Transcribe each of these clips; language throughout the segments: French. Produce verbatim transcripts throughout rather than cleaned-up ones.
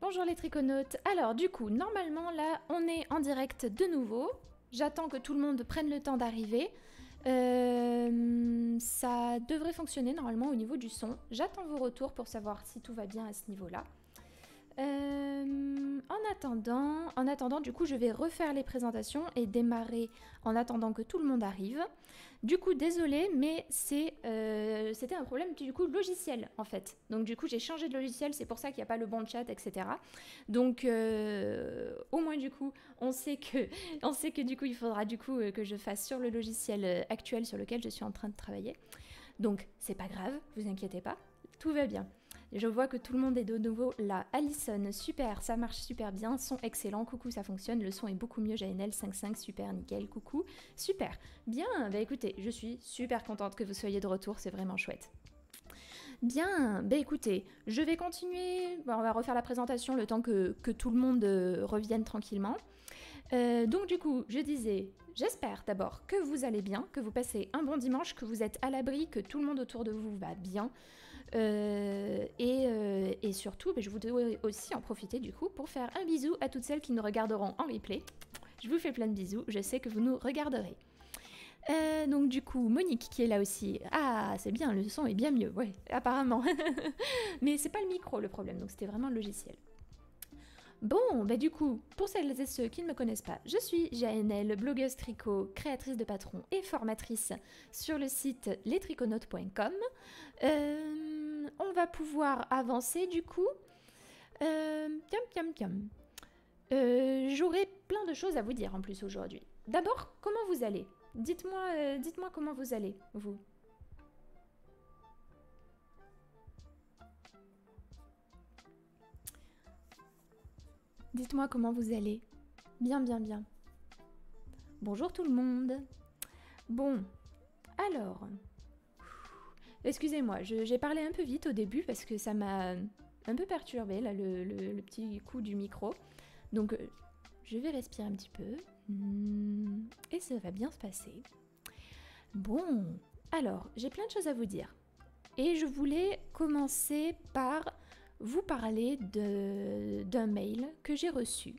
Bonjour les triconautes. Alors du coup, normalement là, on est en direct de nouveau. J'attends que tout le monde prenne le temps d'arriver. Euh, ça devrait fonctionner normalement au niveau du son. J'attends vos retours pour savoir si tout va bien à ce niveau-là. Euh, en attendant, en attendant, du coup, je vais refaire les présentations et démarrer en attendant que tout le monde arrive. Du coup, désolé, mais c'est, euh, c'était un problème du coup logiciel en fait. Donc du coup, j'ai changé de logiciel, c'est pour ça qu'il n'y a pas le bon chat, et cetera. Donc euh, au moins du coup, on sait que, on sait que du coup, il faudra du coup que je fasse sur le logiciel actuel sur lequel je suis en train de travailler. Donc c'est pas grave, vous inquiétez pas, tout va bien. Je vois que tout le monde est de nouveau là. Alison, super, ça marche super bien, son excellent, coucou, ça fonctionne, le son est beaucoup mieux, J N L cinq cinq, super, nickel, coucou, super. Bien, bah écoutez, je suis super contente que vous soyez de retour, c'est vraiment chouette. Bien, bah écoutez, je vais continuer, bon, on va refaire la présentation le temps que, que tout le monde euh, revienne tranquillement. Euh, donc du coup, je disais, j'espère d'abord que vous allez bien, que vous passez un bon dimanche, que vous êtes à l'abri, que tout le monde autour de vous va bien. Euh, et, euh, et surtout, bah, je voudrais aussi en profiter du coup pour faire un bisou à toutes celles qui nous regarderont en replay. Je vous fais plein de bisous, je sais que vous nous regarderez. Euh, donc du coup, Monique qui est là aussi. Ah, c'est bien, le son est bien mieux, ouais, apparemment. Mais c'est pas le micro le problème, donc c'était vraiment le logiciel. Bon, bah du coup, pour celles et ceux qui ne me connaissent pas, je suis J N L, blogueuse tricot, créatrice de patrons et formatrice sur le site les triconautes point com. Euh, on va pouvoir avancer du coup. Euh, tiam, tiam, tiam. Euh, J'aurai plein de choses à vous dire en plus aujourd'hui. D'abord, comment vous allez? Dites-moi euh, dites-moi comment vous allez, vous. Dites-moi comment vous allez. Bien, bien, bien. Bonjour tout le monde. Bon, alors... Excusez-moi, j'ai parlé un peu vite au début parce que ça m'a un peu perturbé, là, le, le, le petit coup du micro. Donc, euh, je vais respirer un petit peu. Mmh, et ça va bien se passer. Bon, alors, j'ai plein de choses à vous dire. Et je voulais commencer par vous parler d'un mail que j'ai reçu.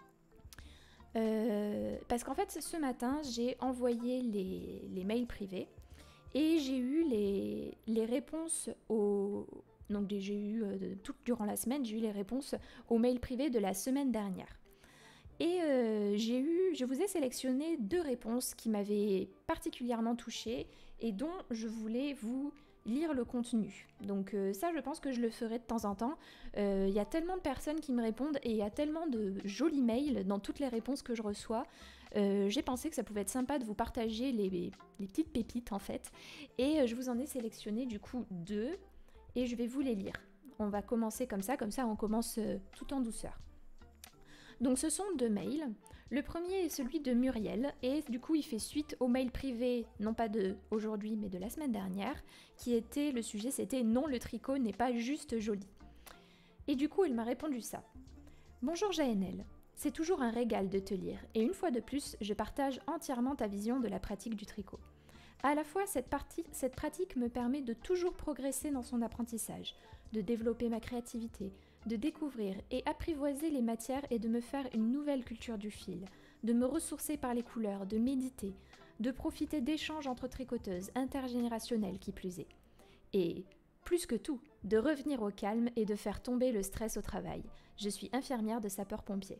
Euh, parce qu'en fait, ce matin, j'ai envoyé les, les mails privés et j'ai eu les, les réponses aux... Donc j'ai eu, euh, tout durant la semaine, j'ai eu les réponses aux mails privés de la semaine dernière. Et euh, j'ai eu, je vous ai sélectionné deux réponses qui m'avaient particulièrement touchée et dont je voulais vous lire le contenu. Donc euh, ça, je pense que je le ferai de temps en temps. Il euh, y a tellement de personnes qui me répondent et il y a tellement de jolis mails dans toutes les réponses que je reçois. Euh, j'ai pensé que ça pouvait être sympa de vous partager les, les petites pépites en fait. Et euh, je vous en ai sélectionné du coup deux et je vais vous les lire. On va commencer comme ça, comme ça on commence euh, tout en douceur. Donc ce sont deux mails. Le premier est celui de Muriel et du coup il fait suite au mail privé, non pas de aujourd'hui mais de la semaine dernière, qui était, le sujet c'était « Non, le tricot n'est pas juste joli ». Et du coup elle m'a répondu ça. « Bonjour J N L, c'est toujours un régal de te lire et une fois de plus je partage entièrement ta vision de la pratique du tricot. À la fois cette, partie, cette pratique me permet de toujours progresser dans son apprentissage, de développer ma créativité, de découvrir et apprivoiser les matières et de me faire une nouvelle culture du fil, de me ressourcer par les couleurs, de méditer, de profiter d'échanges entre tricoteuses intergénérationnelles qui plus est. Et, plus que tout, de revenir au calme et de faire tomber le stress au travail. Je suis infirmière de sapeur-pompier.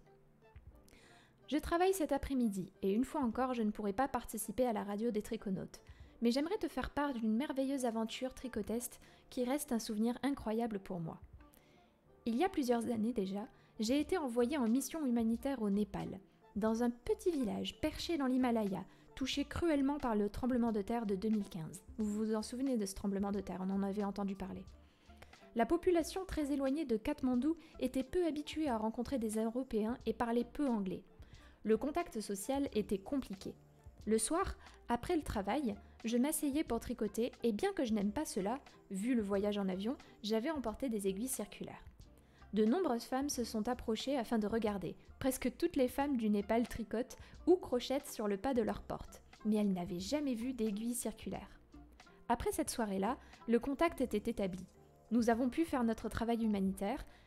Je travaille cet après-midi et une fois encore je ne pourrai pas participer à la radio des triconautes. Mais j'aimerais te faire part d'une merveilleuse aventure tricoteste qui reste un souvenir incroyable pour moi. Il y a plusieurs années déjà, j'ai été envoyée en mission humanitaire au Népal, dans un petit village perché dans l'Himalaya, touché cruellement par le tremblement de terre de deux mille quinze. Vous vous en souvenez de ce tremblement de terre, on en avait entendu parler. La population très éloignée de Katmandou était peu habituée à rencontrer des Européens et parlait peu anglais. Le contact social était compliqué. Le soir, après le travail, je m'asseyais pour tricoter et bien que je n'aime pas cela, vu le voyage en avion, j'avais emporté des aiguilles circulaires. De nombreuses femmes se sont approchées afin de regarder. Presque toutes les femmes du Népal tricotent ou crochettent sur le pas de leur porte, mais elles n'avaient jamais vu d'aiguilles circulaires. Après cette soirée-là, le contact était établi. Nous avons pu faire notre travail humanitaire,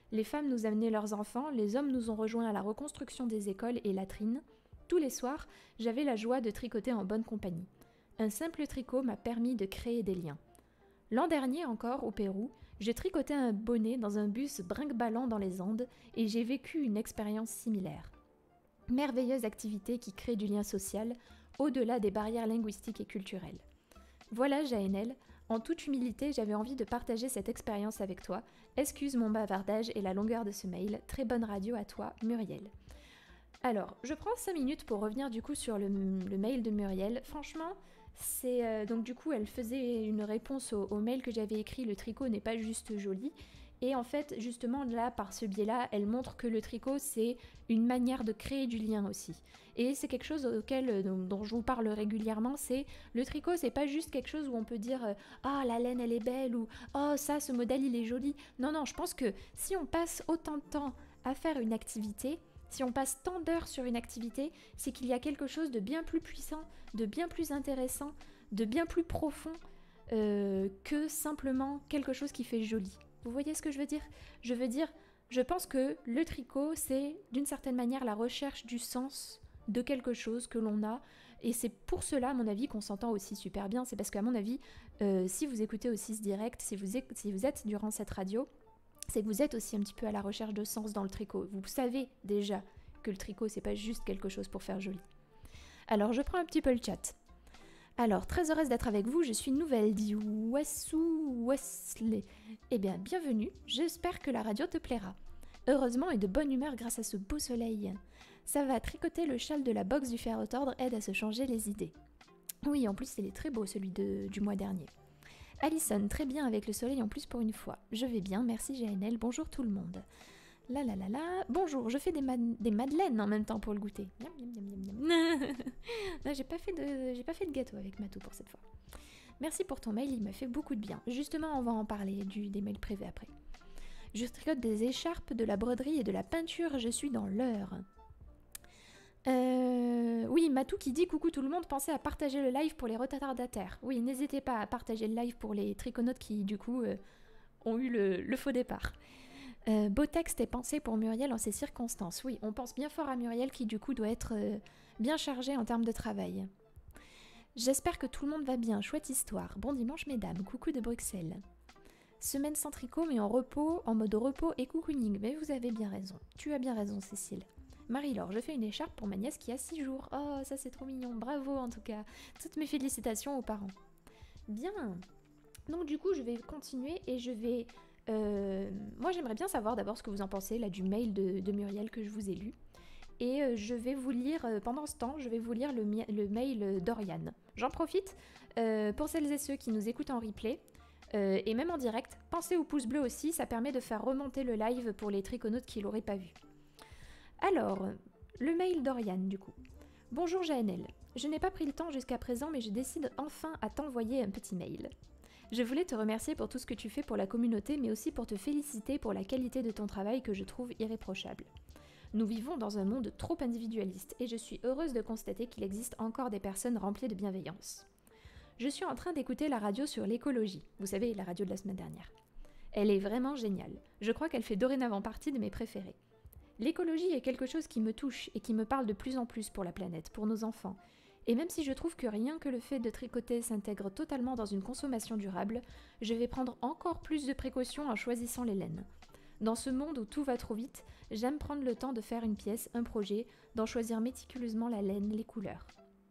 Les femmes nous amenaient leurs enfants, les hommes nous ont rejoints à la reconstruction des écoles et latrines. Tous les soirs, j'avais la joie de tricoter en bonne compagnie. Un simple tricot m'a permis de créer des liens. L'an dernier encore, au Pérou, j'ai tricoté un bonnet dans un bus brinque-ballant dans les Andes et j'ai vécu une expérience similaire. Merveilleuse activité qui crée du lien social, au-delà des barrières linguistiques et culturelles. Voilà Jaënel, en toute humilité, j'avais envie de partager cette expérience avec toi. Excuse mon bavardage et la longueur de ce mail. Très bonne radio à toi, Muriel. Alors, je prends cinq minutes pour revenir du coup sur le, le mail de Muriel. Franchement, c'est euh, donc du coup, elle faisait une réponse au, au mail que j'avais écrit. Le tricot n'est pas juste joli. Et en fait, justement, là, par ce biais-là, elle montre que le tricot, c'est une manière de créer du lien aussi. Et c'est quelque chose auquel, dont, dont je vous parle régulièrement, c'est le tricot, c'est pas juste quelque chose où on peut dire « Ah, la laine, elle est belle » ou « Oh, ça, ce modèle, il est joli ». Non, non, je pense que si on passe autant de temps à faire une activité, si on passe tant d'heures sur une activité, c'est qu'il y a quelque chose de bien plus puissant, de bien plus intéressant, de bien plus profond euh, que simplement quelque chose qui fait joli. Vous voyez ce que je veux dire ? Je veux dire, je pense que le tricot, c'est d'une certaine manière la recherche du sens de quelque chose que l'on a. Et c'est pour cela, à mon avis, qu'on s'entend aussi super bien. C'est parce qu'à mon avis, euh, si vous écoutez aussi ce direct, si vous, éc- si vous êtes durant cette radio, c'est que vous êtes aussi un petit peu à la recherche de sens dans le tricot. Vous savez déjà que le tricot, c'est pas juste quelque chose pour faire joli. Alors, je prends un petit peu le chat. Alors, très heureuse d'être avec vous, je suis nouvelle, dit Wassou Wesley. Eh bien, bienvenue, j'espère que la radio te plaira. Heureusement et de bonne humeur grâce à ce beau soleil. Ça va, tricoter le châle de la box du fer à tordre aide à se changer les idées. Oui, en plus, il est très beau, celui de, du mois dernier. Alison, très bien avec le soleil en plus pour une fois. Je vais bien, merci G N L, bonjour tout le monde. La la la la, bonjour, je fais des, ma- des madeleines en même temps pour le goûter. Miam, miam, miam, miam, miam. Non, j'ai pas fait de, j'ai pas fait de gâteau avec Matou pour cette fois. Merci pour ton mail, il m'a fait beaucoup de bien. Justement, on va en parler du, des mails privés après. Je tricote des écharpes, de la broderie et de la peinture, je suis dans l'heure. Euh, oui, Matou qui dit coucou tout le monde, pensez à partager le live pour les retardataires. Oui, n'hésitez pas à partager le live pour les triconautes qui, du coup, euh, ont eu le, le faux départ. Euh, beau texte et pensée pour Muriel en ces circonstances. Oui, on pense bien fort à Muriel qui, du coup, doit être euh, bien chargée en termes de travail. J'espère que tout le monde va bien, chouette histoire. Bon dimanche, mesdames, coucou de Bruxelles. Semaine sans tricot, mais en repos, en mode repos et cocooning. Mais vous avez bien raison. Tu as bien raison, Cécile. Marie-Laure, je fais une écharpe pour ma nièce qui a six jours. Oh, ça c'est trop mignon. Bravo en tout cas. Toutes mes félicitations aux parents. Bien. Donc du coup, je vais continuer et je vais... Euh, moi, j'aimerais bien savoir d'abord ce que vous en pensez là du mail de, de Muriel que je vous ai lu. Et euh, je vais vous lire, euh, pendant ce temps, je vais vous lire le, mi- le mail d'Oriane. J'en profite euh, pour celles et ceux qui nous écoutent en replay. Euh, et même en direct, pensez au pouce bleu aussi, ça permet de faire remonter le live pour les triconautes qui l'auraient pas vu. Alors, le mail d'Oriane du coup. Bonjour J N L, je n'ai pas pris le temps jusqu'à présent mais je décide enfin à t'envoyer un petit mail. Je voulais te remercier pour tout ce que tu fais pour la communauté mais aussi pour te féliciter pour la qualité de ton travail que je trouve irréprochable. Nous vivons dans un monde trop individualiste et je suis heureuse de constater qu'il existe encore des personnes remplies de bienveillance. Je suis en train d'écouter la radio sur l'écologie, vous savez, la radio de la semaine dernière. Elle est vraiment géniale, je crois qu'elle fait dorénavant partie de mes préférés. L'écologie est quelque chose qui me touche et qui me parle de plus en plus pour la planète, pour nos enfants. Et même si je trouve que rien que le fait de tricoter s'intègre totalement dans une consommation durable, je vais prendre encore plus de précautions en choisissant les laines. Dans ce monde où tout va trop vite, j'aime prendre le temps de faire une pièce, un projet, d'en choisir méticuleusement la laine, les couleurs.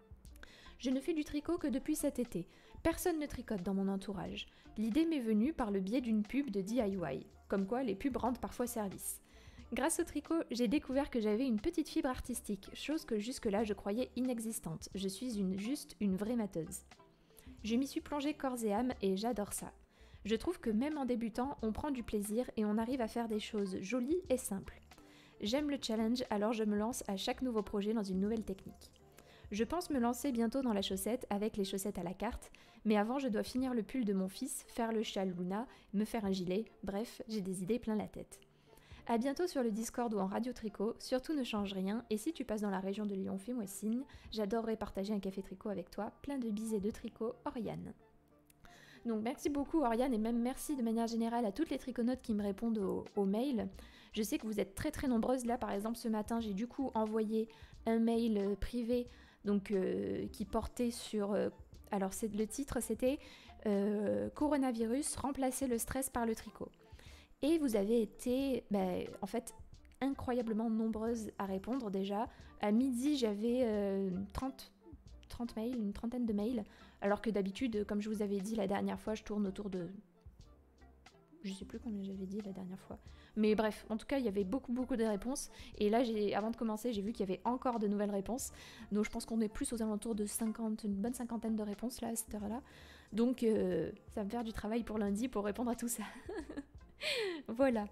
Je ne fais du tricot que depuis cet été. Personne ne tricote dans mon entourage. L'idée m'est venue par le biais d'une pub de D I Y. Comme quoi, les pubs rendent parfois service. Grâce au tricot, j'ai découvert que j'avais une petite fibre artistique, chose que jusque-là je croyais inexistante. Je suis une, juste une vraie mateuse. Je m'y suis plongée corps et âme et j'adore ça. Je trouve que même en débutant, on prend du plaisir et on arrive à faire des choses jolies et simples. J'aime le challenge, alors je me lance à chaque nouveau projet dans une nouvelle technique. Je pense me lancer bientôt dans la chaussette avec les chaussettes à la carte, mais avant je dois finir le pull de mon fils, faire le châle Luna, me faire un gilet, bref, j'ai des idées plein la tête. A bientôt sur le Discord ou en Radio Tricot, surtout ne change rien, et si tu passes dans la région de Lyon, fais-moi signe, j'adorerais partager un café tricot avec toi, plein de bisées de tricot, Oriane. Donc merci beaucoup Oriane et même merci de manière générale à toutes les triconautes qui me répondent aux au mails. Je sais que vous êtes très très nombreuses. Là par exemple ce matin j'ai du coup envoyé un mail euh, privé donc, euh, qui portait sur... Euh, alors c'est, le titre c'était euh, Coronavirus, remplacer le stress par le tricot. Et vous avez été bah, en fait incroyablement nombreuses à répondre déjà. À midi j'avais euh, trente, trente mails, une trentaine de mails. Alors que d'habitude, comme je vous avais dit la dernière fois, je tourne autour de... Je sais plus combien j'avais dit la dernière fois. Mais bref, en tout cas, il y avait beaucoup, beaucoup de réponses. Et là, j'ai, avant de commencer, j'ai vu qu'il y avait encore de nouvelles réponses. Donc je pense qu'on est plus aux alentours de cinquante, une bonne cinquantaine de réponses là, à cette heure-là. Donc euh, ça va me faire du travail pour lundi pour répondre à tout ça. Voilà.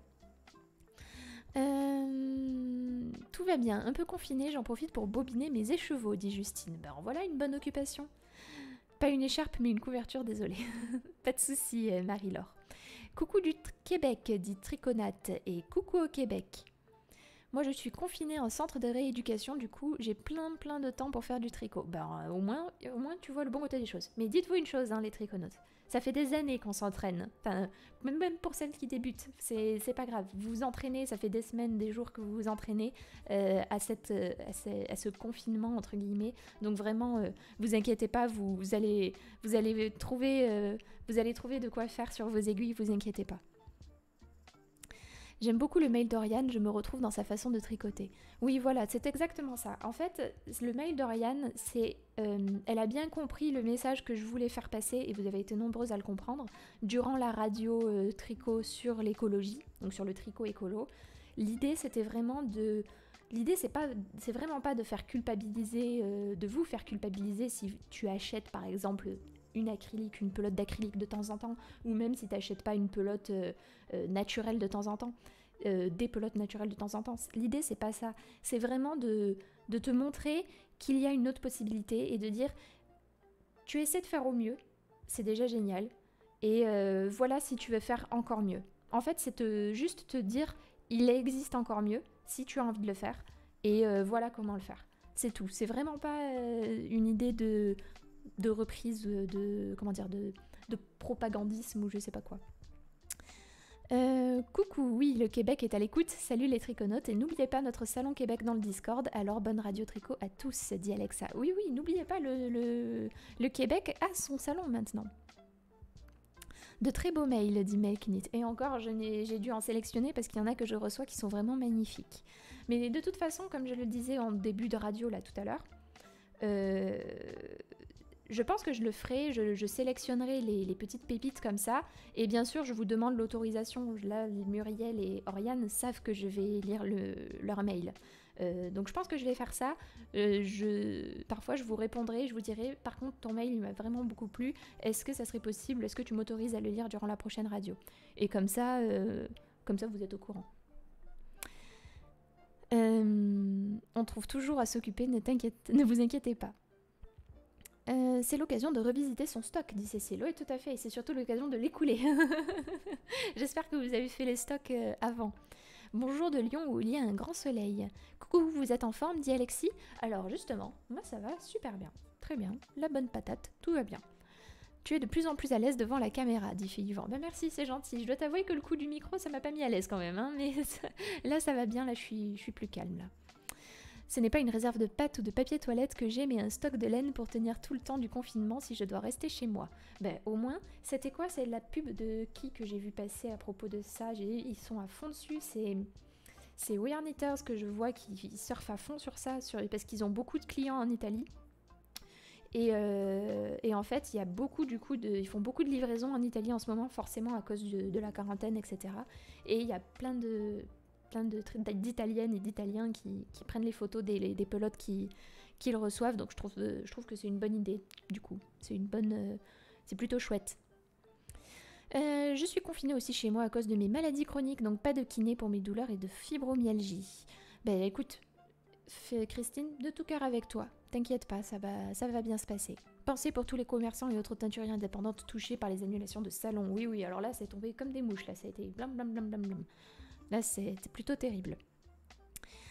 Euh, tout va bien, un peu confiné, j'en profite pour bobiner mes écheveaux, dit Justine. Ben voilà une bonne occupation. Pas une écharpe, mais une couverture, désolée. Pas de soucis, Marie-Laure. Coucou du Québec, dit Triconate, et coucou au Québec. Moi, je suis confinée en centre de rééducation, du coup, j'ai plein plein de temps pour faire du tricot. Ben, au moins, au moins tu vois le bon côté des choses. Mais dites-vous une chose, hein, les triconautes. Ça fait des années qu'on s'entraîne. Enfin, même pour celles qui débutent, c'est, c'est pas grave. Vous vous entraînez, ça fait des semaines, des jours que vous vous entraînez euh, à, cette, euh, à, ce, à ce confinement, entre guillemets. Donc vraiment, euh, vous inquiétez pas, vous, vous, allez, vous, allez trouver, euh, vous allez trouver de quoi faire sur vos aiguilles, vous inquiétez pas. J'aime beaucoup le mail d'Oriane, je me retrouve dans sa façon de tricoter. Oui, voilà, c'est exactement ça. En fait, le mail d'Oriane, c'est, euh, elle a bien compris le message que je voulais faire passer, et vous avez été nombreuses à le comprendre, durant la radio euh, tricot sur l'écologie, donc sur le tricot écolo. L'idée, c'était vraiment de... L'idée, c'est pas, c'est vraiment pas de faire culpabiliser, euh, de vous faire culpabiliser si tu achètes, par exemple, une acrylique, une pelote d'acrylique de temps en temps, ou même si tu n'achètes pas une pelote euh, euh, naturelle de temps en temps, euh, des pelotes naturelles de temps en temps. L'idée, c'est pas ça. C'est vraiment de, de te montrer qu'il y a une autre possibilité et de dire, tu essaies de faire au mieux, c'est déjà génial, et euh, voilà si tu veux faire encore mieux. En fait, c'est te, juste te dire, il existe encore mieux, si tu as envie de le faire, et euh, voilà comment le faire. C'est tout. C'est vraiment pas euh, une idée de... de reprise de, comment dire, de, de propagandisme ou je sais pas quoi. Euh, coucou, oui, le Québec est à l'écoute, salut les triconautes, et n'oubliez pas notre salon Québec dans le Discord, alors bonne radio tricot à tous, dit Alexa. Oui, oui, n'oubliez pas, le, le, le Québec a son salon maintenant. De très beaux mails, dit Melknit, et encore, je n'ai, j'ai dû en sélectionner parce qu'il y en a que je reçois qui sont vraiment magnifiques. Mais de toute façon, comme je le disais en début de radio là tout à l'heure, euh... je pense que je le ferai, je, je sélectionnerai les, les petites pépites comme ça, et bien sûr je vous demande l'autorisation. Là, Muriel et Oriane savent que je vais lire le, leur mail. Euh, donc je pense que je vais faire ça. Euh, je, parfois je vous répondrai, je vous dirai, par contre ton mail il m'a vraiment beaucoup plu, est-ce que ça serait possible, est-ce que tu m'autorises à le lire durant la prochaine radio? Et comme ça, euh, comme ça vous êtes au courant. Euh, on trouve toujours à s'occuper, ne, ne vous inquiétez pas. Euh, c'est l'occasion de revisiter son stock, dit Cécile. Oui, tout à fait, et c'est surtout l'occasion de l'écouler. J'espère que vous avez fait les stocks euh, avant. Bonjour de Lyon où il y a un grand soleil. Coucou, vous êtes en forme, dit Alexis. Alors justement, moi ça va super bien. Très bien, la bonne patate, tout va bien. Tu es de plus en plus à l'aise devant la caméra, dit Fillivant. Ben merci, c'est gentil. Je dois t'avouer que le coup du micro, ça m'a pas mis à l'aise quand même. Hein, mais ça, là ça va bien, là je suis, je suis plus calme là. Ce n'est pas une réserve de pâte ou de papier toilette que j'ai, mais un stock de laine pour tenir tout le temps du confinement si je dois rester chez moi. Ben, au moins, c'était quoi? C'est la pub de qui que j'ai vu passer à propos de ça? J'ai, ils sont à fond dessus, c'est... C'est We Are Knitters que je vois qui surfent à fond sur ça, sur, parce qu'ils ont beaucoup de clients en Italie. Et, euh, et en fait, il y a beaucoup, du coup, de, ils font beaucoup de livraisons en Italie en ce moment, forcément à cause de, de la quarantaine, et cetera. Et il y a plein de... plein de, d'italiennes et d'italiens qui, qui prennent les photos des, des pelotes qui, qu'ils reçoivent, donc je trouve, je trouve que c'est une bonne idée, du coup. C'est une bonne... Euh, c'est plutôt chouette. Euh, je suis confinée aussi chez moi à cause de mes maladies chroniques, donc pas de kiné pour mes douleurs et de fibromyalgie. Ben écoute, Christine, de tout cœur avec toi. T'inquiète pas, ça va, ça va bien se passer. Pensez pour tous les commerçants et autres teinturiers indépendantes touchés par les annulations de salons. Oui, oui, alors là, c'est tombé comme des mouches, là, ça a été blam blam blam blam blam. Là, c'est plutôt terrible.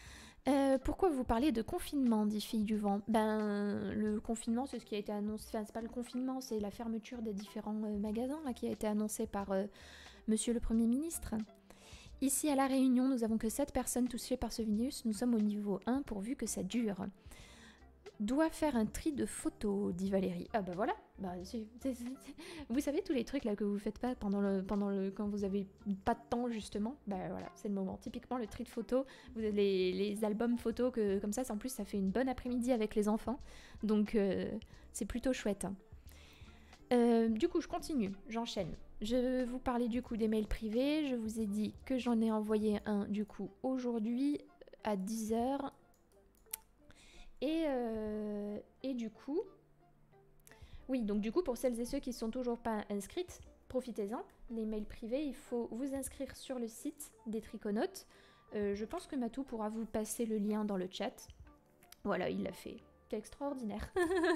Euh, pourquoi vous parlez de confinement, dit Fille du Vent? Ben, le confinement, c'est ce qui a été annoncé. Enfin, c'est pas le confinement, c'est la fermeture des différents euh, magasins là, qui a été annoncée par euh, Monsieur le Premier ministre. Ici à La Réunion, nous avons que sept personnes touchées par ce virus. Nous sommes au niveau un pourvu que ça dure. Doit faire un tri de photos, dit Valérie. Ah bah voilà, bah, c'est, c'est, c'est, vous savez tous les trucs là que vous faites pas pendant le, pendant le, quand vous avez pas de temps justement, bah voilà, c'est le moment. Typiquement le tri de photos, vous avez les, les albums photos que comme ça, en plus ça fait une bonne après-midi avec les enfants, donc euh, c'est plutôt chouette. Euh, du coup, je continue, j'enchaîne. Je vous parlais du coup des mails privés, je vous ai dit que j'en ai envoyé un du coup aujourd'hui à dix heures. Et, euh, et du coup, oui, donc du coup, pour celles et ceux qui ne sont toujours pas inscrites, profitez-en. Les mails privés, il faut vous inscrire sur le site des Triconautes. Euh, je pense que Matou pourra vous passer le lien dans le chat. Voilà, il l'a fait. C'est extraordinaire.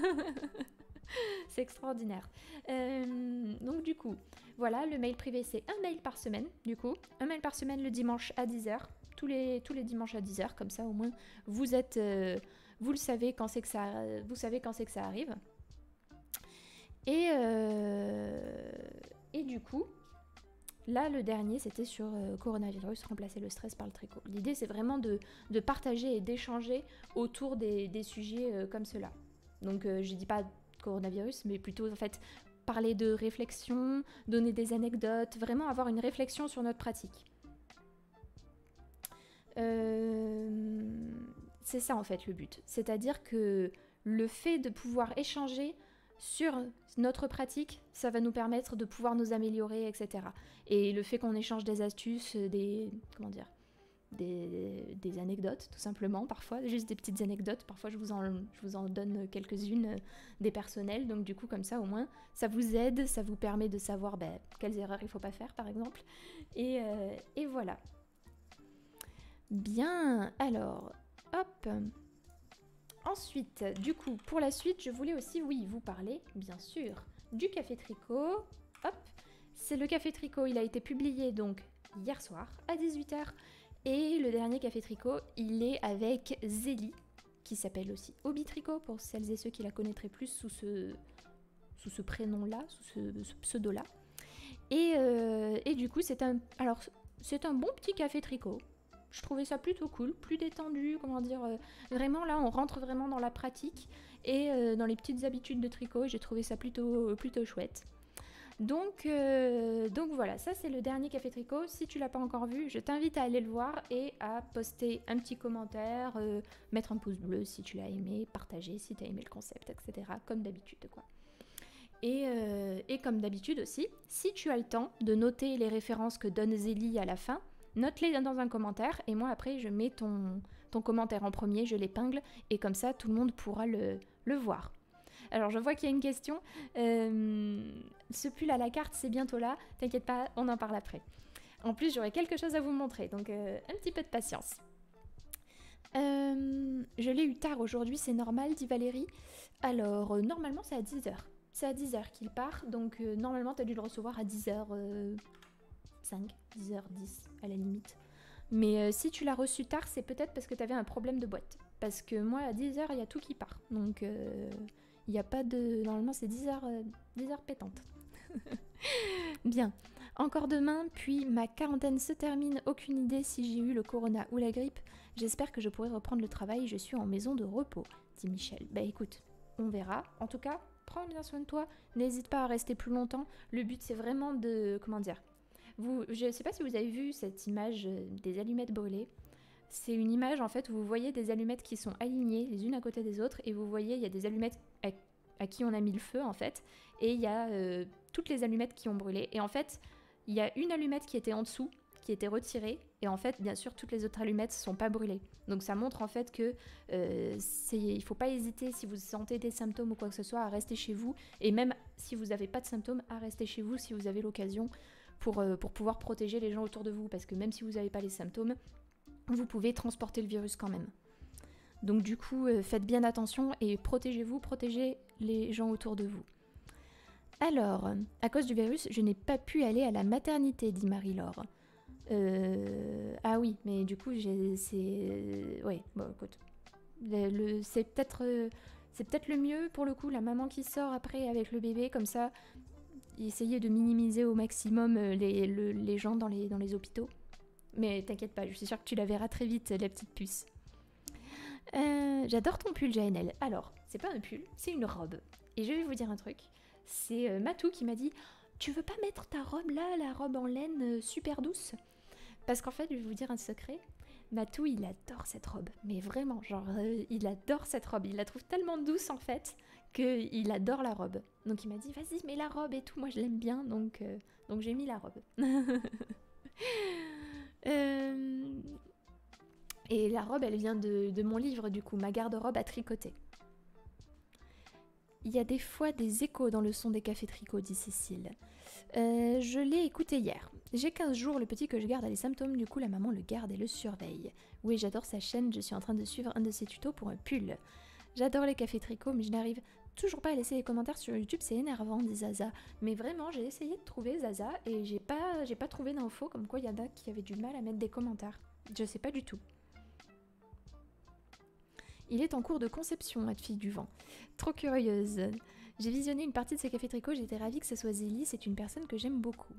C'est extraordinaire. Euh, donc du coup, voilà, le mail privé, c'est un mail par semaine, du coup. Un mail par semaine le dimanche à dix heures. Tous les, tous les dimanches à dix heures, comme ça au moins, vous êtes... Euh, vous le savez quand c'est que ça, vous savez quand c'est que ça arrive. Et, euh, et du coup, là, le dernier, c'était sur euh, coronavirus, remplacer le stress par le tricot. L'idée, c'est vraiment de, de partager et d'échanger autour des, des sujets euh, comme cela. Donc, euh, je dis pas coronavirus, mais plutôt, en fait, parler de réflexion, donner des anecdotes, vraiment avoir une réflexion sur notre pratique. Euh... C'est ça en fait le but, c'est-à-dire que le fait de pouvoir échanger sur notre pratique, ça va nous permettre de pouvoir nous améliorer, et cetera. Et le fait qu'on échange des astuces, des comment dire, des, des anecdotes tout simplement, parfois juste des petites anecdotes. Parfois je vous en, je vous en donne quelques-unes des personnels, donc du coup comme ça au moins ça vous aide, ça vous permet de savoir ben, quelles erreurs il faut pas faire par exemple. Et, euh, et voilà. Bien, alors. Hop. Ensuite, du coup, pour la suite, je voulais aussi, oui, vous parler, bien sûr, du Café Tricot. Hop. C'est le Café Tricot, il a été publié donc hier soir à dix-huit heures. Et le dernier Café Tricot, il est avec Zélie, qui s'appelle aussi Hobby Tricot, pour celles et ceux qui la connaîtraient plus sous ce, sous ce prénom-là, sous ce, ce pseudo-là. Et, euh, et du coup, c'est un, alors, c'est un bon petit Café Tricot. Je trouvais ça plutôt cool, plus détendu, comment dire, euh, vraiment là on rentre vraiment dans la pratique et euh, dans les petites habitudes de tricot et j'ai trouvé ça plutôt, plutôt chouette. Donc, euh, donc voilà, ça c'est le dernier Café Tricot. Si tu l'as pas encore vu, je t'invite à aller le voir et à poster un petit commentaire, euh, mettre un pouce bleu si tu l'as aimé, partager si tu as aimé le concept, et cetera. Comme d'habitude quoi. Et, euh, et comme d'habitude aussi, si tu as le temps de noter les références que donne Zélie à la fin, note-les dans un commentaire et moi après je mets ton, ton commentaire en premier, je l'épingle et comme ça tout le monde pourra le, le voir. Alors je vois qu'il y a une question, euh, ce pull à la carte c'est bientôt là, t'inquiète pas, on en parle après. En plus j'aurai quelque chose à vous montrer, donc euh, un petit peu de patience. Euh, je l'ai eu tard aujourd'hui, c'est normal, dit Valérie. Alors euh, normalement c'est à dix heures, c'est à dix heures qu'il part, donc euh, normalement t'as dû le recevoir à dix heures cinq, dix heures dix à la limite. Mais euh, si tu l'as reçu tard, c'est peut-être parce que tu avais un problème de boîte. Parce que moi, à dix heures, il y a tout qui part. Donc, il euh, n'y a pas de... Normalement, c'est dix heures, euh, dix heures pétantes. Bien. Encore demain, puis ma quarantaine se termine. Aucune idée si j'ai eu le corona ou la grippe. J'espère que je pourrai reprendre le travail. Je suis en maison de repos, dit Michel. Bah écoute, on verra. En tout cas, prends bien soin de toi. N'hésite pas à rester plus longtemps. Le but, c'est vraiment de... Comment dire ? Vous, je ne sais pas si vous avez vu cette image des allumettes brûlées. C'est une image en fait où vous voyez des allumettes qui sont alignées les unes à côté des autres et vous voyez il y a des allumettes à, à qui on a mis le feu en fait et il y a euh, toutes les allumettes qui ont brûlé et en fait il y a une allumette qui était en dessous qui était retirée et en fait bien sûr toutes les autres allumettes ne sont pas brûlées. Donc ça montre en fait que euh, c'est, il ne faut pas hésiter si vous sentez des symptômes ou quoi que ce soit à rester chez vous et même si vous n'avez pas de symptômes à rester chez vous si vous avez l'occasion. Pour, euh, pour pouvoir protéger les gens autour de vous, parce que même si vous n'avez pas les symptômes, vous pouvez transporter le virus quand même. Donc du coup, euh, faites bien attention et protégez-vous, protégez les gens autour de vous. Alors, à cause du virus, je n'ai pas pu aller à la maternité, dit Marie-Laure. Euh, ah oui, mais du coup, c'est... Ouais, bon, écoute. Le, le- c'est peut-être euh, c'est peut-être le mieux pour le coup, la maman qui sort après avec le bébé, comme ça, essayer de minimiser au maximum euh, les, le- les gens dans les, dans les hôpitaux. Mais t'inquiète pas, je suis sûre que tu la verras très vite, la petite puce. Euh, J'adore ton pull, J N L. Alors, c'est pas un pull, c'est une robe. Et je vais vous dire un truc. C'est euh, Matou qui m'a dit tu veux pas mettre ta robe là, la robe en laine euh, super douce? Parce qu'en fait, je vais vous dire un secret. Matou, il adore cette robe. Mais vraiment, genre, euh, il adore cette robe. Il la trouve tellement douce en fait qu'il adore la robe. Donc il m'a dit vas-y, mets la robe et tout. Moi, je l'aime bien, donc, euh, donc j'ai mis la robe. Euh, Et la robe, elle vient de, de mon livre, du coup, ma garde-robe à tricoter. Il y a des fois des échos dans le son des cafés tricots, dit Cécile. Euh, je l'ai écouté hier. J'ai quinze jours, le petit que je garde a les symptômes, du coup la maman le garde et le surveille. Oui, j'adore sa chaîne, je suis en train de suivre un de ses tutos pour un pull. J'adore les cafés tricots, mais je n'arrive toujours pas à laisser les commentaires sur YouTube, c'est énervant, dit Zaza. Mais vraiment, j'ai essayé de trouver Zaza et j'ai pas, j'ai pas trouvé d'infos comme quoi il y en a qui avaient du mal à mettre des commentaires. Je sais pas du tout. Il est en cours de conception, ma fille du vent. Trop curieuse. J'ai visionné une partie de ce café tricot, j'étais ravie que ce soit Zélie, c'est une personne que j'aime beaucoup.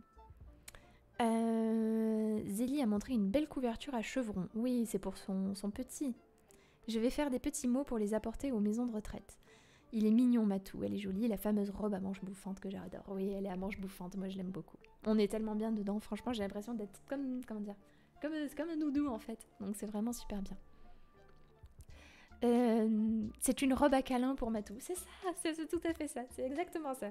Euh, Zélie a montré une belle couverture à chevrons. Oui, c'est pour son, son petit. Je vais faire des petits mots pour les apporter aux maisons de retraite. Il est mignon, Matou, elle est jolie, la fameuse robe à manches bouffantes que j'adore. Oui, elle est à manches bouffantes, moi je l'aime beaucoup. On est tellement bien dedans, franchement, j'ai l'impression d'être comme, comment dire, comme, comme un doudou en fait. Donc c'est vraiment super bien. Euh, c'est une robe à câlin pour Matou. C'est ça, c'est, c'est tout à fait ça. C'est exactement ça.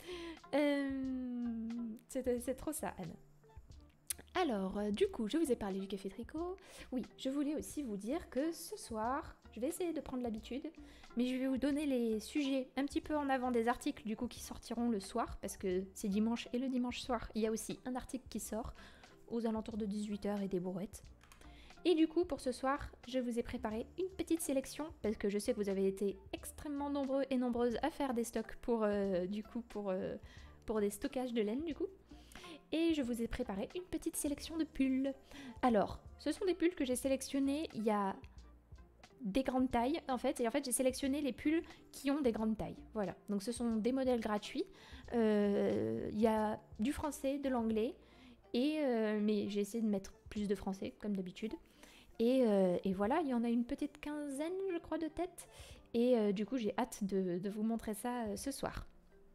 Euh, c'est, c'est trop ça, Anne. Alors, euh, du coup, je vous ai parlé du café tricot. Oui, je voulais aussi vous dire que ce soir, je vais essayer de prendre l'habitude, mais je vais vous donner les sujets un petit peu en avant des articles du coup qui sortiront le soir, parce que c'est dimanche et le dimanche soir, il y a aussi un article qui sort aux alentours de dix-huit heures et des brouettes. Et du coup, pour ce soir, je vous ai préparé une petite sélection, parce que je sais que vous avez été extrêmement nombreux et nombreuses à faire des stocks pour, euh, du coup, pour, euh, pour des stockages de laine, du coup. Et je vous ai préparé une petite sélection de pulls. Alors, ce sont des pulls que j'ai sélectionnés, il y a des grandes tailles, en fait, et en fait, j'ai sélectionné les pulls qui ont des grandes tailles. Voilà, donc ce sont des modèles gratuits. Euh, Il y a du français, de l'anglais, et euh, mais j'ai essayé de mettre plus de français, comme d'habitude. Et, euh, et voilà, il y en a une petite quinzaine, je crois, de têtes. Et euh, du coup, j'ai hâte de, de vous montrer ça euh, ce soir.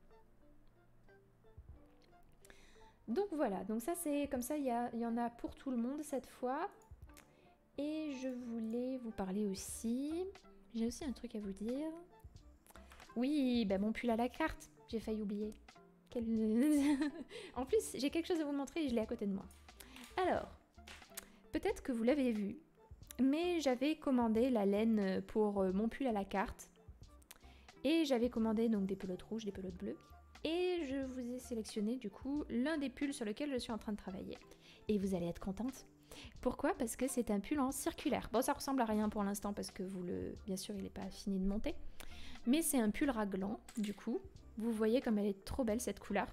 Donc voilà, donc ça c'est comme ça, il y, y en a pour tout le monde cette fois. Et je voulais vous parler aussi... J'ai aussi un truc à vous dire. Oui, bah mon pull à la carte, j'ai failli oublier. Quel... en plus, j'ai quelque chose à vous montrer et je l'ai à côté de moi. Alors, peut-être que vous l'avez vu, mais j'avais commandé la laine pour mon pull à la carte. Et j'avais commandé donc des pelotes rouges, des pelotes bleues. Et je vous ai sélectionné du coup l'un des pulls sur lequel je suis en train de travailler. Et vous allez être contente. Pourquoi? Parce que c'est un pull en circulaire. Bon, ça ressemble à rien pour l'instant parce que vous le... Bien sûr, il n'est pas fini de monter. Mais c'est un pull raglan, du coup. Vous voyez comme elle est trop belle cette couleur.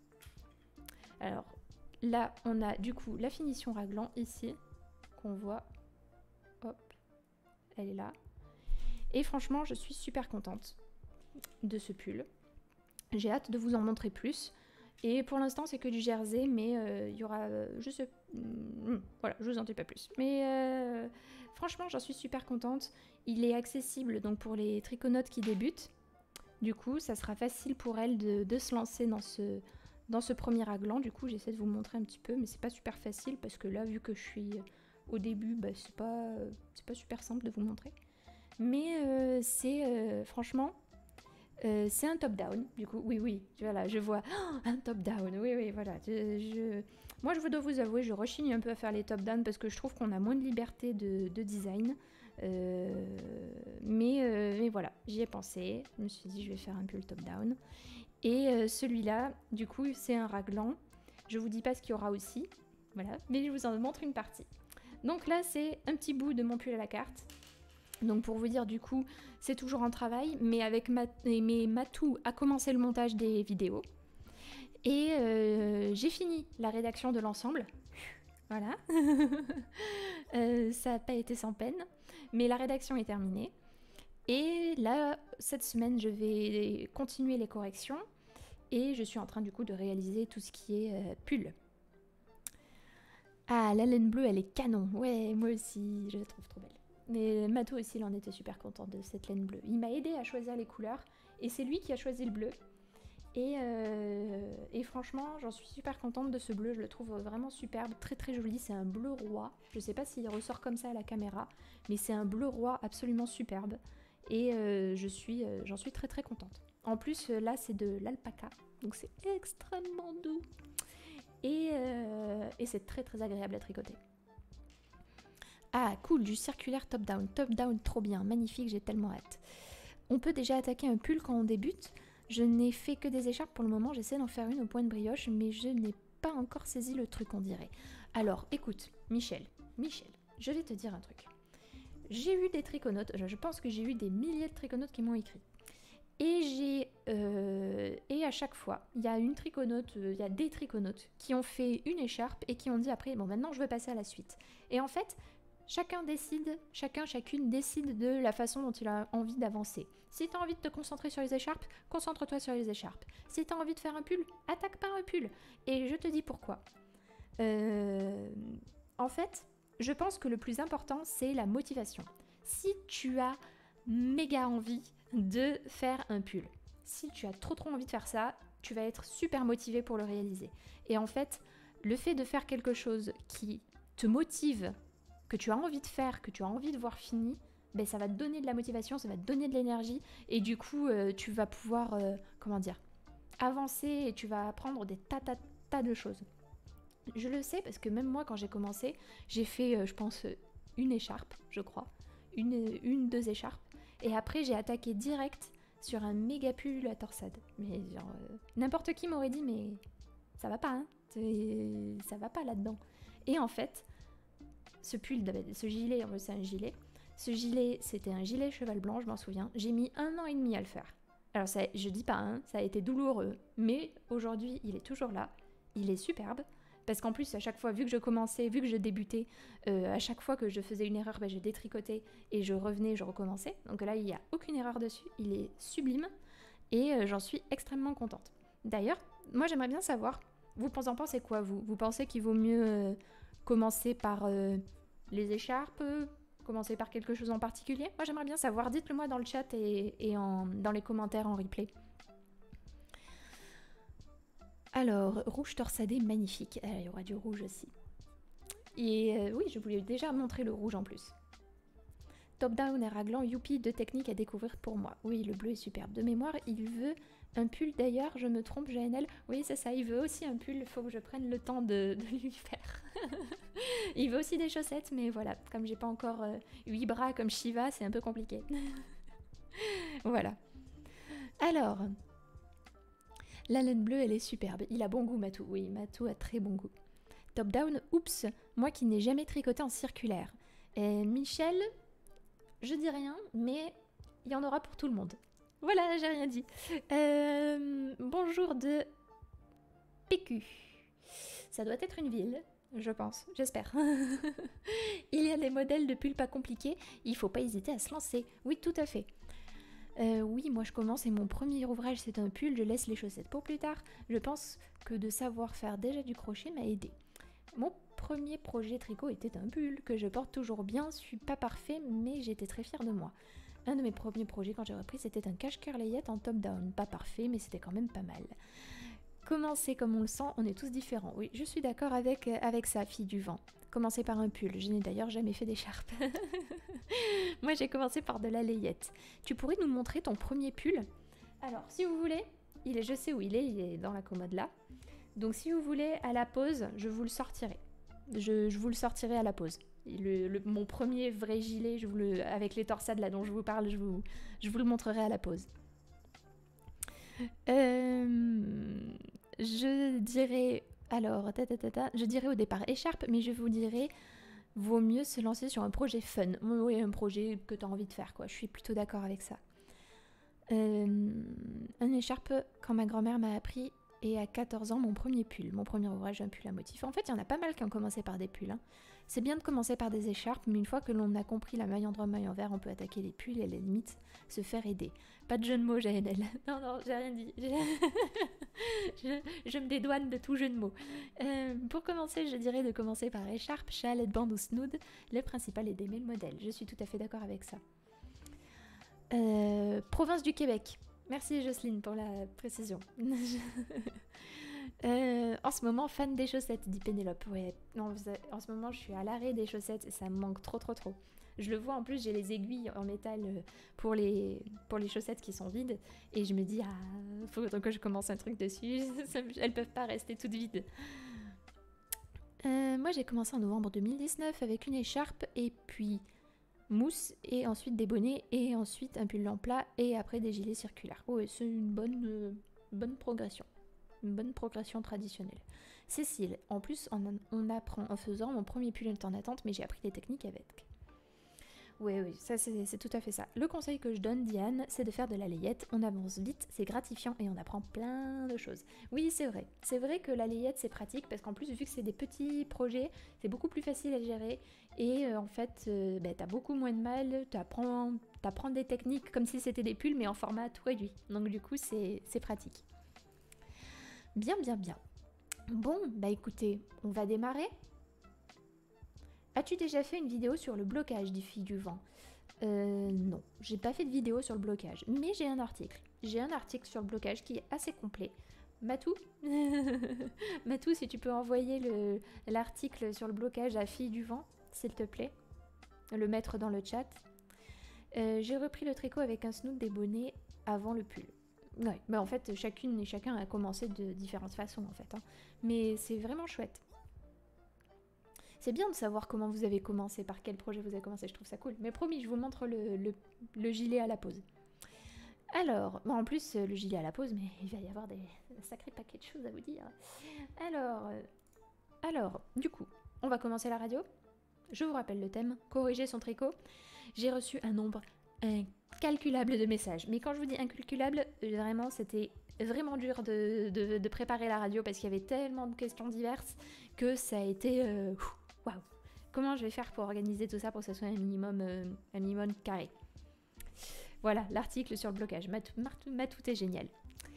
Alors, là, on a du coup la finition raglan ici, qu'on voit. Hop, elle est là. Et franchement, je suis super contente de ce pull. J'ai hâte de vous en montrer plus. Et pour l'instant, c'est que du jersey, mais il euh, y aura... Euh, je sais... Mmh, voilà, je vous en dis pas plus. Mais euh, franchement, j'en suis super contente. Il est accessible donc pour les triconautes qui débutent. Du coup, ça sera facile pour elles de, de se lancer dans ce, dans ce premier raglan. Du coup, j'essaie de vous montrer un petit peu, mais c'est pas super facile parce que là, vu que je suis au début, bah, c'est pas, c'est pas super simple de vous montrer. Mais euh, c'est euh, franchement... Euh, c'est un top-down, du coup, oui, oui, voilà, je vois, oh, un top-down, oui, oui, voilà. Je, je... Moi, je dois vous avouer, je rechigne un peu à faire les top-down parce que je trouve qu'on a moins de liberté de, de design. Euh, mais, euh, mais voilà, j'y ai pensé, je me suis dit, je vais faire un peu le top-down. Et euh, celui-là, du coup, c'est un raglan. Je vous dis pas ce qu'il y aura aussi, voilà, mais je vous en montre une partie. Donc là, c'est un petit bout de mon pull à la carte. Donc pour vous dire du coup, c'est toujours en travail, mais avec ma, mais Matou a commencé le montage des vidéos. Et euh, j'ai fini la rédaction de l'ensemble. Voilà. euh, ça n'a pas été sans peine, mais la rédaction est terminée. Et là, cette semaine, je vais continuer les corrections et je suis en train du coup de réaliser tout ce qui est euh, pull. Ah, la laine bleue, elle est canon. Ouais, moi aussi, je la trouve trop belle. Mais Mato aussi, il en était super content de cette laine bleue. Il m'a aidé à choisir les couleurs et c'est lui qui a choisi le bleu. Et, euh, et franchement, j'en suis super contente de ce bleu, je le trouve vraiment superbe, très très joli, c'est un bleu roi. Je sais pas s'il ressort comme ça à la caméra, mais c'est un bleu roi absolument superbe. Et euh, je suis, euh, j'en suis très très contente. En plus, euh, là c'est de l'alpaca, donc c'est extrêmement doux. Et, euh, et c'est très très agréable à tricoter. Ah cool, du circulaire top-down, top-down trop bien, magnifique, j'ai tellement hâte. On peut déjà attaquer un pull quand on débute. Je n'ai fait que des écharpes pour le moment, j'essaie d'en faire une au point de brioche, mais je n'ai pas encore saisi le truc, on dirait. Alors, écoute, Michel, Michel, je vais te dire un truc. J'ai eu des triconautes, je pense que j'ai eu des milliers de triconautes qui m'ont écrit. Et j'ai... Euh, et à chaque fois, il y a une triconaute, il euh, y a des triconautes qui ont fait une écharpe et qui ont dit après, bon maintenant je veux passer à la suite. Et en fait... Chacun décide, chacun, chacune décide de la façon dont il a envie d'avancer. Si tu as envie de te concentrer sur les écharpes, concentre-toi sur les écharpes. Si tu as envie de faire un pull, attaque par un pull. Et je te dis pourquoi. Euh, en fait, je pense que le plus important, c'est la motivation. Si tu as méga envie de faire un pull, si tu as trop trop envie de faire ça, tu vas être super motivé pour le réaliser. Et en fait, le fait de faire quelque chose qui te motive, que tu as envie de faire, que tu as envie de voir fini, ben ça va te donner de la motivation, ça va te donner de l'énergie et du coup euh, tu vas pouvoir, euh, comment dire, avancer et tu vas apprendre des tas, tas, tas de choses. Je le sais parce que même moi quand j'ai commencé, j'ai fait euh, je pense une écharpe, je crois, une, une, deux écharpes et après j'ai attaqué direct sur un méga pull à torsade. Mais genre, euh, n'importe qui m'aurait dit mais ça va pas hein, ça va pas là-dedans. Et en fait, ce pull, ce gilet, c'est un gilet. Ce gilet, c'était un gilet cheval blanc, je m'en souviens. J'ai mis un an et demi à le faire. Alors, ça, je dis pas, hein, ça a été douloureux, mais aujourd'hui, il est toujours là. Il est superbe. Parce qu'en plus, à chaque fois, vu que je commençais, vu que je débutais, euh, à chaque fois que je faisais une erreur, ben, je détricotais et je revenais, je recommençais. Donc là, il n'y a aucune erreur dessus. Il est sublime et euh, j'en suis extrêmement contente. D'ailleurs, moi, j'aimerais bien savoir, vous en pensez quoi, vous Vous pensez qu'il vaut mieux euh, commencer par... Euh, les écharpes, commencer par quelque chose en particulier? Moi j'aimerais bien savoir, dites-le moi dans le chat et, et en, dans les commentaires en replay. Alors, rouge torsadé, magnifique. Ah, il y aura du rouge aussi. Et euh, oui, je voulais déjà montrer le rouge en plus. Top down et raglan, youpi, deux techniques à découvrir pour moi. Oui, le bleu est superbe. De mémoire, il veut un pull d'ailleurs, je me trompe, G N L. Oui, c'est ça, il veut aussi un pull, il faut que je prenne le temps de, de lui faire. Il veut aussi des chaussettes, mais voilà, comme j'ai pas encore euh, huit bras comme Shiva, c'est un peu compliqué. Voilà. Alors, la laine bleue, elle est superbe. Il a bon goût, Matou. Oui, Matou a très bon goût. Top down, oups, moi qui n'ai jamais tricoté en circulaire. Et Michel, je dis rien, mais il y en aura pour tout le monde. Voilà, j'ai rien dit. Euh, bonjour de P Q. Ça doit être une ville, je pense, j'espère. Il y a des modèles de pulls pas compliqués, il faut pas hésiter à se lancer. Oui, tout à fait. Euh, oui, moi je commence et mon premier ouvrage c'est un pull, je laisse les chaussettes pour plus tard. Je pense que de savoir faire déjà du crochet m'a aidé. Mon premier projet tricot était un pull que je porte toujours bien, je suis pas parfait mais j'étais très fière de moi. Un de mes premiers projets quand j'ai repris, c'était un cache-cœur layette en top-down. Pas parfait, mais c'était quand même pas mal. Commencer comme on le sent, on est tous différents. Oui, je suis d'accord avec, avec ça, fille du vent. Commencer par un pull. Je n'ai d'ailleurs jamais fait d'écharpe. Moi, j'ai commencé par de la layette. Tu pourrais nous montrer ton premier pull? Alors, si vous voulez, il est, je sais où il est, il est dans la commode là. Donc, si vous voulez, à la pause, je vous le sortirai. Je, je vous le sortirai à la pause. Le, le, mon premier vrai gilet, je vous le, avec les torsades là dont je vous parle, je vous, je vous le montrerai à la pause. Euh, je dirais, alors, ta, ta, ta, ta, je dirais au départ écharpe, mais je vous dirais, vaut mieux se lancer sur un projet fun. Oui, un projet que tu as envie de faire, quoi. Je suis plutôt d'accord avec ça. Euh, un écharpe, quand ma grand-mère m'a appris Et à quatorze ans, mon premier pull, mon premier ouvrage, un pull à motif. En fait, il y en a pas mal qui ont commencé par des pulls. Hein. C'est bien de commencer par des écharpes, mais une fois que l'on a compris la maille endroit, maille envers, on peut attaquer les pulls et à la limite se faire aider. Pas de jeu de mots, J N L. Non, non, j'ai rien dit. je, je me dédouane de tout jeu de mots. Euh, pour commencer, je dirais de commencer par écharpe, châle, headband ou snood. Le principal est d'aimer le modèle. Je suis tout à fait d'accord avec ça. Euh, province du Québec. Merci Jocelyne pour la précision. euh, en ce moment, fan des chaussettes, dit Pénélope. Ouais, non, en ce moment, je suis à l'arrêt des chaussettes et ça me manque trop, trop, trop. Je le vois, en plus, j'ai les aiguilles en métal pour les, pour les chaussettes qui sont vides. Et je me dis, ah, faut que je commence un truc dessus. Elles peuvent pas rester toutes vides. Euh, moi, j'ai commencé en novembre deux mille dix-neuf avec une écharpe et puis mousse et ensuite des bonnets et ensuite un pull en plat et après des gilets circulaires. Oh, et c'est une bonne, euh, bonne progression. Une bonne progression traditionnelle. Cécile, en plus, on, on apprend en faisant. Mon premier pull est en attente, mais j'ai appris les techniques avec. Oui, oui, ça c'est tout à fait ça. Le conseil que je donne, Diane, c'est de faire de la layette. On avance vite, c'est gratifiant et on apprend plein de choses. Oui, c'est vrai. C'est vrai que la layette, c'est pratique parce qu'en plus, vu que c'est des petits projets, c'est beaucoup plus facile à gérer. Et euh, en fait, euh, bah, t'as beaucoup moins de mal. T'apprends t'apprends des techniques comme si c'était des pulls, mais en format tout réduit. Donc du coup, c'est pratique. Bien, bien, bien. Bon, bah écoutez, on va démarrer. As-tu déjà fait une vidéo sur le blocage des filles du vent? Euh, non, j'ai pas fait de vidéo sur le blocage, mais j'ai un article. J'ai un article sur le blocage qui est assez complet. Matou Matou, si tu peux envoyer l'article sur le blocage à Filles du vent, s'il te plaît. Le mettre dans le chat. Euh, j'ai repris le tricot avec un snood des bonnets avant le pull. Ouais, bah en fait, chacune et chacun a commencé de différentes façons, en fait. Hein. Mais c'est vraiment chouette. C'est bien de savoir comment vous avez commencé, par quel projet vous avez commencé, je trouve ça cool. Mais promis, je vous montre le, le, le gilet à la pause. Alors, bon, en plus, le gilet à la pause, mais il va y avoir des sacrés paquets de choses à vous dire. Alors, euh, alors, du coup, on va commencer la radio. Je vous rappelle le thème, corriger son tricot. J'ai reçu un nombre incalculable de messages. Mais quand je vous dis incalculable, vraiment, c'était vraiment dur de, de, de préparer la radio parce qu'il y avait tellement de questions diverses que ça a été... Euh, waouh! Comment je vais faire pour organiser tout ça pour que ce soit un minimum, euh, un minimum carré? Voilà, l'article sur le blocage. Matou, Matou est génial.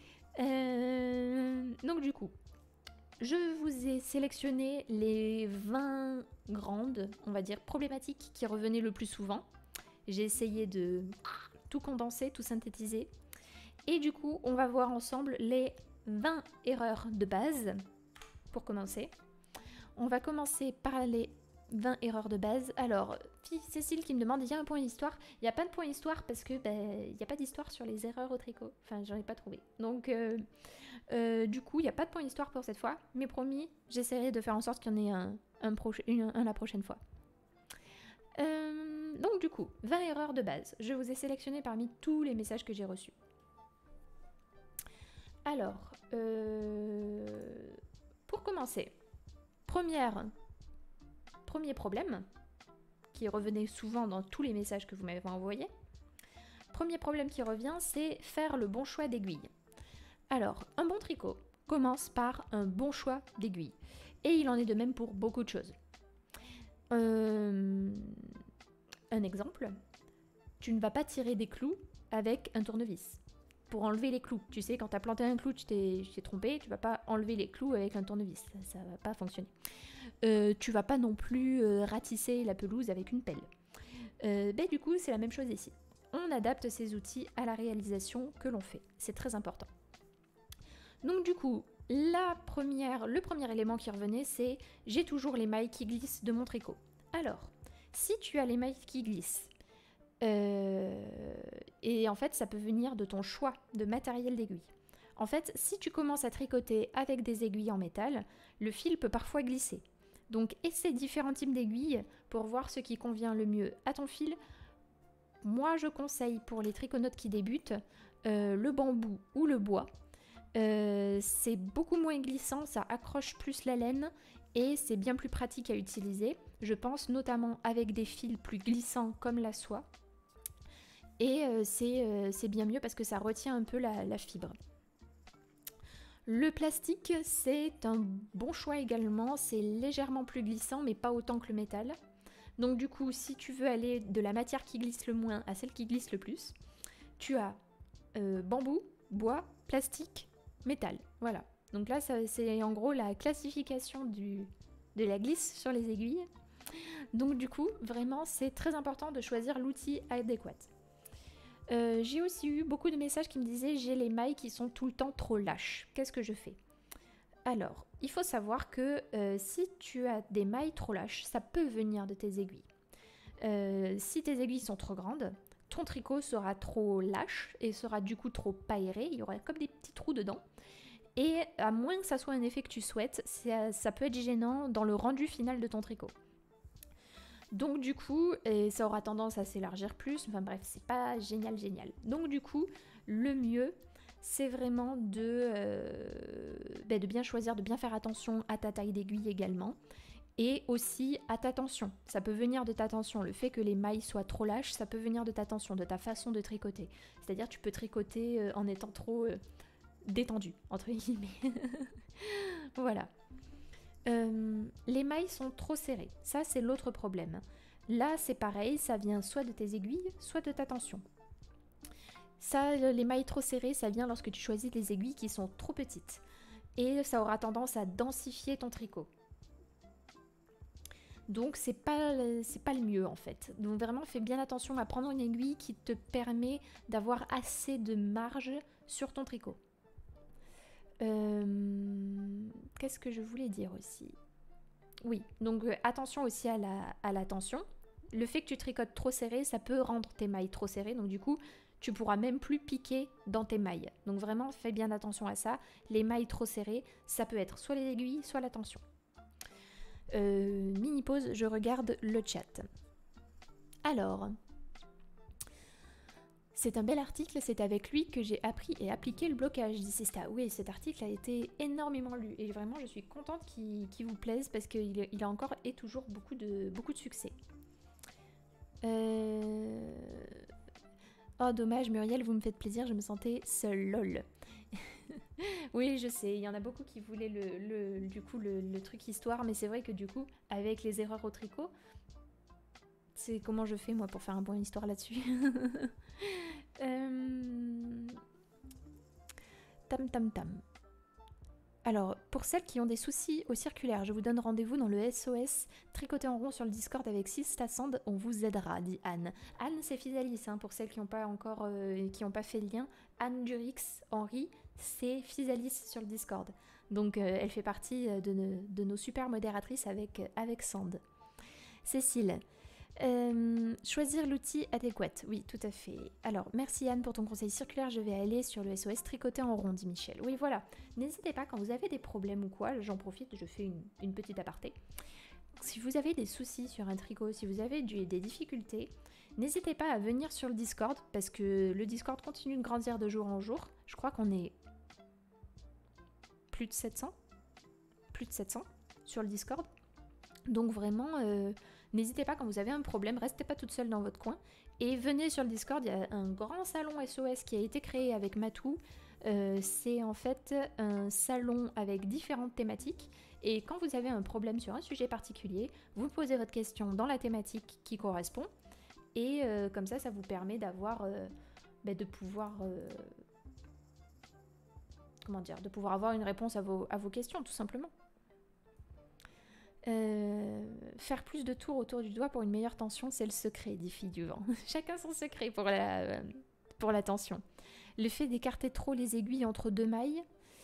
Euh, donc du coup, je vous ai sélectionné les vingt grandes, on va dire, problématiques qui revenaient le plus souvent. J'ai essayé de tout condenser, tout synthétiser. Et du coup, on va voir ensemble les vingt erreurs de base, pour commencer. On va commencer par les vingt erreurs de base. Alors, fille Cécile qui me demande, il y a un point histoire. Il n'y a pas de point histoire parce que ben, il n'y a pas d'histoire sur les erreurs au tricot. Enfin, j'en ai pas trouvé. Donc, euh, euh, du coup, il n'y a pas de point histoire pour cette fois. Mais promis, j'essaierai de faire en sorte qu'il y en ait un, un, une, un la prochaine fois. Euh, donc, du coup, vingt erreurs de base. Je vous ai sélectionné parmi tous les messages que j'ai reçus. Alors, euh, pour commencer, première, premier problème, qui revenait souvent dans tous les messages que vous m'avez envoyés. Premier problème qui revient, c'est faire le bon choix d'aiguille. Alors, un bon tricot commence par un bon choix d'aiguille. Et il en est de même pour beaucoup de choses. Euh, un exemple, tu ne vas pas tirer des clous avec un tournevis. Pour enlever les clous. Tu sais, quand tu as planté un clou, tu t'es trompé, tu vas pas enlever les clous avec un tournevis. Ça, ça va pas fonctionner. Euh, tu vas pas non plus euh, ratisser la pelouse avec une pelle. Euh, ben, du coup, c'est la même chose ici. On adapte ces outils à la réalisation que l'on fait. C'est très important. Donc du coup, la première, le premier élément qui revenait, c'est « j'ai toujours les mailles qui glissent de mon tricot ». Alors, si tu as les mailles qui glissent, Euh, et en fait ça peut venir de ton choix de matériel d'aiguille. En fait, si tu commences à tricoter avec des aiguilles en métal, le fil peut parfois glisser. Donc essaie différents types d'aiguilles pour voir ce qui convient le mieux à ton fil. Moi je conseille pour les triconautes qui débutent euh, le bambou ou le bois. Euh, c'est beaucoup moins glissant, ça accroche plus la laine et c'est bien plus pratique à utiliser. Je pense notamment avec des fils plus glissants comme la soie. Et euh, c'est euh, bien mieux parce que ça retient un peu la, la fibre. Le plastique, c'est un bon choix également, c'est légèrement plus glissant mais pas autant que le métal. Donc du coup, si tu veux aller de la matière qui glisse le moins à celle qui glisse le plus, tu as euh, bambou, bois, plastique, métal. Voilà. Donc là, c'est en gros la classification du, de la glisse sur les aiguilles. Donc du coup, vraiment, c'est très important de choisir l'outil adéquat. Euh, j'ai aussi eu beaucoup de messages qui me disaient j'ai les mailles qui sont tout le temps trop lâches. Qu'est-ce que je fais? Alors, il faut savoir que euh, si tu as des mailles trop lâches, ça peut venir de tes aiguilles. Euh, si tes aiguilles sont trop grandes, ton tricot sera trop lâche et sera du coup trop aéré. Il y aura comme des petits trous dedans. Et à moins que ça soit un effet que tu souhaites, ça, ça peut être gênant dans le rendu final de ton tricot. Donc du coup, et ça aura tendance à s'élargir plus, enfin bref, c'est pas génial génial. Donc du coup, le mieux, c'est vraiment de, euh, ben de bien choisir, de bien faire attention à ta taille d'aiguille également. Et aussi à ta tension, ça peut venir de ta tension, le fait que les mailles soient trop lâches, ça peut venir de ta tension, de ta façon de tricoter. C'est-à-dire tu peux tricoter euh, en étant trop euh, détendu, entre guillemets. Voilà. Euh, les mailles sont trop serrées, ça c'est l'autre problème. Là c'est pareil, ça vient soit de tes aiguilles, soit de ta tension. Ça, les mailles trop serrées, ça vient lorsque tu choisis des aiguilles qui sont trop petites. Et ça aura tendance à densifier ton tricot. Donc c'est pas, c'est pas le mieux en fait. Donc vraiment fais bien attention à prendre une aiguille qui te permet d'avoir assez de marge sur ton tricot. Euh, Qu'est-ce que je voulais dire aussi? Oui, donc euh, attention aussi à la, à la tension. Le fait que tu tricotes trop serré, ça peut rendre tes mailles trop serrées. Donc du coup, tu pourras même plus piquer dans tes mailles. Donc vraiment, fais bien attention à ça. Les mailles trop serrées, ça peut être soit les aiguilles, soit la tension. Euh, mini pause, je regarde le chat. Alors... C'est un bel article, c'est avec lui que j'ai appris et appliqué le blocage, dit Sesta. Oui, cet article a été énormément lu et vraiment je suis contente qu'il qu'il vous plaise parce qu'il il a encore et toujours beaucoup de, beaucoup de succès. Euh... Oh dommage Muriel, vous me faites plaisir, je me sentais seule, lol. Oui, je sais, il y en a beaucoup qui voulaient le, le, du coup le, le truc histoire, mais c'est vrai que du coup, avec les erreurs au tricot, c'est comment je fais moi pour faire un bon histoire là-dessus. euh... Tam tam tam. Alors, pour celles qui ont des soucis au circulaire, je vous donne rendez-vous dans le S O S Tricoter en rond sur le Discord avec Sista Sand, on vous aidera, dit Anne. Anne, c'est Physalis, hein, pour celles qui n'ont pas encore, euh, qui n'ont pas fait le lien. Anne Durix Henri, c'est Physalis sur le Discord. Donc, euh, elle fait partie de, ne, de nos super modératrices avec, avec Sand. Cécile. Euh, choisir l'outil adéquat, oui tout à fait. Alors merci Anne pour ton conseil circulaire, je vais aller sur le S O S Tricoter en rond, dit Michel. Oui voilà, n'hésitez pas quand vous avez des problèmes ou quoi, j'en profite, je fais une, une petite aparté. Si vous avez des soucis sur un tricot, si vous avez du, des difficultés, n'hésitez pas à venir sur le Discord parce que le Discord continue de grandir de jour en jour. Je crois qu'on est plus de sept cents, plus de sept cents sur le Discord. Donc vraiment... Euh, N'hésitez pas quand vous avez un problème, restez pas toute seule dans votre coin et venez sur le Discord, il y a un grand salon S O S qui a été créé avec Matou. Euh, c'est en fait un salon avec différentes thématiques et quand vous avez un problème sur un sujet particulier, vous posez votre question dans la thématique qui correspond et euh, comme ça, ça vous permet d'avoir, euh, bah, de pouvoir, euh, comment dire, de pouvoir avoir une réponse à vos, à vos questions tout simplement. Euh, faire plus de tours autour du doigt pour une meilleure tension, c'est le secret, dit Fille du Vent. Chacun son secret pour la, euh, pour la tension. Le fait d'écarter trop les aiguilles entre deux mailles,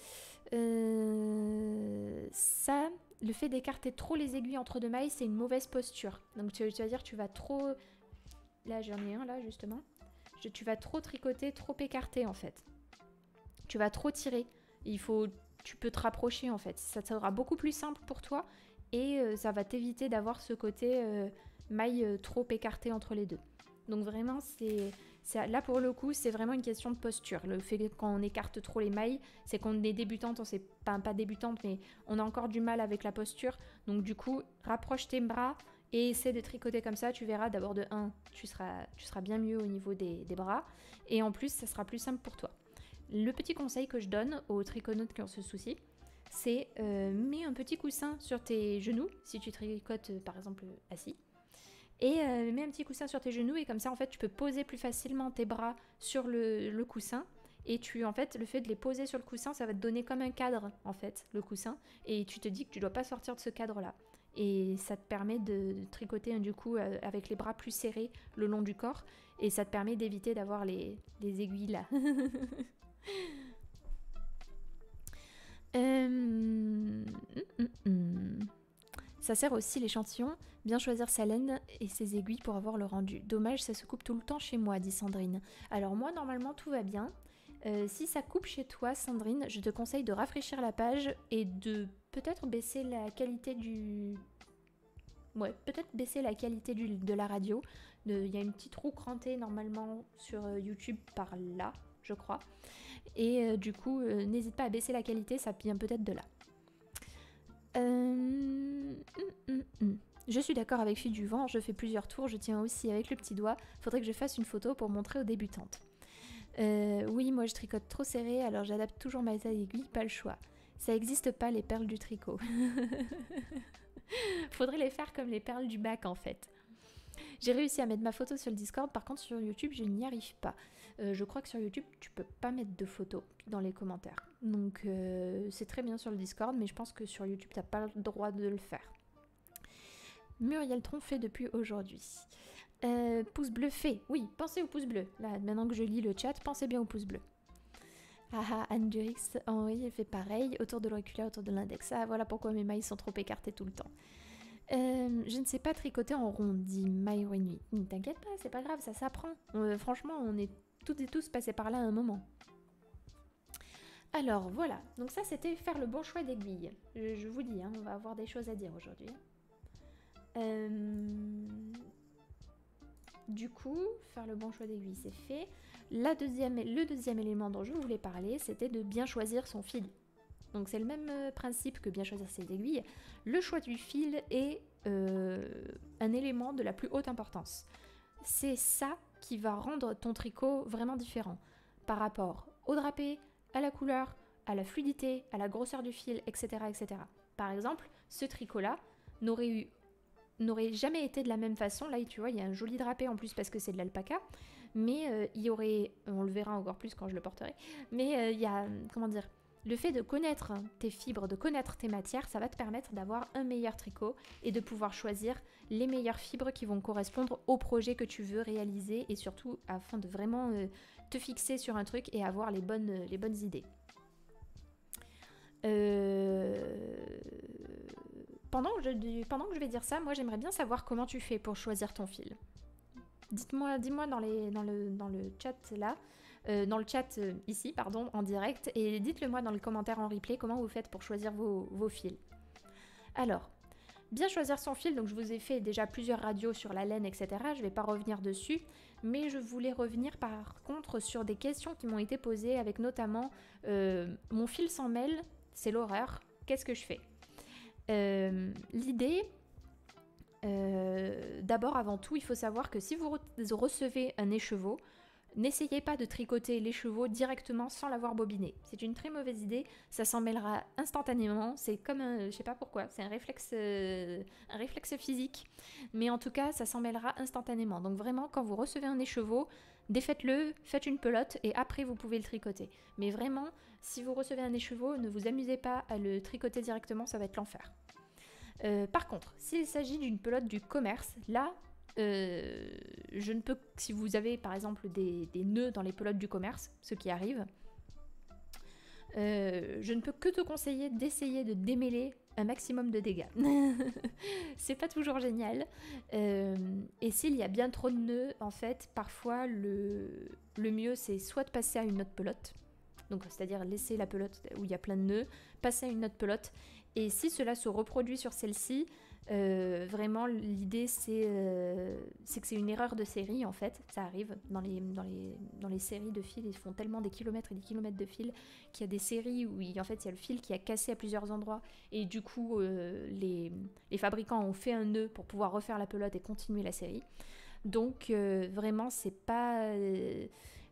euh, ça, le fait d'écarter trop les aiguilles entre deux mailles, c'est une mauvaise posture. Donc tu, tu vas dire tu vas trop... Là j'en ai un là justement. Je, tu vas trop tricoter, trop écarter en fait. Tu vas trop tirer. Il faut, tu peux te rapprocher en fait. Ça sera beaucoup plus simple pour toi. Et euh, ça va t'éviter d'avoir ce côté euh, maille euh, trop écartée entre les deux. Donc vraiment, c'est, c'est là pour le coup, c'est vraiment une question de posture. Le fait que quand on écarte trop les mailles, c'est qu'on est débutante, on sait pas, pas débutante, mais on a encore du mal avec la posture. Donc du coup, rapproche tes bras et essaie de tricoter comme ça. Tu verras d'abord de un, tu seras, tu seras bien mieux au niveau des, des bras. Et en plus, ça sera plus simple pour toi. le petit conseil que je donne aux triconautes qui ont ce souci, c'est euh, mets un petit coussin sur tes genoux, si tu tricotes euh, par exemple assis, et euh, mets un petit coussin sur tes genoux, et comme ça en fait tu peux poser plus facilement tes bras sur le, le coussin, et tu en fait le fait de les poser sur le coussin, ça va te donner comme un cadre en fait, le coussin, et tu te dis que tu dois pas sortir de ce cadre là. Et ça te permet de, de tricoter du coup euh, avec les bras plus serrés le long du corps, et ça te permet d'éviter d'avoir les, les aiguilles là. euh... hum, hum, hum. Ça sert aussi l'échantillon, bien choisir sa laine et ses aiguilles pour avoir le rendu. Dommage, ça se coupe tout le temps chez moi, dit Sandrine. Alors moi, normalement, tout va bien. Euh, si ça coupe chez toi, Sandrine, je te conseille de rafraîchir la page et de peut-être baisser la qualité du... Ouais, peut-être baisser la qualité du, de la radio. Il y a une petite roue crantée normalement sur euh, YouTube par là, je crois. Et euh, du coup, euh, n'hésite pas à baisser la qualité, ça vient peut-être de là. Euh... Mm, mm, mm. Je suis d'accord avec Fille du Vent, je fais plusieurs tours, je tiens aussi avec le petit doigt. Faudrait que je fasse une photo pour montrer aux débutantes. Euh, oui, moi je tricote trop serré, alors j'adapte toujours ma taille d'aiguille, pas le choix. Ça existe pas les perles du tricot. Faudrait les faire comme les perles du bac en fait. J'ai réussi à mettre ma photo sur le Discord, par contre sur YouTube je n'y arrive pas. Euh, je crois que sur YouTube tu peux pas mettre de photos dans les commentaires. Donc euh, c'est très bien sur le Discord, mais je pense que sur YouTube t'as pas le droit de le faire. Muriel Tron fait depuis aujourd'hui. Euh, pouce bleu fait, oui, pensez au pouce bleu. Là, maintenant que je lis le chat, pensez bien au pouce bleu. Ah ah, Anne Durix, oh oui, elle fait pareil, autour de l'auriculaire, autour de l'index. Ah, voilà pourquoi mes mailles sont trop écartées tout le temps. Euh, je ne sais pas tricoter en rond, dit Myronui. T'inquiète pas, c'est pas grave, ça s'apprend. Euh, franchement, on est toutes et tous passés par là à un moment. Alors voilà, donc ça c'était faire le bon choix d'aiguille. Je, je vous dis, hein, on va avoir des choses à dire aujourd'hui. Euh... Du coup, faire le bon choix d'aiguille, c'est fait. La deuxième, le deuxième élément dont je voulais parler, c'était de bien choisir son fil. Donc c'est le même principe que bien choisir ses aiguilles. Le choix du fil est euh, un élément de la plus haute importance. C'est ça qui va rendre ton tricot vraiment différent par rapport au drapé, à la couleur, à la fluidité, à la grosseur du fil, et cetera et cetera. Par exemple, ce tricot-là n'aurait eu n'aurait jamais été de la même façon. Là, tu vois, il y a un joli drapé en plus parce que c'est de l'alpaca, mais euh, il y aurait, on le verra encore plus quand je le porterai, mais euh, il y a, comment dire, le fait de connaître tes fibres, de connaître tes matières, ça va te permettre d'avoir un meilleur tricot et de pouvoir choisir les meilleures fibres qui vont correspondre au projet que tu veux réaliser et surtout afin de vraiment euh, te fixer sur un truc et avoir les bonnes, les bonnes idées. Euh... Pendant que, je, pendant que je vais dire ça, moi j'aimerais bien savoir comment tu fais pour choisir ton fil. Dites-moi, dis-moi dans, les, dans, le, dans le chat là, euh, dans le chat euh, ici, pardon, en direct, et dites-le moi dans les commentaires en replay comment vous faites pour choisir vos, vos fils. Alors, bien choisir son fil, donc je vous ai fait déjà plusieurs radios sur la laine, et cetera. Je ne vais pas revenir dessus, mais je voulais revenir par contre sur des questions qui m'ont été posées avec notamment euh, mon fil s'en mêle, c'est l'horreur, qu'est-ce que je fais? Euh, l'idée, euh, d'abord avant tout, il faut savoir que si vous re- recevez un écheveau, n'essayez pas de tricoter l'écheveau directement sans l'avoir bobiné. C'est une très mauvaise idée, ça s'en mêlera instantanément, c'est comme un, je sais pas pourquoi, c'est un réflexe, euh, un réflexe physique, mais en tout cas ça s'en mêlera instantanément. Donc vraiment, quand vous recevez un écheveau, défaites-le, faites une pelote et après vous pouvez le tricoter. Mais vraiment, si vous recevez un écheveau, ne vous amusez pas à le tricoter directement, ça va être l'enfer. Euh, par contre, s'il s'agit d'une pelote du commerce, là, euh, je ne peux, si vous avez par exemple des, des nœuds dans les pelotes du commerce, ce qui arrive, euh, je ne peux que te conseiller d'essayer de démêler un maximum de dégâts. C'est pas toujours génial. Euh, et s'il y a bien trop de nœuds, en fait, parfois le, le mieux c'est soit de passer à une autre pelote, donc c'est-à-dire laisser la pelote où il y a plein de nœuds, passer à une autre pelote, et si cela se reproduit sur celle-ci, euh, vraiment l'idée c'est, euh, c'est que c'est une erreur de série en fait, ça arrive dans les, dans les, dans les séries de fils, ils font tellement des kilomètres et des kilomètres de fils qu'il y a des séries où il, en fait il y a le fil qui a cassé à plusieurs endroits et du coup euh, les, les fabricants ont fait un nœud pour pouvoir refaire la pelote et continuer la série. Donc euh, vraiment c'est pas... Euh,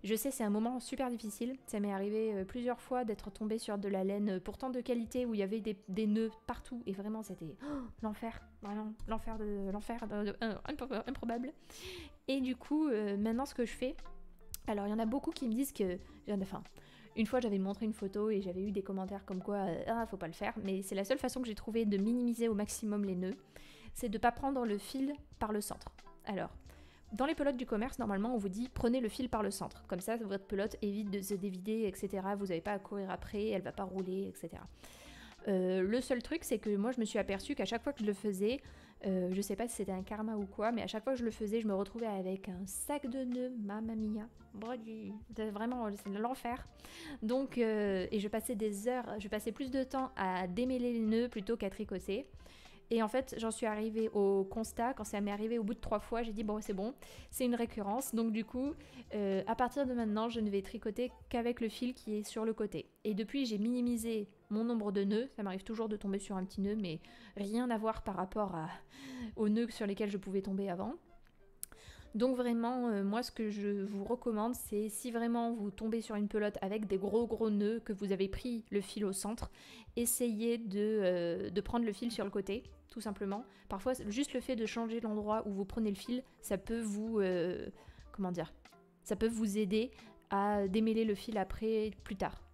Je sais, c'est un moment super difficile. Ça m'est arrivé euh, plusieurs fois d'être tombée sur de la laine euh, pourtant de qualité où il y avait des, des nœuds partout et vraiment c'était oh, l'enfer, vraiment l'enfer de l'enfer de, de, euh, improbable. Et du coup, euh, maintenant ce que je fais, alors il y en a beaucoup qui me disent que, enfin, une fois j'avais montré une photo et j'avais eu des commentaires comme quoi euh, ah faut pas le faire, mais c'est la seule façon que j'ai trouvé de minimiser au maximum les nœuds, c'est de pas prendre le fil par le centre. Alors dans les pelotes du commerce, normalement, on vous dit prenez le fil par le centre. Comme ça, votre pelote évite de se dévider, et cetera. Vous n'avez pas à courir après, elle va pas rouler, et cetera. Euh, le seul truc, c'est que moi, je me suis aperçue qu'à chaque fois que je le faisais, euh, je sais pas si c'était un karma ou quoi, mais à chaque fois que je le faisais, je me retrouvais avec un sac de nœuds, mamma mia. C'était vraiment l'enfer. Donc, euh, et je passais des heures, je passais plus de temps à démêler les nœuds plutôt qu'à tricoter. Et en fait, j'en suis arrivée au constat, quand ça m'est arrivé au bout de trois fois, j'ai dit bon, c'est bon, c'est une récurrence. Donc du coup, euh, à partir de maintenant, je ne vais tricoter qu'avec le fil qui est sur le côté. Et depuis, j'ai minimisé mon nombre de nœuds. Ça m'arrive toujours de tomber sur un petit nœud, mais rien à voir par rapport à, aux nœuds sur lesquels je pouvais tomber avant. Donc vraiment, euh, moi ce que je vous recommande, c'est si vraiment vous tombez sur une pelote avec des gros gros nœuds, que vous avez pris le fil au centre, essayez de, euh, de prendre le fil sur le côté, tout simplement. Parfois, juste le fait de changer l'endroit où vous prenez le fil, ça peut vous... Euh, comment dire, ça peut vous aider à démêler le fil après, plus tard.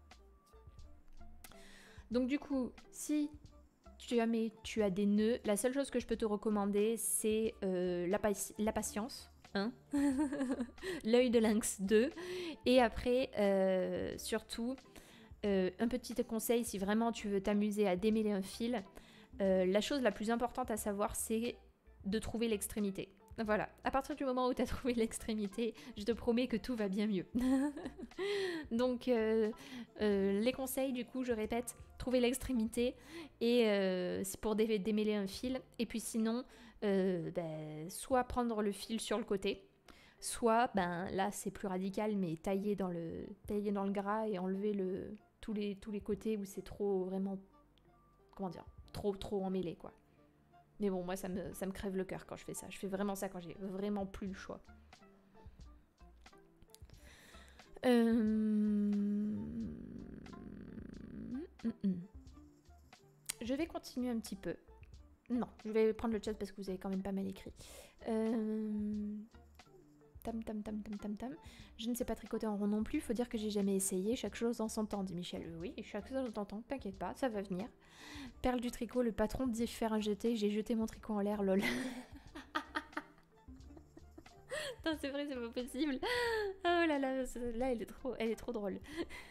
Donc du coup, si jamais tu as des nœuds, la seule chose que je peux te recommander, c'est euh, la, la patience. Hein l'œil de lynx deux. Et après, euh, surtout, euh, un petit conseil, si vraiment tu veux t'amuser à démêler un fil, euh, la chose la plus importante à savoir, c'est de trouver l'extrémité. Voilà, à partir du moment où tu as trouvé l'extrémité, je te promets que tout va bien mieux. Donc, euh, euh, les conseils, du coup, je répète, trouver l'extrémité et euh, c'est pour dé démêler un fil. Et puis sinon, euh, ben, soit prendre le fil sur le côté, soit, ben là c'est plus radical, mais tailler dans le, tailler dans le gras et enlever le, tous, les, tous les côtés où c'est trop, vraiment, comment dire, trop, trop emmêlé, quoi. Mais bon, moi, ça me, ça me crève le cœur quand je fais ça. Je fais vraiment ça quand j'ai vraiment plus le choix. Euh... Je vais continuer un petit peu. Non, je vais prendre le chat parce que vous avez quand même pas mal écrit. Euh... Tam tam tam tam tam tam. Je ne sais pas tricoter en rond non plus, faut dire que j'ai jamais essayé. Chaque chose en son temps, dit Michel. Oui, chaque chose en son temps, t'inquiète pas, ça va venir. Perle du tricot, le patron dit faire un jeté, j'ai jeté mon tricot en l'air, lol. Non, c'est vrai, c'est pas possible. Oh là là, là elle est trop, elle est trop drôle.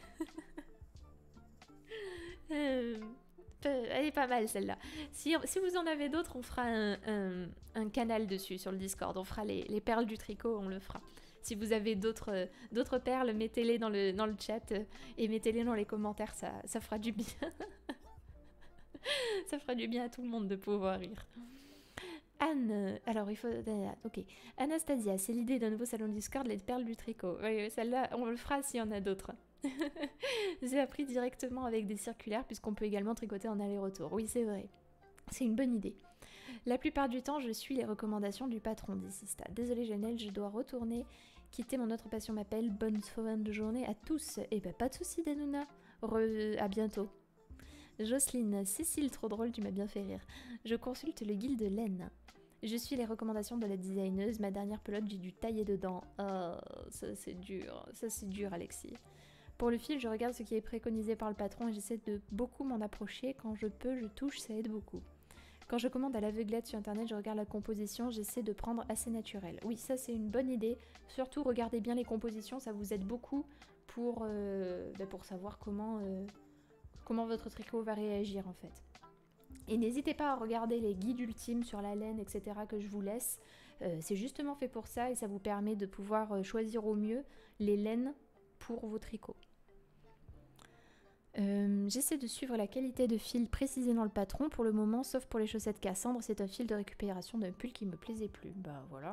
euh... Elle est pas mal celle-là. Si, si vous en avez d'autres, on fera un, un, un canal dessus sur le Discord. On fera les, les perles du tricot, on le fera. Si vous avez d'autres euh, d'autres perles, mettez-les dans le, dans le chat euh, et mettez-les dans les commentaires, ça, ça fera du bien. Ça fera du bien à tout le monde de pouvoir rire. Anne, euh, alors il faut... Ok. Anastasia, c'est l'idée d'un nouveau salon Discord, les perles du tricot. Oui, celle-là, on le fera s'il y en a d'autres. J'ai appris directement avec des circulaires puisqu'on peut également tricoter en aller-retour. Oui, c'est vrai. C'est une bonne idée. La plupart du temps, je suis les recommandations du patron, dit Sista. Désolée, Janelle, je dois retourner. Quitter mon autre passion m'appelle. Bonne fin de journée à tous. Et ben, pas de soucis, Danouna. Re... À bientôt. Jocelyne, Cécile, trop drôle, tu m'as bien fait rire. Je consulte le guide de laine. Je suis les recommandations de la designeuse. Ma dernière pelote, j'ai dû tailler dedans. Oh, ça c'est dur. Ça c'est dur, Alexis. Pour le fil, je regarde ce qui est préconisé par le patron et j'essaie de beaucoup m'en approcher. Quand je peux, je touche, ça aide beaucoup. Quand je commande à l'aveuglette sur internet, je regarde la composition, j'essaie de prendre assez naturel. Oui, ça c'est une bonne idée. Surtout, regardez bien les compositions, ça vous aide beaucoup pour, euh, bah pour savoir comment, euh, comment votre tricot va réagir en fait. Et n'hésitez pas à regarder les guides ultimes sur la laine, et cetera que je vous laisse. Euh, c'est justement fait pour ça et ça vous permet de pouvoir choisir au mieux les laines pour vos tricots. Euh, J'essaie de suivre la qualité de fil précisée dans le patron pour le moment, sauf pour les chaussettes Cassandre, c'est un fil de récupération d'un pull qui me plaisait plus. Bah voilà.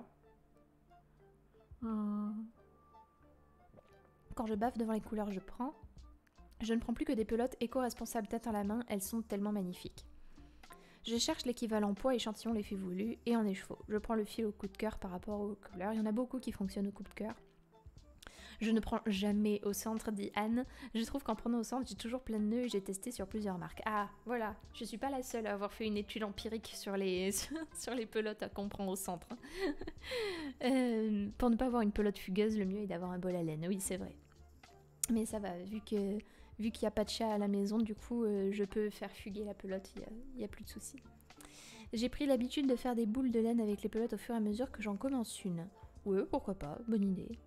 Hum. Quand je baffe devant les couleurs, je prends. Je ne prends plus que des pelotes éco-responsables tête à la main, elles sont tellement magnifiques. Je cherche l'équivalent poids échantillon l'effet voulu et en écheveau. Je prends le fil au coup de cœur par rapport aux couleurs. Il y en a beaucoup qui fonctionnent au coup de cœur. Je ne prends jamais au centre, dit Anne. Je trouve qu'en prenant au centre, j'ai toujours plein de nœuds et j'ai testé sur plusieurs marques. Ah, voilà, je suis pas la seule à avoir fait une étude empirique sur les, sur les pelotes qu'on prend au centre. euh, pour ne pas avoir une pelote fugueuse, le mieux est d'avoir un bol à laine. Oui, c'est vrai. Mais ça va, vu que vu qu'il n'y a pas de chat à la maison, du coup, euh, je peux faire fuguer la pelote, il n'y a, a plus de soucis. J'ai pris l'habitude de faire des boules de laine avec les pelotes au fur et à mesure que j'en commence une. Ouais, pourquoi pas, bonne idée.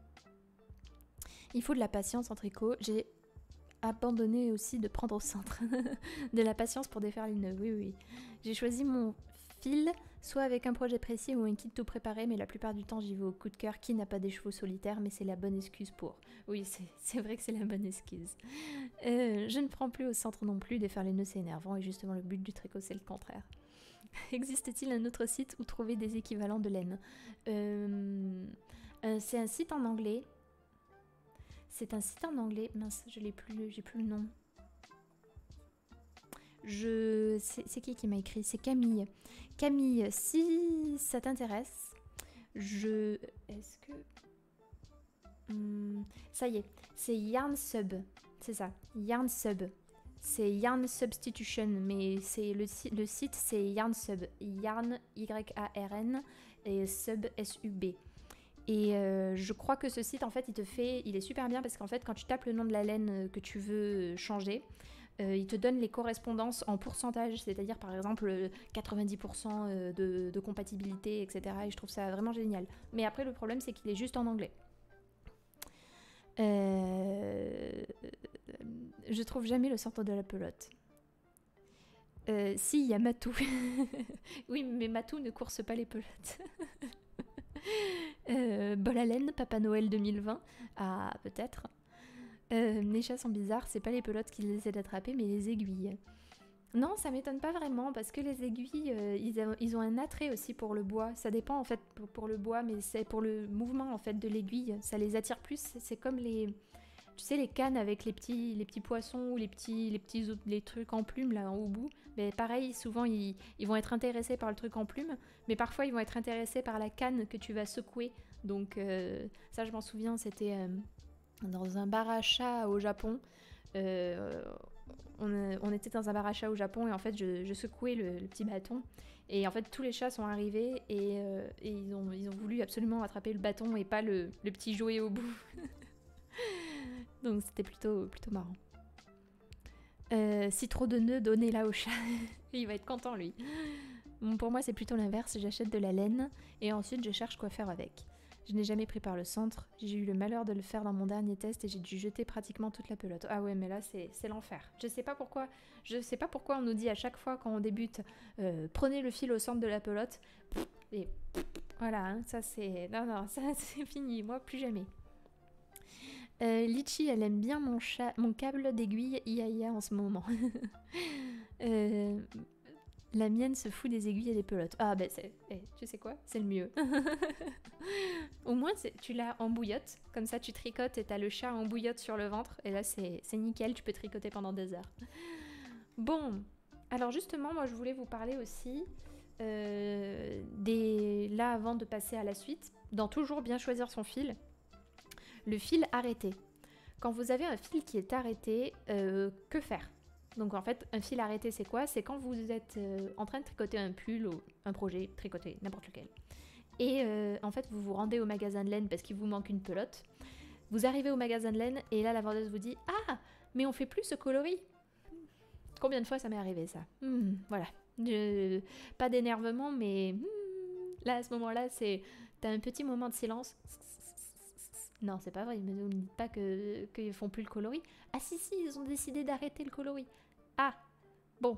Il faut de la patience en tricot. J'ai abandonné aussi de prendre au centre. De la patience pour défaire les nœuds, oui, oui. J'ai choisi mon fil, soit avec un projet précis ou un kit tout préparé, mais la plupart du temps j'y vais au coup de cœur. Qui n'a pas des chevaux solitaires, mais c'est la bonne excuse pour. Oui, c'est vrai que c'est la bonne excuse. Euh, je ne prends plus au centre non plus. Défaire les nœuds, c'est énervant, et justement le but du tricot, c'est le contraire. Existe-t-il un autre site où trouver des équivalents de laine? euh, euh, C'est un site en anglais. C'est un site en anglais. Mince, je l'ai plus, j'ai plus le nom. Je, c'est qui qui m'a écrit? C'est Camille. Camille, si ça t'intéresse, je, est-ce que, hum, ça y est, c'est YarnSub, c'est ça, YarnSub. C'est Yarn Substitution, mais c'est le, le site c'est YarnSub, Yarn Y A R N et Sub S U B. Et euh, je crois que ce site, en fait, il te fait, il est super bien parce qu'en fait, quand tu tapes le nom de la laine que tu veux changer, euh, il te donne les correspondances en pourcentage, c'est-à-dire par exemple quatre-vingt-dix pour cent de, de compatibilité, et cetera. Et je trouve ça vraiment génial. Mais après, le problème, c'est qu'il est juste en anglais. Euh... Je trouve jamais le centre de la pelote. Euh, si, il y a Matou. Oui, mais Matou ne course pas les pelotes. euh, Bol à laine, Papa Noël deux mille vingt. Ah, peut-être. Euh, les chats sont bizarres, c'est pas les pelotes qu'ils essaient d'attraper, mais les aiguilles. Non, ça m'étonne pas vraiment, parce que les aiguilles, euh, ils, a, ils ont un attrait aussi pour le bois. Ça dépend en fait pour, pour le bois, mais c'est pour le mouvement en fait de l'aiguille. Ça les attire plus, c'est comme les... Tu sais, les cannes avec les petits, les petits poissons ou les petits, les petits les trucs en plume là au bout. Mais pareil, souvent ils, ils vont être intéressés par le truc en plume, mais parfois ils vont être intéressés par la canne que tu vas secouer. Donc euh, ça, je m'en souviens, c'était euh, dans un bar à chat au Japon. Euh, on, on était dans un bar à chat au Japon et en fait je, je secouais le, le petit bâton. Et en fait tous les chats sont arrivés et, euh, et ils, ont, ils ont voulu absolument attraper le bâton et pas le, le petit jouet au bout. Donc c'était plutôt, plutôt marrant. Euh, si trop de nœuds, donnez-la au chat. Il va être content lui. Bon, pour moi c'est plutôt l'inverse, j'achète de la laine et ensuite je cherche quoi faire avec. Je n'ai jamais pris par le centre, j'ai eu le malheur de le faire dans mon dernier test et j'ai dû jeter pratiquement toute la pelote. Ah ouais, mais là c'est l'enfer. Je sais pas pourquoi, je sais pas pourquoi on nous dit à chaque fois quand on débute, euh, prenez le fil au centre de la pelote et voilà, hein, ça c'est... Non, non, ça c'est fini, moi plus jamais. Euh, Litchi, elle aime bien mon, chat, mon câble d'aiguille I A I A en ce moment. euh, la mienne se fout des aiguilles et des pelotes. Ah ben, hey, tu sais quoi? C'est le mieux. Au moins, tu l'as en bouillotte. Comme ça, tu tricotes et t'as le chat en bouillotte sur le ventre. Et là, c'est nickel, tu peux tricoter pendant des heures. Bon, alors justement, moi, je voulais vous parler aussi euh, des... Là, avant de passer à la suite, dans toujours bien choisir son fil. Le fil arrêté. Quand vous avez un fil qui est arrêté, euh, que faire? Donc en fait, un fil arrêté, c'est quoi? C'est quand vous êtes euh, en train de tricoter un pull ou un projet, tricoter n'importe lequel. Et euh, en fait, vous vous rendez au magasin de laine parce qu'il vous manque une pelote. Vous arrivez au magasin de laine et là, la vendeuse vous dit « Ah, mais on fait plus ce coloris !» Combien de fois ça m'est arrivé, ça? hmm, Voilà. Je... Pas d'énervement, mais hmm, là, à ce moment-là, c'est... T'as un petit moment de silence. Non, c'est pas vrai, mais ne me dites pas qu'ils que font plus le coloris. Ah si, si, ils ont décidé d'arrêter le coloris. Ah, bon.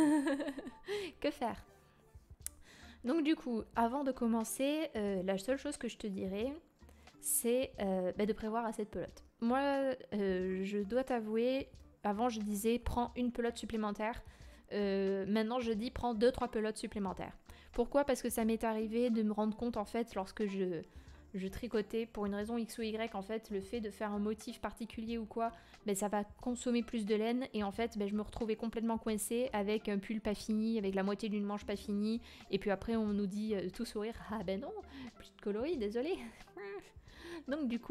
Que faire? Donc du coup, avant de commencer, euh, la seule chose que je te dirais, c'est euh, bah, de prévoir assez de pelotes. Moi, euh, je dois t'avouer, avant je disais prends une pelote supplémentaire. Euh, maintenant je dis prends deux trois pelotes supplémentaires. Pourquoi? Parce que ça m'est arrivé de me rendre compte en fait lorsque je... je tricotais pour une raison X ou Y, en fait, le fait de faire un motif particulier ou quoi, ben, ça va consommer plus de laine et en fait, ben, je me retrouvais complètement coincée avec un pull pas fini, avec la moitié d'une manche pas finie et puis après on nous dit euh, tout sourire, ah ben non, plus de coloris, désolé. Donc du coup,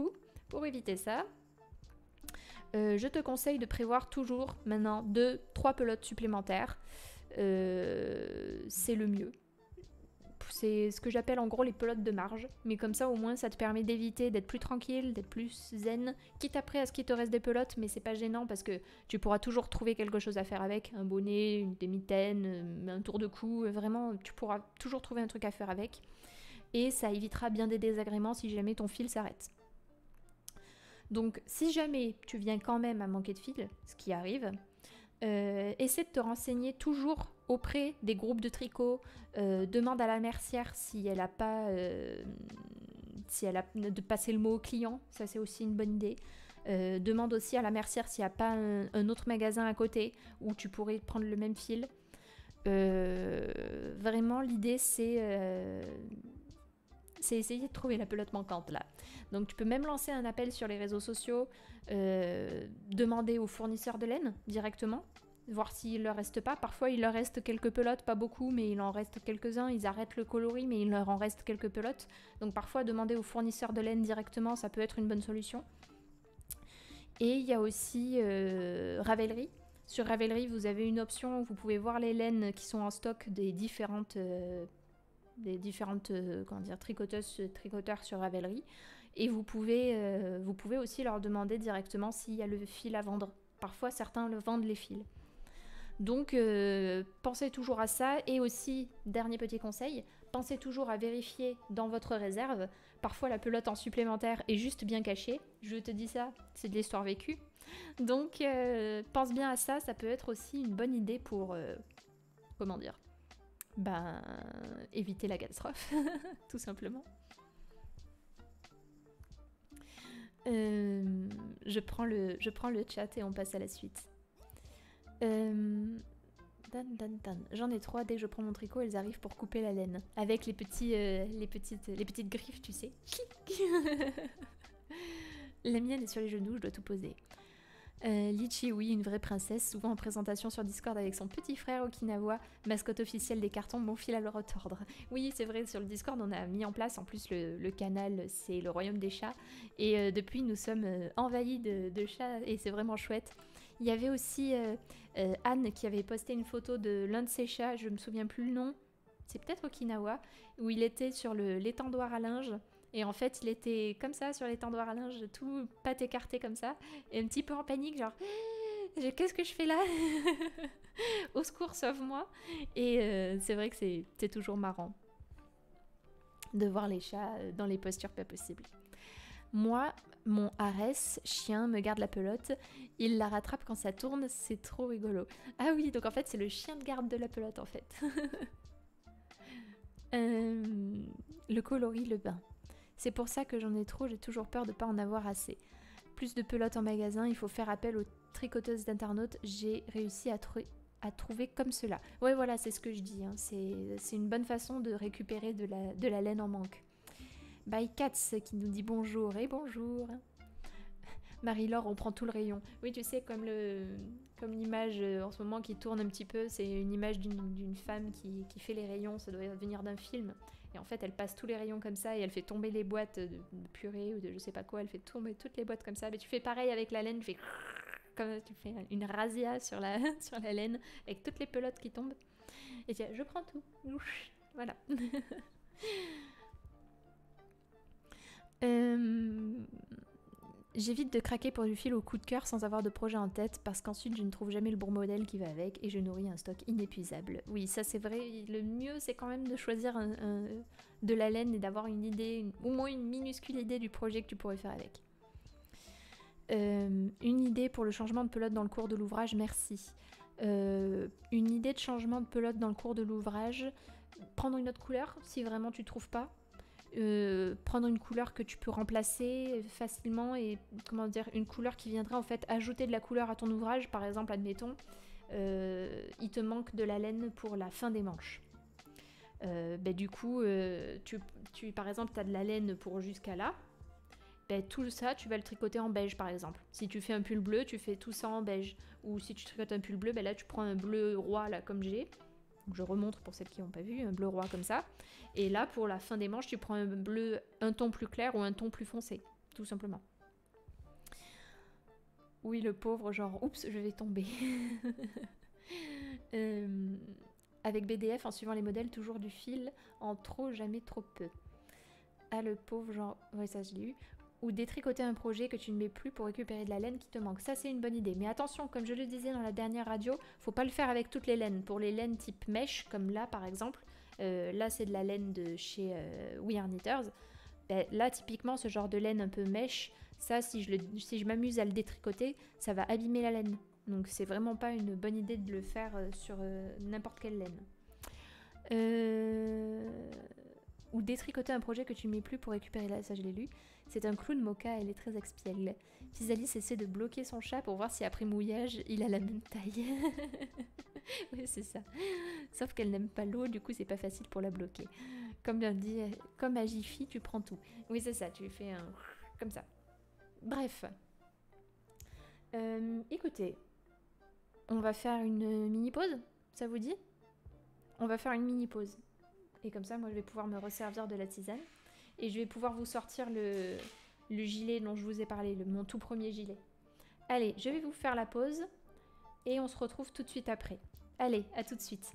Pour éviter ça, euh, je te conseille de prévoir toujours maintenant deux trois pelotes supplémentaires. Euh, c'est le mieux. C'est ce que j'appelle en gros les pelotes de marge, mais comme ça au moins ça te permet d'éviter d'être plus tranquille, d'être plus zen, quitte après à ce qu'il te reste des pelotes, mais c'est pas gênant parce que tu pourras toujours trouver quelque chose à faire avec, un bonnet, une, des mitaines, un tour de cou, vraiment tu pourras toujours trouver un truc à faire avec, et ça évitera bien des désagréments si jamais ton fil s'arrête. Donc si jamais tu viens quand même à manquer de fil, ce qui arrive, Euh, essaie de te renseigner toujours auprès des groupes de tricot. Euh, demande à la mercière si elle a pas, euh, si elle a de passer le mot au client. Ça c'est aussi une bonne idée. Euh, demande aussi à la mercière s'il n'y a pas un, un autre magasin à côté où tu pourrais prendre le même fil. Euh, vraiment l'idée c'est euh, c'est essayer de trouver la pelote manquante là. Donc tu peux même lancer un appel sur les réseaux sociaux, euh, demander aux fournisseurs de laine directement, voir s'il leur reste pas. Parfois il leur reste quelques pelotes, pas beaucoup, mais il en reste quelques-uns. Ils arrêtent le coloris, mais il leur en reste quelques pelotes. Donc parfois demander aux fournisseurs de laine directement, ça peut être une bonne solution. Et il y a aussi euh, Ravelry. Sur Ravelry, vous avez une option où vous pouvez voir les laines qui sont en stock des différentes... Euh, des différentes euh, comment dire, tricoteuses, tricoteurs sur Ravelry. Et vous pouvez, euh, vous pouvez aussi leur demander directement s'il y a le fil à vendre. Parfois, certains le vendent les fils. Donc, euh, pensez toujours à ça. Et aussi, dernier petit conseil, pensez toujours à vérifier dans votre réserve. Parfois, la pelote en supplémentaire est juste bien cachée. Je te dis ça, c'est de l'histoire vécue. Donc, euh, pense bien à ça. Ça peut être aussi une bonne idée pour... Euh, comment dire Ben, éviter la catastrophe, tout simplement. Euh, je, prends le, je prends le chat et on passe à la suite. Euh, dan, dan, dan. J'en ai trois, dès que je prends mon tricot, elles arrivent pour couper la laine. Avec les, petits, euh, les, petites, les petites griffes, tu sais. La mienne est sur les genoux, je dois tout poser. Euh, Litchi, oui, une vraie princesse, souvent en présentation sur Discord avec son petit frère Okinawa, mascotte officielle des cartons, mon fil à le retordre. Oui, c'est vrai, sur le Discord, on a mis en place, en plus, le, le canal, c'est le royaume des chats, et euh, depuis, nous sommes euh, envahis de, de chats, et c'est vraiment chouette. Il y avait aussi euh, euh, Anne qui avait posté une photo de l'un de ses chats, je me souviens plus le nom, c'est peut-être Okinawa, où il était sur le, l'étendoir à linge. Et en fait, il était comme ça sur l'étendoir à linge, tout patte écarté comme ça, et un petit peu en panique, genre qu'est-ce que je fais là? Au secours, sauve-moi. Et euh, c'est vrai que c'est, c'est toujours marrant de voir les chats dans les postures pas possibles. Moi, mon Arès, chien, me garde la pelote, il la rattrape quand ça tourne, c'est trop rigolo. Ah oui, donc en fait, c'est le chien de garde de la pelote en fait. euh, le coloris, le bain. C'est pour ça que j'en ai trop, j'ai toujours peur de pas en avoir assez. Plus de pelotes en magasin, il faut faire appel aux tricoteuses d'internautes. J'ai réussi à, tr- à trouver comme cela. Ouais, voilà, c'est ce que je dis. Hein. C'est, c'est une bonne façon de récupérer de la, de la laine en manque. By Katz qui nous dit bonjour et bonjour. Marie-Laure, on prend tout le rayon. Oui, tu sais, comme, le, comme l'image euh, en ce moment qui tourne un petit peu, c'est une image d'une, d'une femme qui, qui fait les rayons, ça doit venir d'un film. Et en fait, elle passe tous les rayons comme ça et elle fait tomber les boîtes de, de purée ou de je sais pas quoi. Elle fait tomber toutes les boîtes comme ça. Mais tu fais pareil avec la laine. Tu fais, comme tu fais une razzia sur la, sur la laine avec toutes les pelotes qui tombent. Et tu dis, je prends tout. Voilà. euh, J'évite de craquer pour du fil au coup de cœur sans avoir de projet en tête parce qu'ensuite je ne trouve jamais le bon modèle qui va avec et je nourris un stock inépuisable. Oui, ça c'est vrai, le mieux c'est quand même de choisir un, un, de la laine et d'avoir une idée, une, au moins une minuscule idée du projet que tu pourrais faire avec. Euh, une idée pour le changement de pelote dans le cours de l'ouvrage, merci. Euh, une idée de changement de pelote dans le cours de l'ouvrage, prendre une autre couleur si vraiment tu ne trouves pas. Euh, prendre une couleur que tu peux remplacer facilement et comment dire, une couleur qui viendrait en fait ajouter de la couleur à ton ouvrage. Par exemple, admettons, euh, il te manque de la laine pour la fin des manches. Euh, bah, du coup, euh, tu, tu, par exemple, tu as de la laine pour jusqu'à là. Bah, tout ça, tu vas le tricoter en beige par exemple. Si tu fais un pull bleu, tu fais tout ça en beige. Ou si tu tricotes un pull bleu, bah, là tu prends un bleu roi là comme j'ai. Je remontre pour celles qui n'ont pas vu, un bleu roi comme ça. Et là, pour la fin des manches, tu prends un bleu un ton plus clair ou un ton plus foncé, tout simplement. Oui, le pauvre, genre, oups, je vais tomber. euh, avec B D F, en suivant les modèles, toujours du fil, en trop, jamais trop peu. Ah, le pauvre, genre, ouais, ça je l'ai eu. Ou détricoter un projet que tu ne mets plus pour récupérer de la laine qui te manque. Ça, c'est une bonne idée. Mais attention, comme je le disais dans la dernière radio, faut pas le faire avec toutes les laines. Pour les laines type mèche, comme là, par exemple, euh, là, c'est de la laine de chez euh, We Are Knitters. Ben, là, typiquement, ce genre de laine un peu mèche, ça, si je, le, si je m'amuse à le détricoter, ça va abîmer la laine. Donc, c'est vraiment pas une bonne idée de le faire euh, sur euh, n'importe quelle laine. Euh... Ou détricoter un projet que tu ne mets plus pour récupérer la... Ça, je l'ai lu. C'est un clown mocha, elle est très expiègle. Physalis essaie de bloquer son chat pour voir si après mouillage, il a la même taille. Oui, c'est ça. Sauf qu'elle n'aime pas l'eau, du coup, c'est pas facile pour la bloquer. Comme bien dit, comme à Jiffy, tu prends tout. Oui, c'est ça, tu fais un... comme ça. Bref. Euh, écoutez, on va faire une mini-pause, ça vous dit? On va faire une mini-pause. Et comme ça, moi, je vais pouvoir me resservir de la tisane. Et je vais pouvoir vous sortir le, le gilet dont je vous ai parlé, le, mon tout premier gilet. Allez, je vais vous faire la pause. Et on se retrouve tout de suite après. Allez, à tout de suite.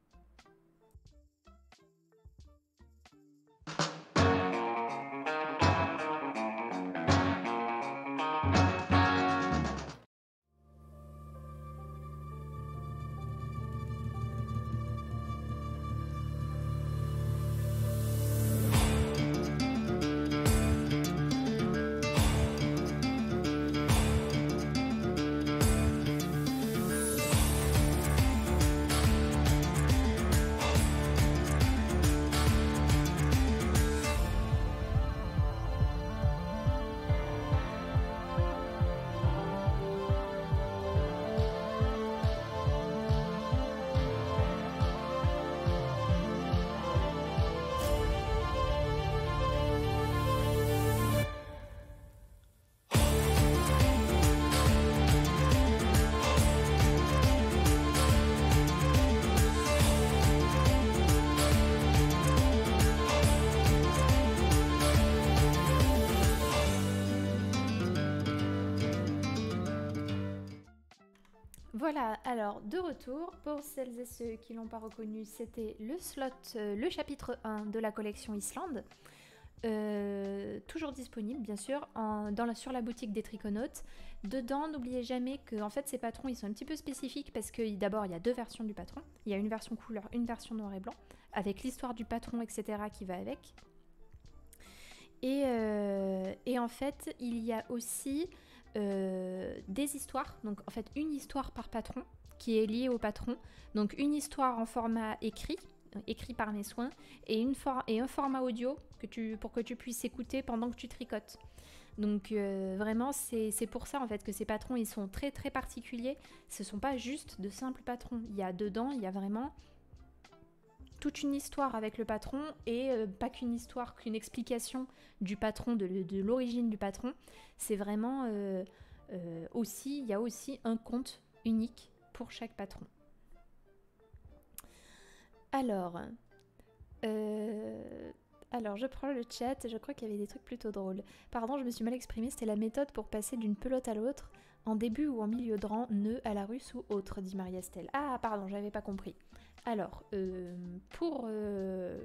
Voilà, alors de retour, pour celles et ceux qui l'ont pas reconnu, c'était le slot, euh, le chapitre un de la collection Islande, euh, toujours disponible bien sûr en, dans la, sur la boutique des Triconautes. Dedans, n'oubliez jamais que en fait, ces patrons ils sont un petit peu spécifiques parce que d'abord il y a deux versions du patron, il y a une version couleur, une version noir et blanc, avec l'histoire du patron, et cetera qui va avec. Et, euh, et en fait, il y a aussi euh, des histoires, donc en fait une histoire par patron qui est liée au patron, donc une histoire en format écrit, écrit par mes soins, et, une for- et un format audio que tu, pour que tu puisses écouter pendant que tu tricotes. Donc euh, vraiment c'est, c'est pour ça en fait que ces patrons ils sont très très particuliers, ce sont pas juste de simples patrons, il y a dedans, il y a vraiment toute une histoire avec le patron et euh, pas qu'une histoire, qu'une explication du patron, de, de l'origine du patron. C'est vraiment euh, euh, aussi, il y a aussi un compte unique pour chaque patron. Alors, euh, alors je prends le chat, je crois qu'il y avait des trucs plutôt drôles. Pardon, je me suis mal exprimée, c'était la méthode pour passer d'une pelote à l'autre, en début ou en milieu de rang, nœud à la russe ou autre, dit Marie-Estelle. Ah, pardon, j'avais pas compris. Alors, euh, pour... Euh...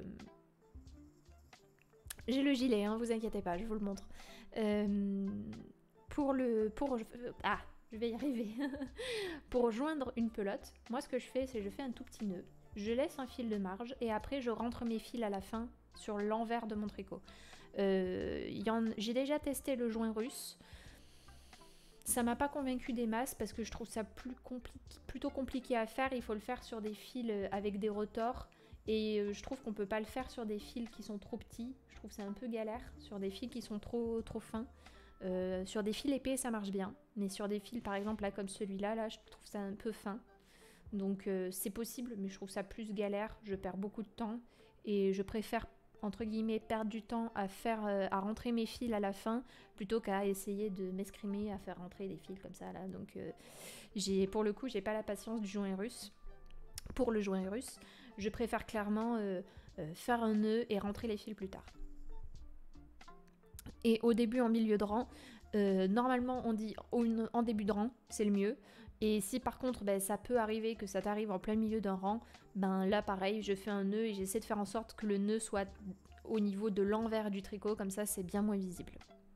J'ai le gilet, hein, vous inquiétez pas, je vous le montre. Euh, pour le... Pour... Ah, je vais y arriver. Pour joindre une pelote, moi ce que je fais, c'est que je fais un tout petit nœud. Je laisse un fil de marge et après je rentre mes fils à la fin sur l'envers de mon tricot. Euh, y en... J'ai déjà testé le joint russe. Ça m'a pas convaincu des masses parce que je trouve ça plus compli- plutôt compliqué à faire. Il faut le faire sur des fils avec des rotors. Et je trouve qu'on peut pas le faire sur des fils qui sont trop petits. Je trouve c'est un peu galère. Sur des fils qui sont trop, trop fins. Euh, sur des fils épais, ça marche bien. Mais sur des fils, par exemple, là, comme celui-là, là, je trouve ça un peu fin. Donc euh, c'est possible, mais je trouve ça plus galère. Je perds beaucoup de temps. Et je préfère entre guillemets perdre du temps à faire euh, à rentrer mes fils à la fin plutôt qu'à essayer de m'escrimer à faire rentrer des fils comme ça là. Donc euh, j'ai pour le coup j'ai pas la patience du joint russe. Pour le joint russe, je préfère clairement euh, euh, faire un nœud et rentrer les fils plus tard. Et au début, en milieu de rang, euh, normalement on dit en début de rang, c'est le mieux. Et si par contre ben, ça peut arriver que ça t'arrive en plein milieu d'un rang, ben là pareil, je fais un nœud et j'essaie de faire en sorte que le nœud soit au niveau de l'envers du tricot, comme ça c'est bien moins visible.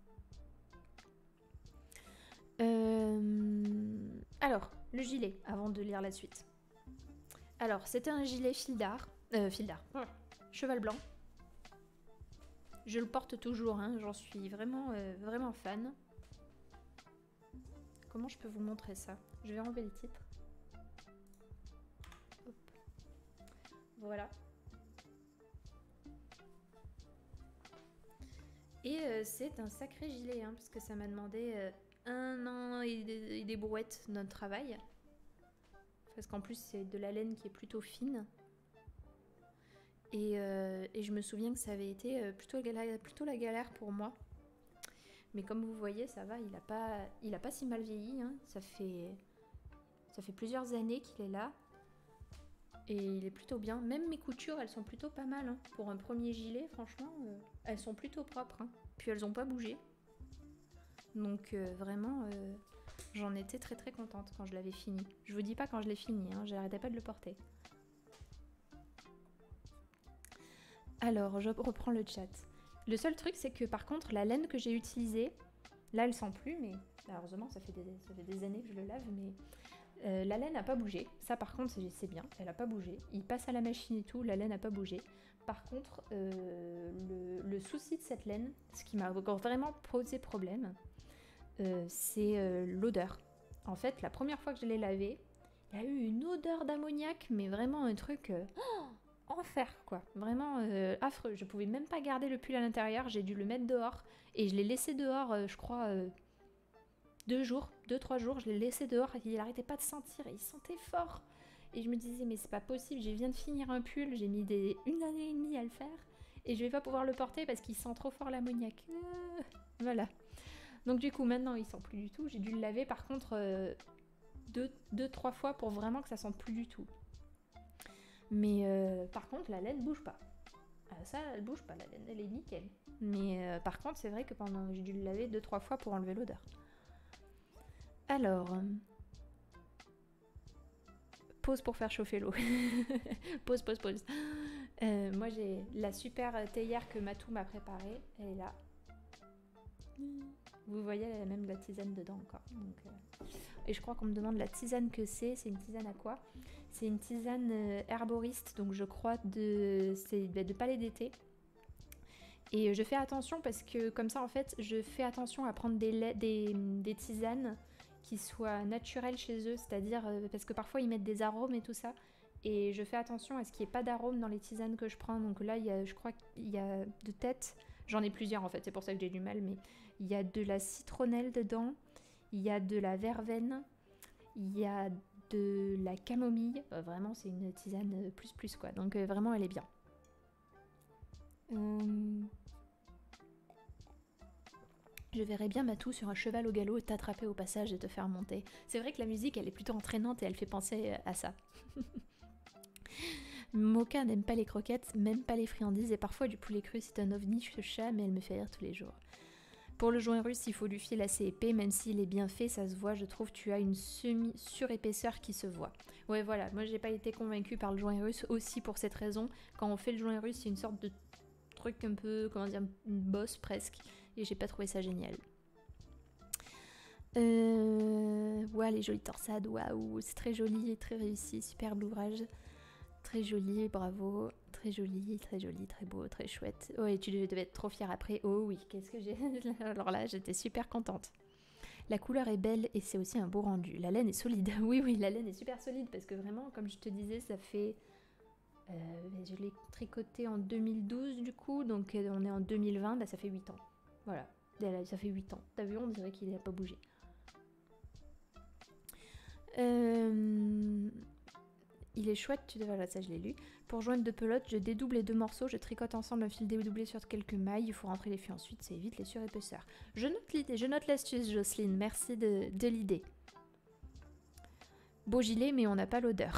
Euh... Alors, le gilet, avant de lire la suite. Alors, c'était un gilet fil d'art, euh, fil d'art, cheval blanc. Je le porte toujours, hein, j'en suis vraiment, euh, vraiment fan. Comment je peux vous montrer ça? Je vais enlever le titre. Hop. Voilà. Et euh, c'est un sacré gilet, hein, parce que ça m'a demandé euh, un an et des, et des brouettes de notre travail. Parce qu'en plus, c'est de la laine qui est plutôt fine. Et, euh, et je me souviens que ça avait été euh, plutôt, galère, plutôt la galère pour moi. Mais comme vous voyez, ça va, il a pas, il a pas si mal vieilli. Hein. Ça fait, ça fait plusieurs années qu'il est là. Et il est plutôt bien. Même mes coutures, elles sont plutôt pas mal. Hein. Pour un premier gilet, franchement, euh, elles sont plutôt propres. Hein. Puis elles ont pas bougé. Donc euh, vraiment, euh, j'en étais très très contente quand je l'avais fini. Je vous dis pas quand je l'ai fini, hein, j'arrêtais pas de le porter. Alors, je reprends le chat. Le seul truc, c'est que par contre, la laine que j'ai utilisée, là, elle sent plus, mais heureusement, ça fait des, ça fait des années que je le lave, mais euh, la laine n'a pas bougé. Ça, par contre, c'est bien, elle n'a pas bougé. Il passe à la machine et tout, la laine n'a pas bougé. Par contre, euh, le, le souci de cette laine, ce qui m'a vraiment posé problème, euh, c'est euh, l'odeur. En fait, la première fois que je l'ai lavé, il y a eu une odeur d'ammoniac, mais vraiment un truc... Euh... Oh, enfer quoi, vraiment euh, affreux. Je pouvais même pas garder le pull à l'intérieur, j'ai dû le mettre dehors et je l'ai laissé dehors, euh, je crois, euh, deux jours, deux, trois jours, je l'ai laissé dehors et il arrêtait pas de sentir et il sentait fort. Et je me disais, mais c'est pas possible, je viens de finir un pull, j'ai mis des, une année et demie à le faire et je vais pas pouvoir le porter parce qu'il sent trop fort l'ammoniac. Euh, voilà. Donc du coup, maintenant il sent plus du tout. J'ai dû le laver par contre euh, deux, deux, trois fois pour vraiment que ça sente plus du tout. Mais euh, par contre, la laine bouge pas. Ah, ça, elle bouge pas, la laine, elle est nickel. Mais euh, par contre, c'est vrai que pendant j'ai dû le laver deux trois fois pour enlever l'odeur. Alors, euh, pause pour faire chauffer l'eau. Pause, pause, pause. Euh, moi, j'ai la super théière que Matou m'a préparée. Elle est là. Vous voyez, elle a même de la tisane dedans encore. Donc, euh... Et je crois qu'on me demande la tisane que c'est. C'est une tisane à quoi? C'est une tisane euh, herboriste, donc je crois de, c'est de palais d'été. Et je fais attention parce que comme ça, en fait, je fais attention à prendre des, des, des tisanes qui soient naturelles chez eux. C'est-à-dire, euh, parce que parfois, ils mettent des arômes et tout ça. Et je fais attention à ce qu'il n'y ait pas d'arômes dans les tisanes que je prends. Donc là, il y a, je crois qu'il y a de tête. J'en ai plusieurs, en fait. C'est pour ça que j'ai du mal. Mais il y a de la citronnelle dedans. Il y a de la verveine. Il y a de la camomille. Euh, vraiment, c'est une tisane plus plus, quoi. Donc euh, vraiment, elle est bien. Hum... Je verrais bien Matou sur un cheval au galop t'attraper au passage et te faire monter. C'est vrai que la musique, elle est plutôt entraînante et elle fait penser à ça. Moka n'aime pas les croquettes, même pas les friandises, et parfois du poulet cru, c'est un ovni, ce chat, mais elle me fait rire tous les jours. Pour le joint russe, il faut du fil assez épais, même s'il est bien fait, ça se voit, je trouve tu as une semi-surépaisseur qui se voit. Ouais, voilà, moi j'ai pas été convaincue par le joint russe aussi pour cette raison. Quand on fait le joint russe, c'est une sorte de truc un peu, comment dire, une bosse presque, et j'ai pas trouvé ça génial. Euh... Ouais, les jolies torsades, waouh, c'est très joli et très réussi, superbe ouvrage. Très joli, bravo, très joli, très joli, très beau, très chouette. Oh, et tu devais être trop fière après. Oh oui, qu'est-ce que j'ai... Alors là, j'étais super contente. La couleur est belle et c'est aussi un beau rendu. La laine est solide. Oui, oui, la laine est super solide parce que vraiment, comme je te disais, ça fait... Euh, je l'ai tricoté en deux mille douze du coup, donc on est en deux mille vingt, bah ça fait huit ans. Voilà, ça fait huit ans. T'as vu, on dirait qu'il n'a pas bougé. Euh... Il est chouette, tu devrais... Voilà, ça je l'ai lu. Pour joindre deux pelotes, je dédouble les deux morceaux, je tricote ensemble un fil dédoublé sur quelques mailles, il faut rentrer les fils ensuite, ça évite les surépaisseurs. Je note l'idée, je note l'astuce, Jocelyne, merci de, de l'idée. Beau gilet, mais on n'a pas l'odeur.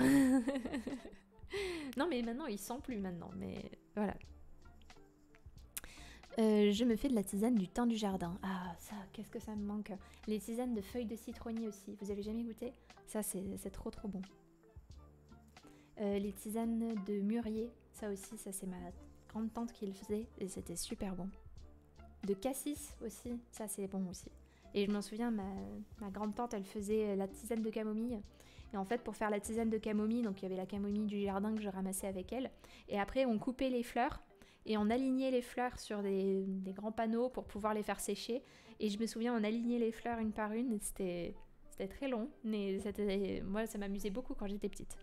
Non, mais maintenant, il sent plus maintenant, mais voilà. Euh, je me fais de la tisane du thym du jardin. Ah, ça, qu'est-ce que ça me manque. Les tisanes de feuilles de citronnier aussi. Vous avez jamais goûté? Ça, c'est trop trop bon. Euh, les tisanes de mûrier. Ça aussi, ça c'est ma grande tante qui le faisait. Et c'était super bon. De cassis aussi. Ça, c'est bon aussi. Et je m'en souviens, ma, ma grande tante, elle faisait la tisane de camomille. Et en fait, pour faire la tisane de camomille, donc il y avait la camomille du jardin que je ramassais avec elle. Et après, on coupait les fleurs. Et on alignait les fleurs sur des, des grands panneaux pour pouvoir les faire sécher. Et je me souviens, on alignait les fleurs une par une. C'était très long, mais moi, ça m'amusait beaucoup quand j'étais petite.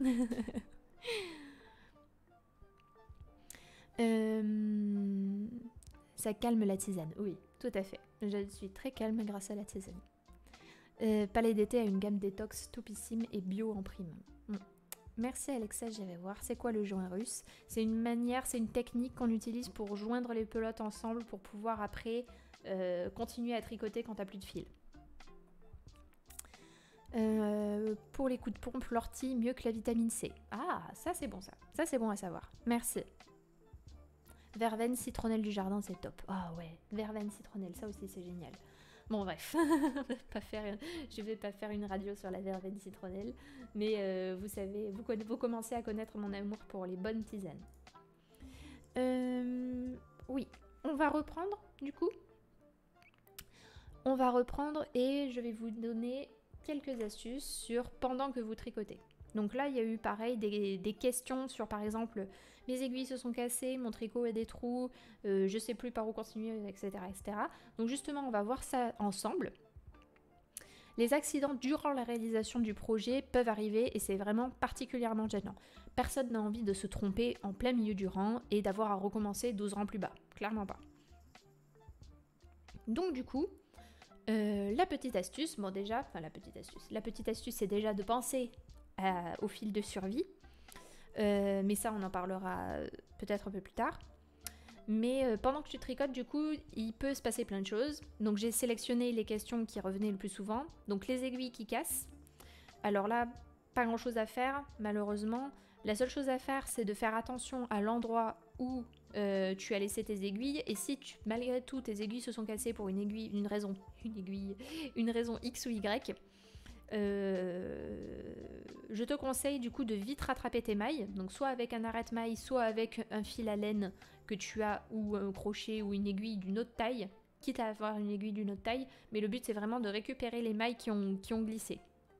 euh, ça calme la tisane, oui, tout à fait. Je suis très calme grâce à la tisane. Euh, Palais d'été a une gamme détox toupissime et bio en prime. Mm. Merci Alexa, j'irai voir. C'est quoi le joint russe? C'est une manière, c'est une technique qu'on utilise pour joindre les pelotes ensemble pour pouvoir après euh, continuer à tricoter quand t'as plus de fil. Euh, pour les coups de pompe, l'ortie mieux que la vitamine C. Ah, ça c'est bon ça. Ça c'est bon à savoir. Merci. Verveine citronnelle du jardin, c'est top. Ah ouais, verveine citronnelle, ça aussi c'est génial. Bon bref, pas faire, je vais pas faire une radio sur la verveine citronnelle, mais euh, vous savez, vous, vous commencez à connaître mon amour pour les bonnes tisanes. Euh, oui, on va reprendre du coup. On va reprendre et je vais vous donner quelques astuces sur pendant que vous tricotez. Donc là, il y a eu pareil des, des questions sur par exemple mes aiguilles se sont cassées, mon tricot a des trous, euh, je sais plus par où continuer, et cetera, et cetera. Donc justement, on va voir ça ensemble. Les accidents durant la réalisation du projet peuvent arriver et c'est vraiment particulièrement gênant. Personne n'a envie de se tromper en plein milieu du rang et d'avoir à recommencer douze rangs plus bas. Clairement pas. Donc du coup, euh, la petite astuce, bon déjà, enfin la petite astuce, la petite astuce c'est déjà de penser à, au fil de survie. Euh, mais ça on en parlera peut-être un peu plus tard. Mais euh, pendant que tu tricotes, du coup, il peut se passer plein de choses. Donc j'ai sélectionné les questions qui revenaient le plus souvent. Donc les aiguilles qui cassent. Alors là, pas grand chose à faire, malheureusement. La seule chose à faire, c'est de faire attention à l'endroit où euh, tu as laissé tes aiguilles. Et si tu, malgré tout, tes aiguilles se sont cassées pour une aiguille, une raison, une aiguille, une raison X ou Y, Euh, je te conseille du coup de vite rattraper tes mailles, donc soit avec un arrête-maille, soit avec un fil à laine que tu as, ou un crochet ou une aiguille d'une autre taille, quitte à avoir une aiguille d'une autre taille, mais le but c'est vraiment de récupérer les mailles qui ont, qui ont glissé.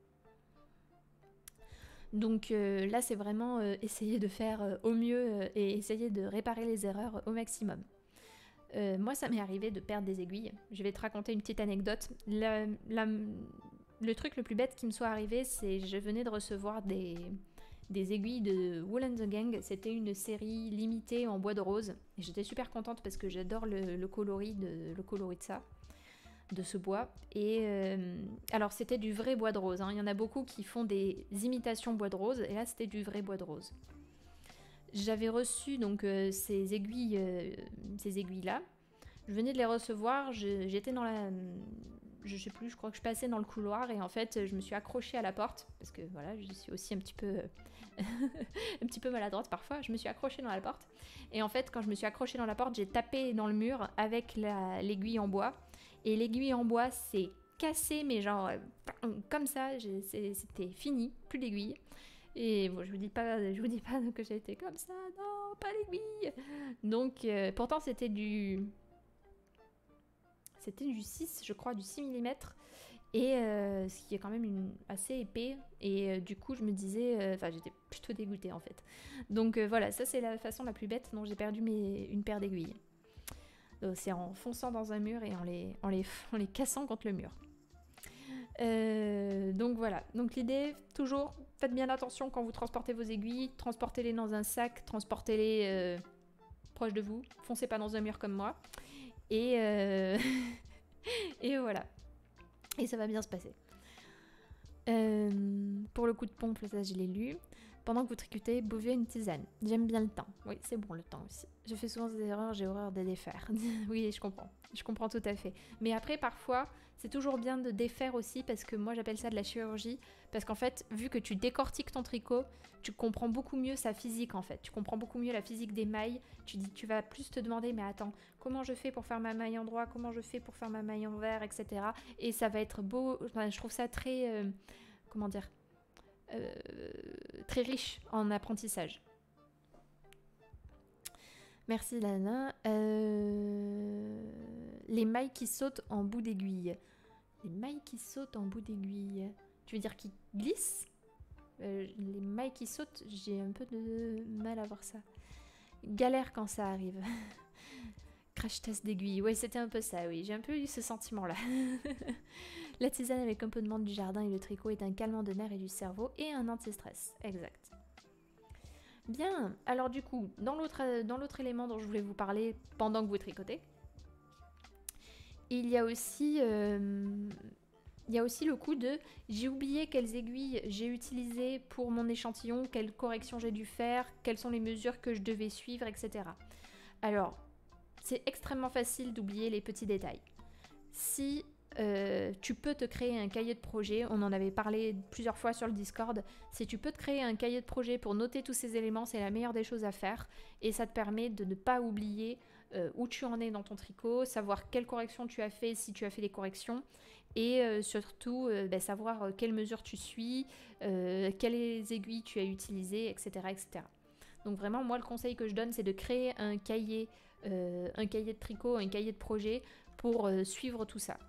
Donc euh, là c'est vraiment euh, essayer de faire euh, au mieux euh, et essayer de réparer les erreurs au maximum. Euh, moi ça m'est arrivé de perdre des aiguilles, je vais te raconter une petite anecdote. La, la, Le truc le plus bête qui me soit arrivé, c'est que je venais de recevoir des, des aiguilles de Wool and the Gang. C'était une série limitée en bois de rose. Et j'étais super contente parce que j'adore le, le, coloris de, le coloris de ça, de ce bois. Et euh, alors c'était du vrai bois de rose. Hein. Il y en a beaucoup qui font des imitations bois de rose. Et là c'était du vrai bois de rose. J'avais reçu donc euh, ces aiguilles, euh, ces aiguilles-là. Je venais de les recevoir. J'étais dans la... je sais plus, je crois que je passais dans le couloir et en fait je me suis accrochée à la porte parce que voilà, je suis aussi un petit peu un petit peu maladroite parfois. Je me suis accrochée dans la porte et en fait quand je me suis accrochée dans la porte, j'ai tapé dans le mur avec l'aiguille en bois et l'aiguille en bois s'est cassée mais genre comme ça, c'était fini, plus d'aiguille. Et bon, je vous dis pas, je vous dis pas que j'ai été comme ça, non, pas l'aiguille. Donc euh, pourtant c'était du C'était du six, je crois, du six millimètres. Et euh, ce qui est quand même une, assez épais. Et euh, du coup, je me disais... Enfin, euh, j'étais plutôt dégoûtée, en fait. Donc euh, voilà, ça, c'est la façon la plus bête dont j'ai perdu mes, une paire d'aiguilles. C'est en fonçant dans un mur et en les, en les, en les cassant contre le mur. Euh, donc voilà. Donc l'idée, toujours, faites bien attention quand vous transportez vos aiguilles. Transportez-les dans un sac. Transportez-les euh, proche de vous. Foncez pas dans un mur comme moi. Et, euh... et voilà. Et ça va bien se passer. Euh, pour le coup de pompe, ça je l'ai lu. Pendant que vous tricotez, buvez une tisane. J'aime bien le temps. Oui, c'est bon le temps aussi. Je fais souvent des erreurs, j'ai horreur de défaire. Oui, je comprends. Je comprends tout à fait. Mais après, parfois, c'est toujours bien de défaire aussi parce que moi, j'appelle ça de la chirurgie. Parce qu'en fait, vu que tu décortiques ton tricot, tu comprends beaucoup mieux sa physique en fait. Tu comprends beaucoup mieux la physique des mailles. Tu, dis, tu vas plus te demander, mais attends, comment je fais pour faire ma maille en droit? Comment je fais pour faire ma maille en vert, et cetera. Et ça va être beau. Enfin, je trouve ça très... Euh, comment dire euh, très riche en apprentissage. Merci Lana. Euh... Les mailles qui sautent en bout d'aiguille. Les mailles qui sautent en bout d'aiguille. Tu veux dire qui glissent? euh, Les mailles qui sautent, j'ai un peu de mal à voir ça. Galère quand ça arrive. Crash test d'aiguille. Ouais, c'était un peu ça, oui. J'ai un peu eu ce sentiment-là. La tisane avec un peu de menthe du jardin et le tricot est un calmant de nerfs et du cerveau et un anti-stress. Exact. Bien. Alors du coup, dans l'autre dans l'autre élément dont je voulais vous parler pendant que vous tricotez, il y a aussi... Euh, il y a aussi le coup de j'ai oublié quelles aiguilles j'ai utilisées pour mon échantillon, quelles corrections j'ai dû faire, quelles sont les mesures que je devais suivre, et cetera. Alors, c'est extrêmement facile d'oublier les petits détails. Si euh, tu peux te créer un cahier de projet, on en avait parlé plusieurs fois sur le Discord, si tu peux te créer un cahier de projet pour noter tous ces éléments, c'est la meilleure des choses à faire et ça te permet de ne pas oublier euh, où tu en es dans ton tricot, savoir quelles corrections tu as fait, si tu as fait des corrections et euh, surtout euh, bah, savoir euh, quelles mesures tu suis, euh, quelles aiguilles tu as utilisées, et cetera, et cetera. Donc vraiment, moi, le conseil que je donne, c'est de créer un cahier, euh, un cahier de tricot, un cahier de projet pour euh, suivre tout ça.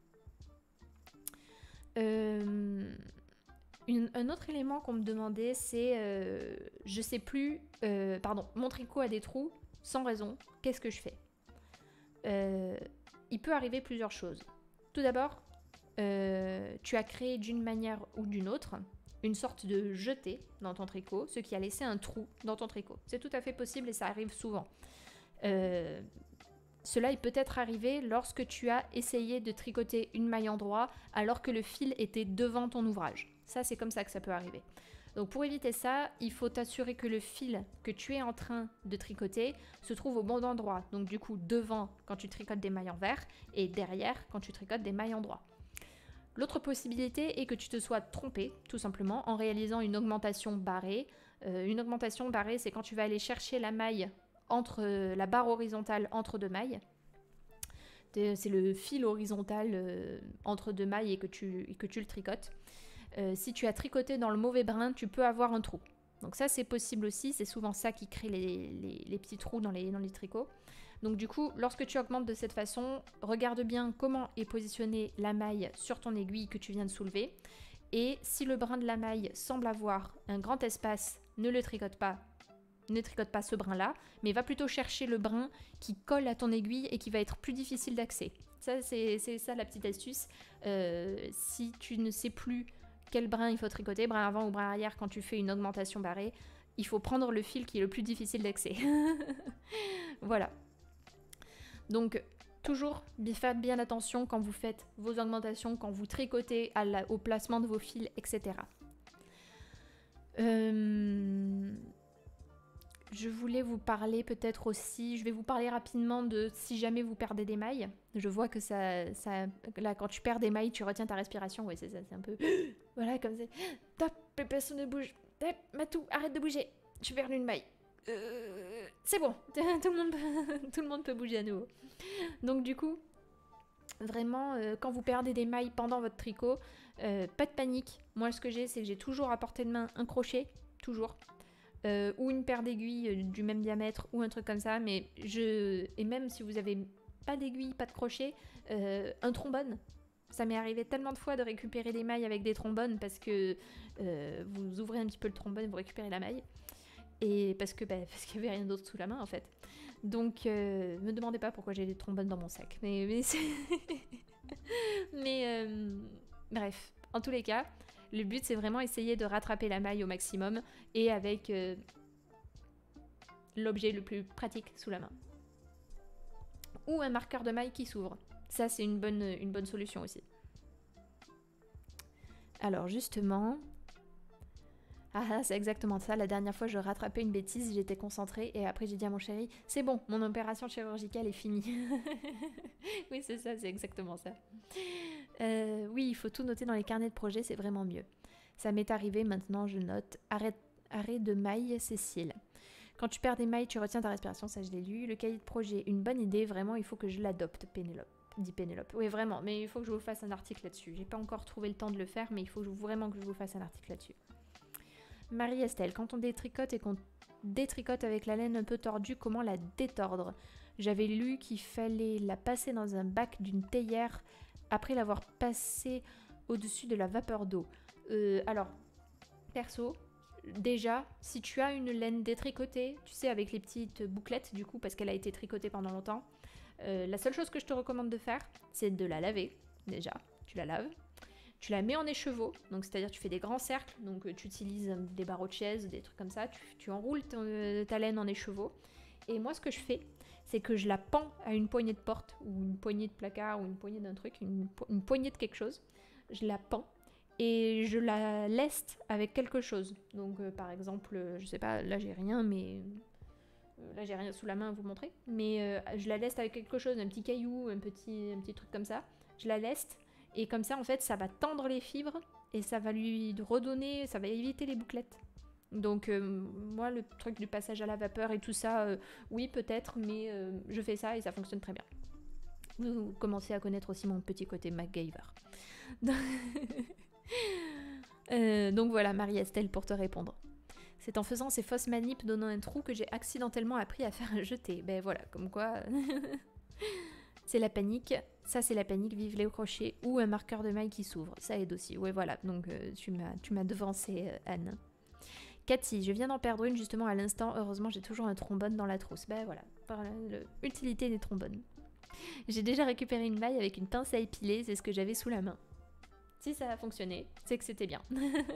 Euh, une, un autre élément qu'on me demandait, c'est, euh, je sais plus, euh, pardon, mon tricot a des trous sans raison, qu'est-ce que je fais? euh, Il peut arriver plusieurs choses. Tout d'abord, euh, tu as créé d'une manière ou d'une autre une sorte de jeté dans ton tricot, ce qui a laissé un trou dans ton tricot. C'est tout à fait possible et ça arrive souvent. Euh, cela est peut-être arrivé lorsque tu as essayé de tricoter une maille en droit alors que le fil était devant ton ouvrage. Ça, c'est comme ça que ça peut arriver. Donc pour éviter ça, il faut t'assurer que le fil que tu es en train de tricoter se trouve au bon endroit. Donc du coup, devant quand tu tricotes des mailles en vert et derrière quand tu tricotes des mailles en droit. L'autre possibilité est que tu te sois trompé, tout simplement, en réalisant une augmentation barrée. Euh, une augmentation barrée, c'est quand tu vas aller chercher la maille entre euh, la barre horizontale entre deux mailles. C'est le fil horizontal euh, entre deux mailles et que tu, et que tu le tricotes. Euh, si tu as tricoté dans le mauvais brin, tu peux avoir un trou. Donc ça, c'est possible aussi. C'est souvent ça qui crée les, les, les petits trous dans les, dans les tricots. Donc du coup, lorsque tu augmentes de cette façon, regarde bien comment est positionnée la maille sur ton aiguille que tu viens de soulever. Et si le brin de la maille semble avoir un grand espace, ne le tricote pas. Ne tricote pas ce brin-là, mais va plutôt chercher le brin qui colle à ton aiguille et qui va être plus difficile d'accès. Ça, c'est ça la petite astuce. Euh, si tu ne sais plus quel brin il faut tricoter, brin avant ou brin arrière, quand tu fais une augmentation barrée, il faut prendre le fil qui est le plus difficile d'accès. Voilà. Donc, toujours faites bien attention quand vous faites vos augmentations, quand vous tricotez à la, au placement de vos fils, et cetera. Euh, je voulais vous parler peut-être aussi, je vais vous parler rapidement de si jamais vous perdez des mailles. Je vois que ça, ça là, quand tu perds des mailles, tu retiens ta respiration. Oui, c'est ça, c'est un peu... Voilà, comme ça. Top, personne ne bouge. Top, Matou, arrête de bouger. Je perds une maille. Euh, c'est bon, tout le, monde peut, tout le monde peut bouger à nouveau. Donc du coup, vraiment, euh, quand vous perdez des mailles pendant votre tricot, euh, pas de panique. Moi, ce que j'ai, c'est que j'ai toujours à portée de main un crochet, toujours, euh, ou une paire d'aiguilles du même diamètre, ou un truc comme ça. Mais je, et même si vous avez pas d'aiguille, pas de crochet, euh, un trombone. Ça m'est arrivé tellement de fois de récupérer des mailles avec des trombones parce que euh, vous ouvrez un petit peu le trombone, vous récupérez la maille. Et parce que bah, parce qu'il n'y avait rien d'autre sous la main en fait. Donc euh, me demandez pas pourquoi j'ai des trombones dans mon sac. Mais, mais, mais euh, bref, en tous les cas, le but c'est vraiment essayer de rattraper la maille au maximum et avec euh, l'objet le plus pratique sous la main. Ou un marqueur de maille qui s'ouvre. Ça c'est une bonne, une bonne solution aussi. Alors justement... Ah, c'est exactement ça. La dernière fois, je rattrapais une bêtise, j'étais concentrée et après j'ai dit à mon chéri, c'est bon, mon opération chirurgicale est finie. Oui, c'est ça, c'est exactement ça. Euh, oui, il faut tout noter dans les carnets de projet, c'est vraiment mieux. Ça m'est arrivé, maintenant je note. Arrête, arrêt de maille, Cécile. Quand tu perds des mailles, tu retiens ta respiration, ça je l'ai lu. Le cahier de projet, une bonne idée, vraiment, il faut que je l'adopte, Pénélope. Dit Pénélope. Oui, vraiment, mais il faut que je vous fasse un article là-dessus. J'ai pas encore trouvé le temps de le faire, mais il faut vraiment que je vous fasse un article là-dessus. Marie-Estelle, quand on détricote et qu'on détricote avec la laine un peu tordue, comment la détordre? J'avais lu qu'il fallait la passer dans un bac d'une théière après l'avoir passée au-dessus de la vapeur d'eau. Euh, alors, perso, déjà, si tu as une laine détricotée, tu sais, avec les petites bouclettes du coup, parce qu'elle a été tricotée pendant longtemps, euh, la seule chose que je te recommande de faire, c'est de la laver, déjà, tu la laves. Tu la mets en écheveau, donc c'est-à-dire tu fais des grands cercles, donc euh, tu utilises des barreaux de chaise, des trucs comme ça, tu, tu enroules ton, euh, ta laine en écheveau. Et moi ce que je fais, c'est que je la pends à une poignée de porte, ou une poignée de placard, ou une poignée d'un truc, une, po une poignée de quelque chose. Je la pends et je la leste avec quelque chose. Donc euh, par exemple, euh, je sais pas, là j'ai rien, mais... Euh, là j'ai rien sous la main à vous montrer, mais euh, je la leste avec quelque chose, un petit caillou, un petit, un petit truc comme ça. Je la leste. Et comme ça, en fait, ça va tendre les fibres et ça va lui redonner, ça va éviter les bouclettes. Donc, euh, moi, le truc du passage à la vapeur et tout ça, euh, oui, peut-être, mais euh, je fais ça et ça fonctionne très bien. Vous commencez à connaître aussi mon petit côté MacGyver. euh, donc voilà, Marie-Estelle, pour te répondre. C'est en faisant ces fausses manips donnant un trou que j'ai accidentellement appris à faire un jeté. Ben voilà, comme quoi... C'est la panique, ça c'est la panique, vive les crochets ou un marqueur de maille qui s'ouvre, ça aide aussi. Ouais voilà, donc euh, tu m'as tu m'as devancé euh, Anne. Cathy, je viens d'en perdre une justement à l'instant, heureusement j'ai toujours un trombone dans la trousse. Ben voilà, l'utilité des trombones. J'ai déjà récupéré une maille avec une pince à épiler, c'est ce que j'avais sous la main. Si ça a fonctionné, c'est que c'était bien.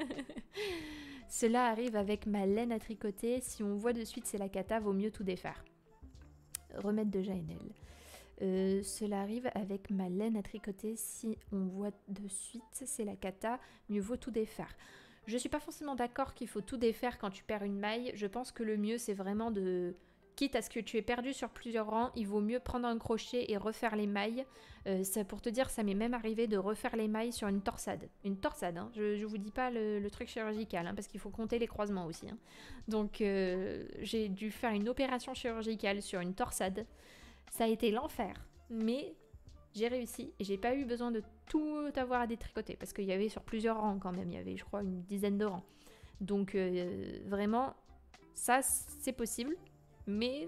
Cela arrive avec ma laine à tricoter, si on voit de suite c'est la cata, vaut mieux tout défaire. Remède de Jaënel. Euh, cela arrive avec ma laine à tricoter, si on voit de suite c'est la cata, mieux vaut tout défaire. Je suis pas forcément d'accord qu'il faut tout défaire quand tu perds une maille, je pense que le mieux c'est vraiment de... Quitte à ce que tu aies perdu sur plusieurs rangs, il vaut mieux prendre un crochet et refaire les mailles. Euh, ça, pour te dire, ça m'est même arrivé de refaire les mailles sur une torsade. Une torsade, hein. je, je vous dis pas le, le truc chirurgical, hein, parce qu'il faut compter les croisements aussi. Hein. Donc euh, j'ai dû faire une opération chirurgicale sur une torsade. Ça a été l'enfer, mais j'ai réussi et j'ai pas eu besoin de tout avoir à détricoter parce qu'il y avait sur plusieurs rangs quand même, il y avait je crois une dizaine de rangs. Donc euh, vraiment, ça c'est possible, mais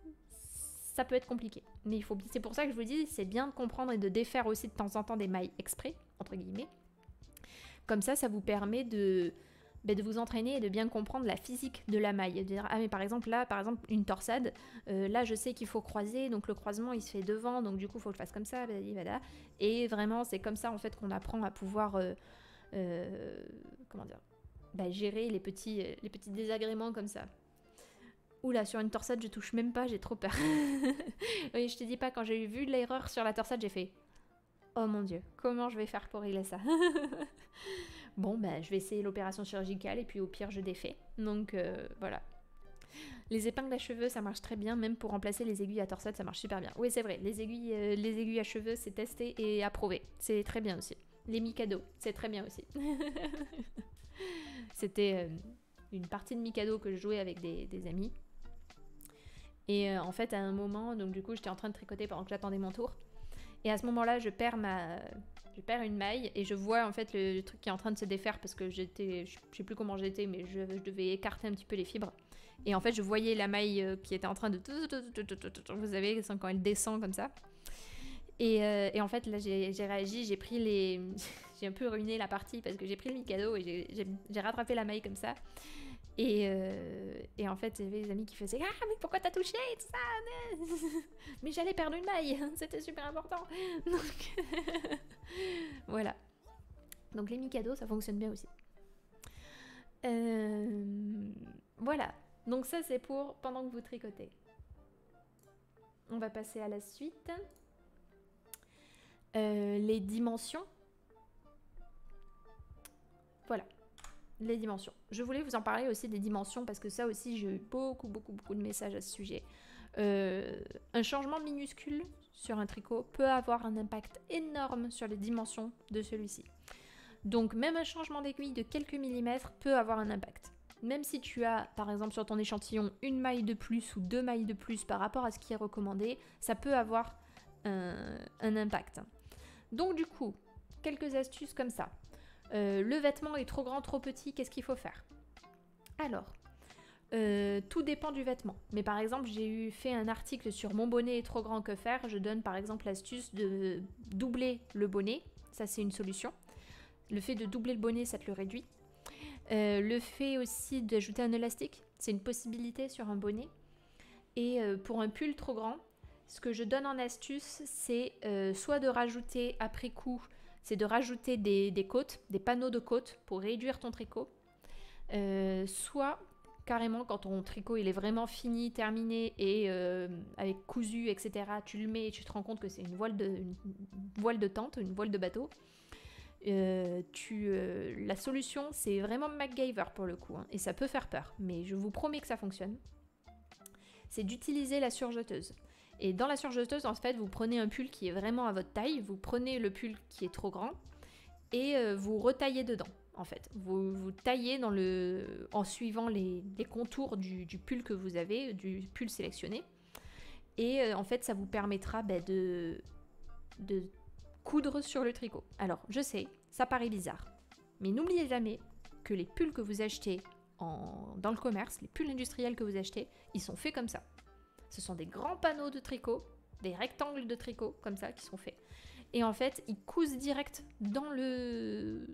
ça peut être compliqué. Mais il faut, c'est pour ça que je vous dis, c'est bien de comprendre et de défaire aussi de temps en temps des mailles exprès, entre guillemets. Comme ça, ça vous permet de... Ben de vous entraîner et de bien comprendre la physique de la maille. De dire, ah mais par exemple là, par exemple une torsade, euh, là je sais qu'il faut croiser, donc le croisement il se fait devant, donc du coup il faut que je fasse comme ça, blablabla. Et vraiment c'est comme ça en fait qu'on apprend à pouvoir, euh, euh, comment dire, ben, gérer les petits, les petits désagréments comme ça. Oula, sur une torsade je touche même pas, j'ai trop peur. Oui, je te dis pas, quand j'ai vu l'erreur sur la torsade j'ai fait, oh mon dieu, comment je vais faire pour régler ça? Bon, ben, je vais essayer l'opération chirurgicale et puis au pire, je défais. Donc, euh, voilà. Les épingles à cheveux, ça marche très bien. Même pour remplacer les aiguilles à torsade, ça marche super bien. Oui, c'est vrai. Les aiguilles, euh, les aiguilles à cheveux, c'est testé et approuvé. C'est très bien aussi. Les Mikado, c'est très bien aussi. C'était euh, une partie de Mikado que je jouais avec des, des amis. Et euh, en fait, à un moment, donc du coup, j'étais en train de tricoter pendant que j'attendais mon tour. Et à ce moment-là, je perds ma... Je perds une maille et je vois en fait le, le truc qui est en train de se défaire parce que j'étais, je sais plus comment j'étais, mais je, je devais écarter un petit peu les fibres. Et en fait, je voyais la maille qui était en train de... Vous savez, quand elle descend comme ça. Et, euh, et en fait, là, j'ai réagi, j'ai pris les... j'ai un peu ruiné la partie parce que j'ai pris le Mikado et j'ai rattrapé la maille comme ça. Et, euh, et en fait, il y avait des amis qui faisaient « Ah, mais pourquoi t'as touché ?» et tout ça. Mais j'allais perdre une maille, c'était super important. Donc, voilà. Donc les Mikado, ça fonctionne bien aussi. Euh, voilà. Donc ça, c'est pour pendant que vous tricotez. On va passer à la suite. Euh, les dimensions. Voilà. les dimensions. Je voulais vous en parler aussi des dimensions parce que ça aussi j'ai eu beaucoup beaucoup beaucoup de messages à ce sujet. Euh, un changement minuscule sur un tricot peut avoir un impact énorme sur les dimensions de celui-ci. Donc même un changement d'aiguille de quelques millimètres peut avoir un impact. Même si tu as par exemple sur ton échantillon une maille de plus ou deux mailles de plus par rapport à ce qui est recommandé, ça peut avoir un, un impact. Donc du coup, quelques astuces comme ça. Euh, le vêtement est trop grand, trop petit, qu'est-ce qu'il faut faire? Alors, euh, tout dépend du vêtement. Mais par exemple, j'ai eu fait un article sur mon bonnet est trop grand, que faire? Je donne par exemple l'astuce de doubler le bonnet. Ça, c'est une solution. Le fait de doubler le bonnet, ça te le réduit. Euh, le fait aussi d'ajouter un élastique, c'est une possibilité sur un bonnet. Et euh, pour un pull trop grand, ce que je donne en astuce, c'est euh, soit de rajouter après coup, c'est de rajouter des, des côtes, des panneaux de côtes pour réduire ton tricot. Euh, soit carrément quand ton tricot il est vraiment fini, terminé et euh, avec cousu, et cetera, tu le mets et tu te rends compte que c'est une voile de, une voile de tente, une voile de bateau. Euh, tu, euh, la solution, c'est vraiment MacGyver pour le coup, hein, et ça peut faire peur, mais je vous promets que ça fonctionne. C'est d'utiliser la surjeteuse. Et dans la surjeteuse, en fait, vous prenez un pull qui est vraiment à votre taille, vous prenez le pull qui est trop grand et euh, vous retaillez dedans, en fait. Vous, vous taillez dans le, en suivant les, les contours du, du pull que vous avez, du pull sélectionné. Et euh, en fait, ça vous permettra bah, de, de coudre sur le tricot. Alors, je sais, ça paraît bizarre, mais n'oubliez jamais que les pulls que vous achetez en, dans le commerce, les pulls industriels que vous achetez, ils sont faits comme ça. Ce sont des grands panneaux de tricot, des rectangles de tricot comme ça qui sont faits. Et en fait, ils cousent direct dans le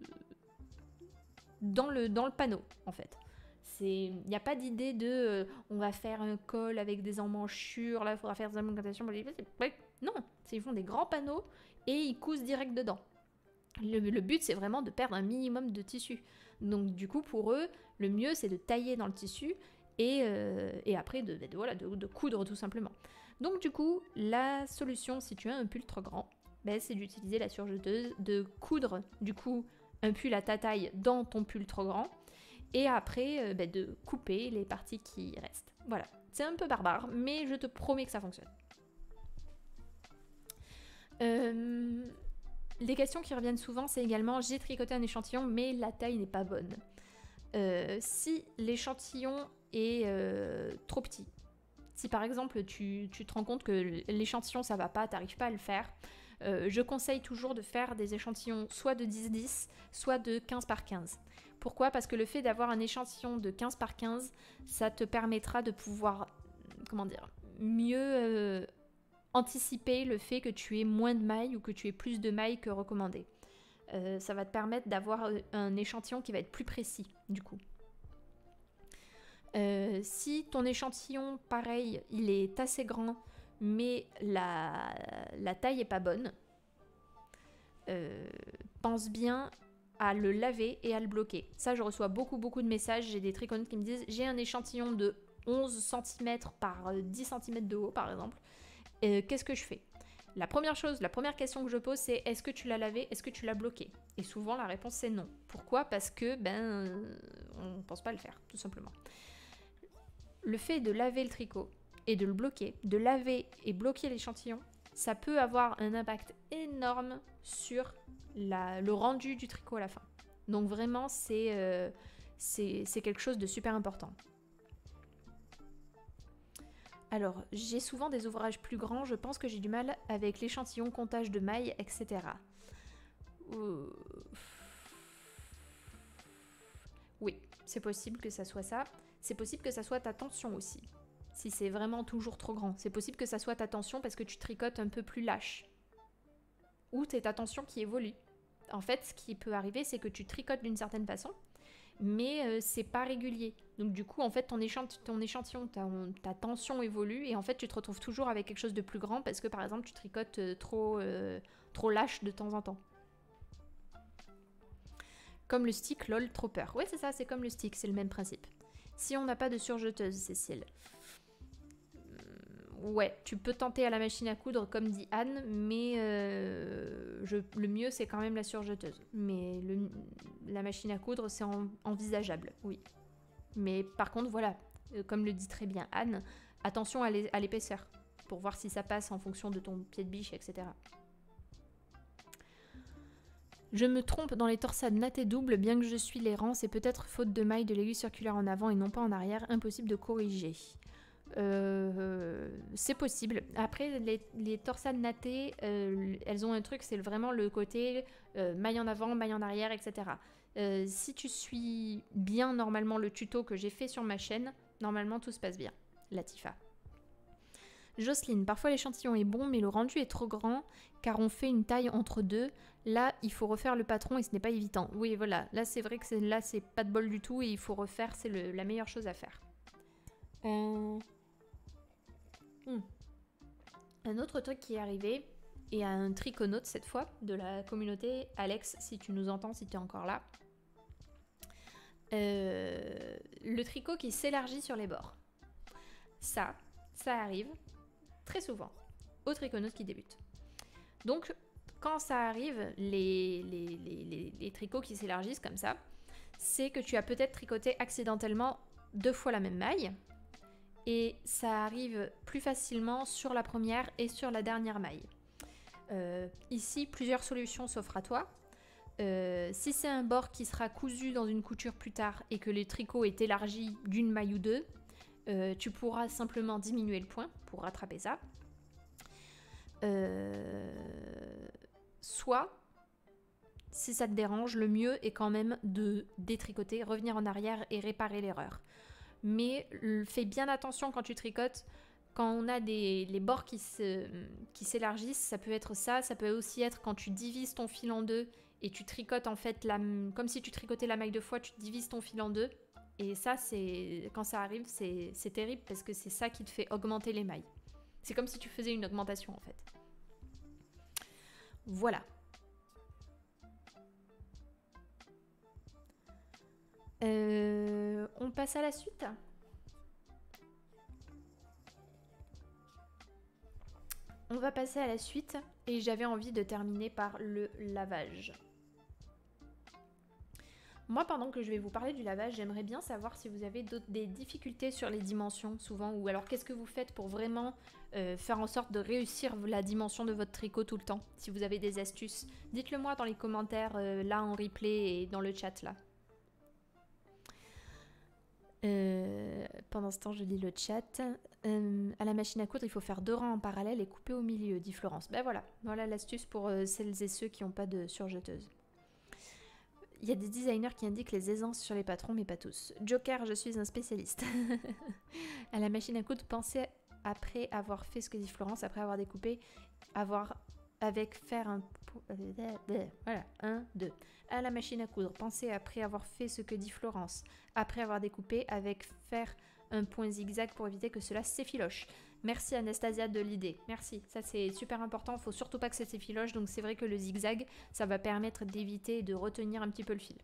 dans le dans le panneau en fait. C'est il n'y a pas d'idée de euh, on va faire un col avec des emmanchures, là il faudra faire des augmentations. Non, ils font des grands panneaux et ils cousent direct dedans. Le, le but c'est vraiment de perdre un minimum de tissu. Donc du coup pour eux, le mieux c'est de tailler dans le tissu. Et, euh, et après de, de, voilà, de, de coudre tout simplement. Donc du coup, la solution si tu as un pull trop grand, ben, c'est d'utiliser la surjeteuse, de coudre du coup un pull à ta taille dans ton pull trop grand, et après euh, ben, de couper les parties qui restent. Voilà, c'est un peu barbare, mais je te promets que ça fonctionne. Euh, les questions qui reviennent souvent, c'est également j'ai tricoté un échantillon, mais la taille n'est pas bonne. Euh, si l'échantillon est euh, trop petit, si par exemple tu, tu te rends compte que l'échantillon ça va pas, t'arrives pas à le faire, euh, je conseille toujours de faire des échantillons soit de dix dix, soit de quinze par quinze. Pourquoi? Parce que le fait d'avoir un échantillon de quinze par quinze, ça te permettra de pouvoir, comment dire, mieux euh, anticiper le fait que tu aies moins de mailles ou que tu aies plus de mailles que recommandé. Euh, ça va te permettre d'avoir un échantillon qui va être plus précis du coup. Euh, si ton échantillon, pareil, il est assez grand, mais la, la taille est pas bonne, euh, pense bien à le laver et à le bloquer. Ça, je reçois beaucoup, beaucoup de messages. J'ai des tricotantes qui me disent « J'ai un échantillon de onze centimètres par dix centimètres de haut, par exemple. Euh, qu'est-ce que je fais ?» La première chose, la première question que je pose, c'est est-ce que tu l'as lavé, est-ce que tu l'as bloqué? Et souvent, la réponse, c'est non. Pourquoi? Parce que, ben, on ne pense pas le faire, tout simplement. Le fait de laver le tricot et de le bloquer, de laver et bloquer l'échantillon, ça peut avoir un impact énorme sur la, le rendu du tricot à la fin. Donc vraiment, c'est euh, c'est quelque chose de super important. Alors, j'ai souvent des ouvrages plus grands, je pense que j'ai du mal avec l'échantillon, comptage de mailles, et cetera. Euh... Oui, c'est possible que ça soit ça. C'est possible que ça soit ta tension aussi. Si c'est vraiment toujours trop grand. C'est possible que ça soit ta tension parce que tu tricotes un peu plus lâche. Ou c'est ta tension qui évolue. En fait, ce qui peut arriver, c'est que tu tricotes d'une certaine façon, mais euh, c'est pas régulier. Donc du coup, en fait, ton, échant ton échantillon, ta, ta tension évolue, et en fait, tu te retrouves toujours avec quelque chose de plus grand parce que, par exemple, tu tricotes euh, trop, euh, trop lâche de temps en temps. Comme le stick lol Tropper. Ouais, c'est ça, c'est comme le stick, c'est le même principe. Si on n'a pas de surjeteuse, Cécile. ouais, tu peux tenter à la machine à coudre comme dit Anne, mais euh, je, le mieux c'est quand même la surjeteuse. Mais le, la machine à coudre c'est en, envisageable, oui. Mais par contre voilà, euh, comme le dit très bien Anne, attention à l'épaisseur pour voir si ça passe en fonction de ton pied de biche, et cetera. Je me trompe dans les torsades nattes et doubles, bien que je suis les rangs, c'est peut-être faute de maille de l'aiguille circulaire en avant et non pas en arrière, impossible de corriger. Euh, c'est possible. Après, les, les torsades nattées, euh, elles ont un truc, c'est vraiment le côté euh, maille en avant, maille en arrière, et cetera. Euh, si tu suis bien normalement le tuto que j'ai fait sur ma chaîne, normalement tout se passe bien. Latifa. Jocelyne, parfois l'échantillon est bon, mais le rendu est trop grand, car on fait une taille entre deux. Là, il faut refaire le patron et ce n'est pas évident. Oui, voilà. Là, c'est vrai que c'est, là, c'est pas de bol du tout et il faut refaire. C'est le, la meilleure chose à faire. Euh... Hmm. Un autre truc qui est arrivé, et un triconaute cette fois, de la communauté. Alex, si tu nous entends, si tu es encore là. Euh... Le tricot qui s'élargit sur les bords. Ça, ça arrive très souvent aux triconautes qui débutent. Donc, quand ça arrive, les, les, les, les, les tricots qui s'élargissent comme ça, c'est que tu as peut-être tricoté accidentellement deux fois la même maille, et ça arrive plus facilement sur la première et sur la dernière maille. Euh, ici, plusieurs solutions s'offrent à toi. Euh, si c'est un bord qui sera cousu dans une couture plus tard et que le tricot est élargi d'une maille ou deux, Euh, tu pourras simplement diminuer le point pour rattraper ça. Euh, soit, si ça te dérange, le mieux est quand même de détricoter, revenir en arrière et réparer l'erreur. Mais fais bien attention quand tu tricotes. Quand on a des, les bords qui, se, qui s'élargissent, ça peut être ça. Ça peut aussi être quand tu divises ton fil en deux et tu tricotes en fait, la, comme si tu tricotais la maille deux fois, tu divises ton fil en deux. Et ça, c'est quand ça arrive, c'est, c'est terrible parce que c'est ça qui te fait augmenter les mailles. C'est comme si tu faisais une augmentation en fait. Voilà. Euh, on passe à la suite. On va passer à la suite et j'avais envie de terminer par le lavage. Moi, pendant que je vais vous parler du lavage, j'aimerais bien savoir si vous avez des difficultés sur les dimensions souvent, ou alors qu'est-ce que vous faites pour vraiment euh, faire en sorte de réussir la dimension de votre tricot tout le temps. Si vous avez des astuces, dites-le moi dans les commentaires, euh, là en replay et dans le chat là. Euh, pendant ce temps, je lis le chat. Euh, à la machine à coudre, il faut faire deux rangs en parallèle et couper au milieu, dit Florence. Ben voilà, voilà l'astuce pour euh, celles et ceux qui n'ont pas de surjeteuse. Il y a des designers qui indiquent les aisances sur les patrons, mais pas tous. Joker, je suis un spécialiste. À la machine à coudre, pensez après avoir fait ce que dit Florence, après avoir découpé, avoir avec faire un... Voilà, un, deux. À la machine à coudre, pensez après avoir fait ce que dit Florence, après avoir découpé, avec faire un point zigzag pour éviter que cela s'effiloche. Merci Anastasia de l'idée, merci, ça c'est super important, il faut surtout pas que ça s'effiloche, donc c'est vrai que le zigzag, ça va permettre d'éviter et de retenir un petit peu le fil.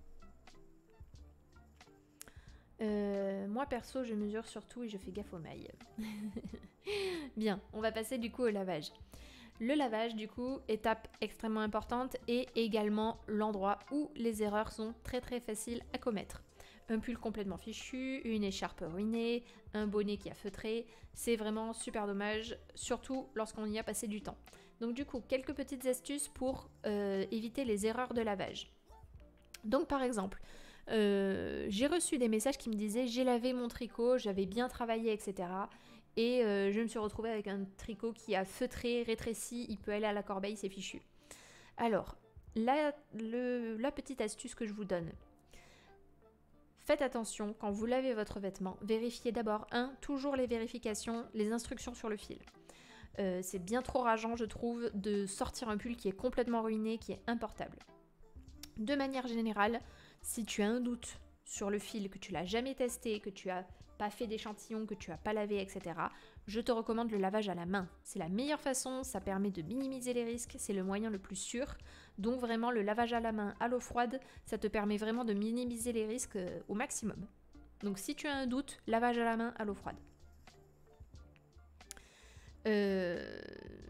Euh, moi perso, je mesure surtout et je fais gaffe aux mailles. Bien, on va passer du coup au lavage. Le lavage, du coup, étape extrêmement importante et également l'endroit où les erreurs sont très très faciles à commettre. Un pull complètement fichu, une écharpe ruinée, un bonnet qui a feutré, c'est vraiment super dommage, surtout lorsqu'on y a passé du temps. Donc du coup, quelques petites astuces pour euh, éviter les erreurs de lavage. Donc par exemple, euh, j'ai reçu des messages qui me disaient « j'ai lavé mon tricot, j'avais bien travaillé, et cetera » Et euh, je me suis retrouvée avec un tricot qui a feutré, rétréci, il peut aller à la corbeille, c'est fichu. Alors, la, le, la petite astuce que je vous donne. Faites attention, quand vous lavez votre vêtement, vérifiez d'abord, un, toujours les vérifications, les instructions sur le fil. Euh, c'est bien trop rageant, je trouve, de sortir un pull qui est complètement ruiné, qui est importable. De manière générale, si tu as un doute sur le fil, que tu l'as jamais testé, que tu as pas fait d'échantillon, que tu as pas lavé, et cetera, je te recommande le lavage à la main. C'est la meilleure façon, ça permet de minimiser les risques, c'est le moyen le plus sûr. Donc vraiment, le lavage à la main à l'eau froide, ça te permet vraiment de minimiser les risques euh, au maximum. Donc si tu as un doute, lavage à la main à l'eau froide. Euh,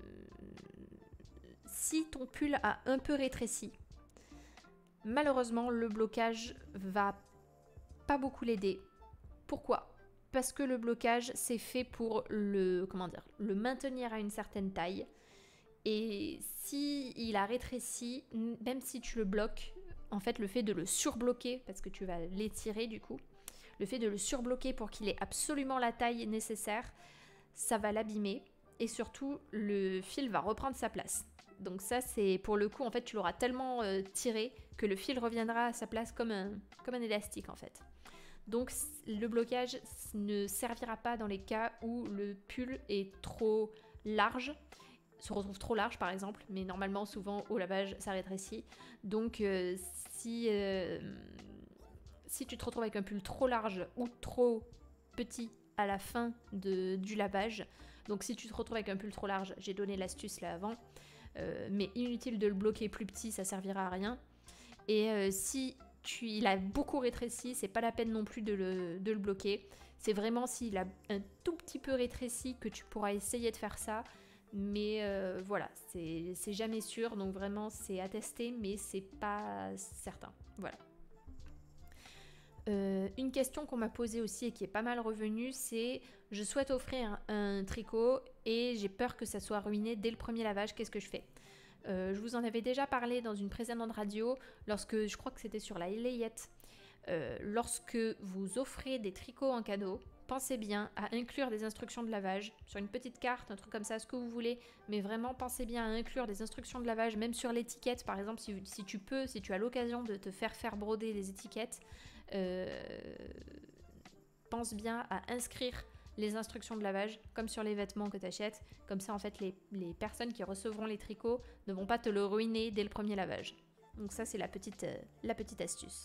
si ton pull a un peu rétréci, malheureusement, le blocage va pas beaucoup l'aider. Pourquoi ? Parce que le blocage, c'est fait pour le, comment dire, le maintenir à une certaine taille. Et si il a rétréci, même si tu le bloques, en fait, le fait de le surbloquer, parce que tu vas l'étirer du coup, le fait de le surbloquer pour qu'il ait absolument la taille nécessaire, ça va l'abîmer. Et surtout, le fil va reprendre sa place. Donc ça, c'est pour le coup, en fait, tu l'auras tellement euh, tiré que le fil reviendra à sa place comme un, comme un élastique, en fait. Donc le blocage ne servira pas dans les cas où le pull est trop large, se retrouve trop large par exemple, mais normalement souvent au lavage ça rétrécit. Donc euh, si, euh, si tu te retrouves avec un pull trop large ou trop petit à la fin de, du lavage, donc si tu te retrouves avec un pull trop large, j'ai donné l'astuce là avant, euh, mais inutile de le bloquer plus petit, ça servira à rien. Et euh, si tu, il a beaucoup rétréci, c'est pas la peine non plus de le, de le bloquer. C'est vraiment s'il a un tout petit peu rétréci que tu pourras essayer de faire ça. Mais euh, voilà, c'est, c'est jamais sûr, donc vraiment c'est à tester, mais c'est pas certain. Voilà. Euh, une question qu'on m'a posée aussi et qui est pas mal revenue, c'est je souhaite offrir un, un tricot et j'ai peur que ça soit ruiné dès le premier lavage, qu'est-ce que je fais ? Euh, je vous en avais déjà parlé dans une précédente radio, lorsque je crois que c'était sur la layette. Euh, lorsque vous offrez des tricots en cadeau, pensez bien à inclure des instructions de lavage sur une petite carte, un truc comme ça, ce que vous voulez, mais vraiment pensez bien à inclure des instructions de lavage, même sur l'étiquette, par exemple, si, si tu peux, si tu as l'occasion de te faire faire broder des étiquettes, euh, pense bien à inscrire les instructions de lavage, comme sur les vêtements que tu achètes. Comme ça, en fait, les, les personnes qui recevront les tricots ne vont pas te le ruiner dès le premier lavage. Donc ça, c'est la petite, euh, la petite astuce.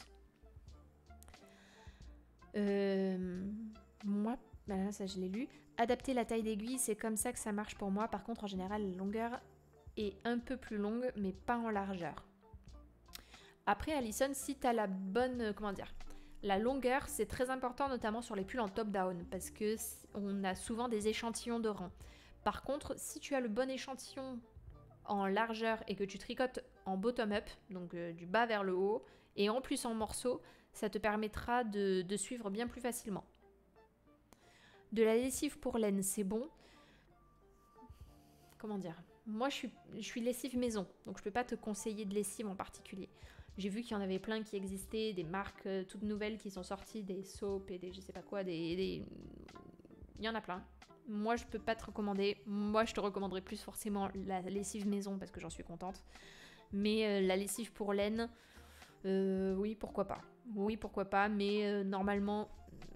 Euh, moi, bah là, ça, je l'ai lu. Adapter la taille d'aiguille, c'est comme ça que ça marche pour moi. Par contre, en général, la longueur est un peu plus longue, mais pas en largeur. Après, Alison, si tu as la bonne... Comment dire ? La longueur, c'est très important, notamment sur les pulls en top-down, parce que on a souvent des échantillons de rang. Par contre, si tu as le bon échantillon en largeur et que tu tricotes en bottom-up, donc euh, du bas vers le haut, et en plus en morceaux, ça te permettra de, de suivre bien plus facilement. De la lessive pour laine, c'est bon. Comment dire ? Moi, je suis, je suis lessive maison, donc je peux pas te conseiller de lessive en particulier. J'ai vu qu'il y en avait plein qui existaient, des marques euh, toutes nouvelles qui sont sorties, des soaps et des je sais pas quoi, des, des... il y en a plein. Moi, je peux pas te recommander. Moi, je te recommanderais plus forcément la lessive maison parce que j'en suis contente. Mais euh, la lessive pour laine, euh, oui, pourquoi pas. Oui, pourquoi pas, mais euh, normalement,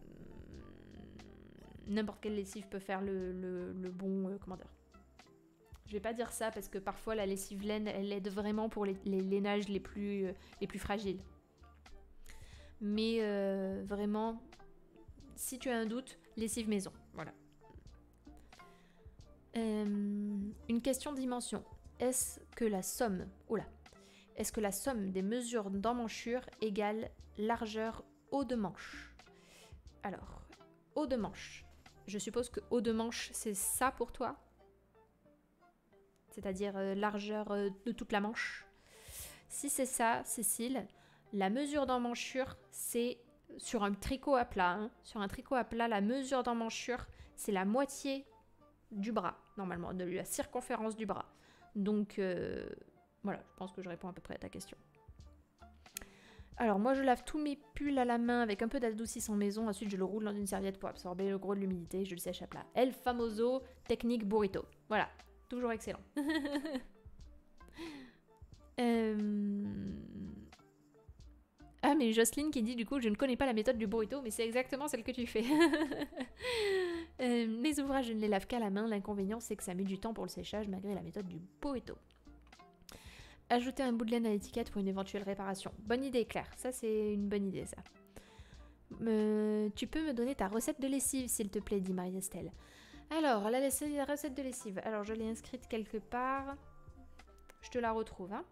n'importe quelle lessive peut faire le, le, le bon... Euh, comment dire ? Je vais pas dire ça parce que parfois la lessive laine, elle aide vraiment pour les, les lainages les plus, euh, les plus fragiles. Mais euh, vraiment, si tu as un doute, lessive maison. Voilà. Euh, une question de dimension. Est-ce que la somme... Oula. Est-ce que la somme des mesures d'emmanchure égale largeur haut de manche ? Alors, haut de manche. Je suppose que haut de manche, c'est ça pour toi ? C'est-à-dire euh, largeur euh, de toute la manche. Si c'est ça, Cécile, la mesure d'emmanchure, c'est sur un tricot à plat. Hein, sur un tricot à plat, la mesure d'emmanchure, c'est la moitié du bras, normalement, de la circonférence du bras. Donc, euh, voilà, je pense que je réponds à peu près à ta question. Alors, moi, je lave tous mes pulls à la main avec un peu d'adoucissant maison. Ensuite, je le roule dans une serviette pour absorber le gros de l'humidité. Je le sèche à plat. El famoso technique burrito. Voilà. Toujours excellent. euh... Ah, mais Jocelyne qui dit du coup, je ne connais pas la méthode du burrito, mais c'est exactement celle que tu fais. euh, mes ouvrages, je ne les lave qu'à la main. L'inconvénient, c'est que ça met du temps pour le séchage, malgré la méthode du burrito. Ajouter un bout de laine à l'étiquette pour une éventuelle réparation. Bonne idée, Claire. Ça, c'est une bonne idée, ça. Euh, tu peux me donner ta recette de lessive, s'il te plaît, dit Marie-Estelle. Alors, la, la recette de lessive. Alors, je l'ai inscrite quelque part. Je te la retrouve. Hein.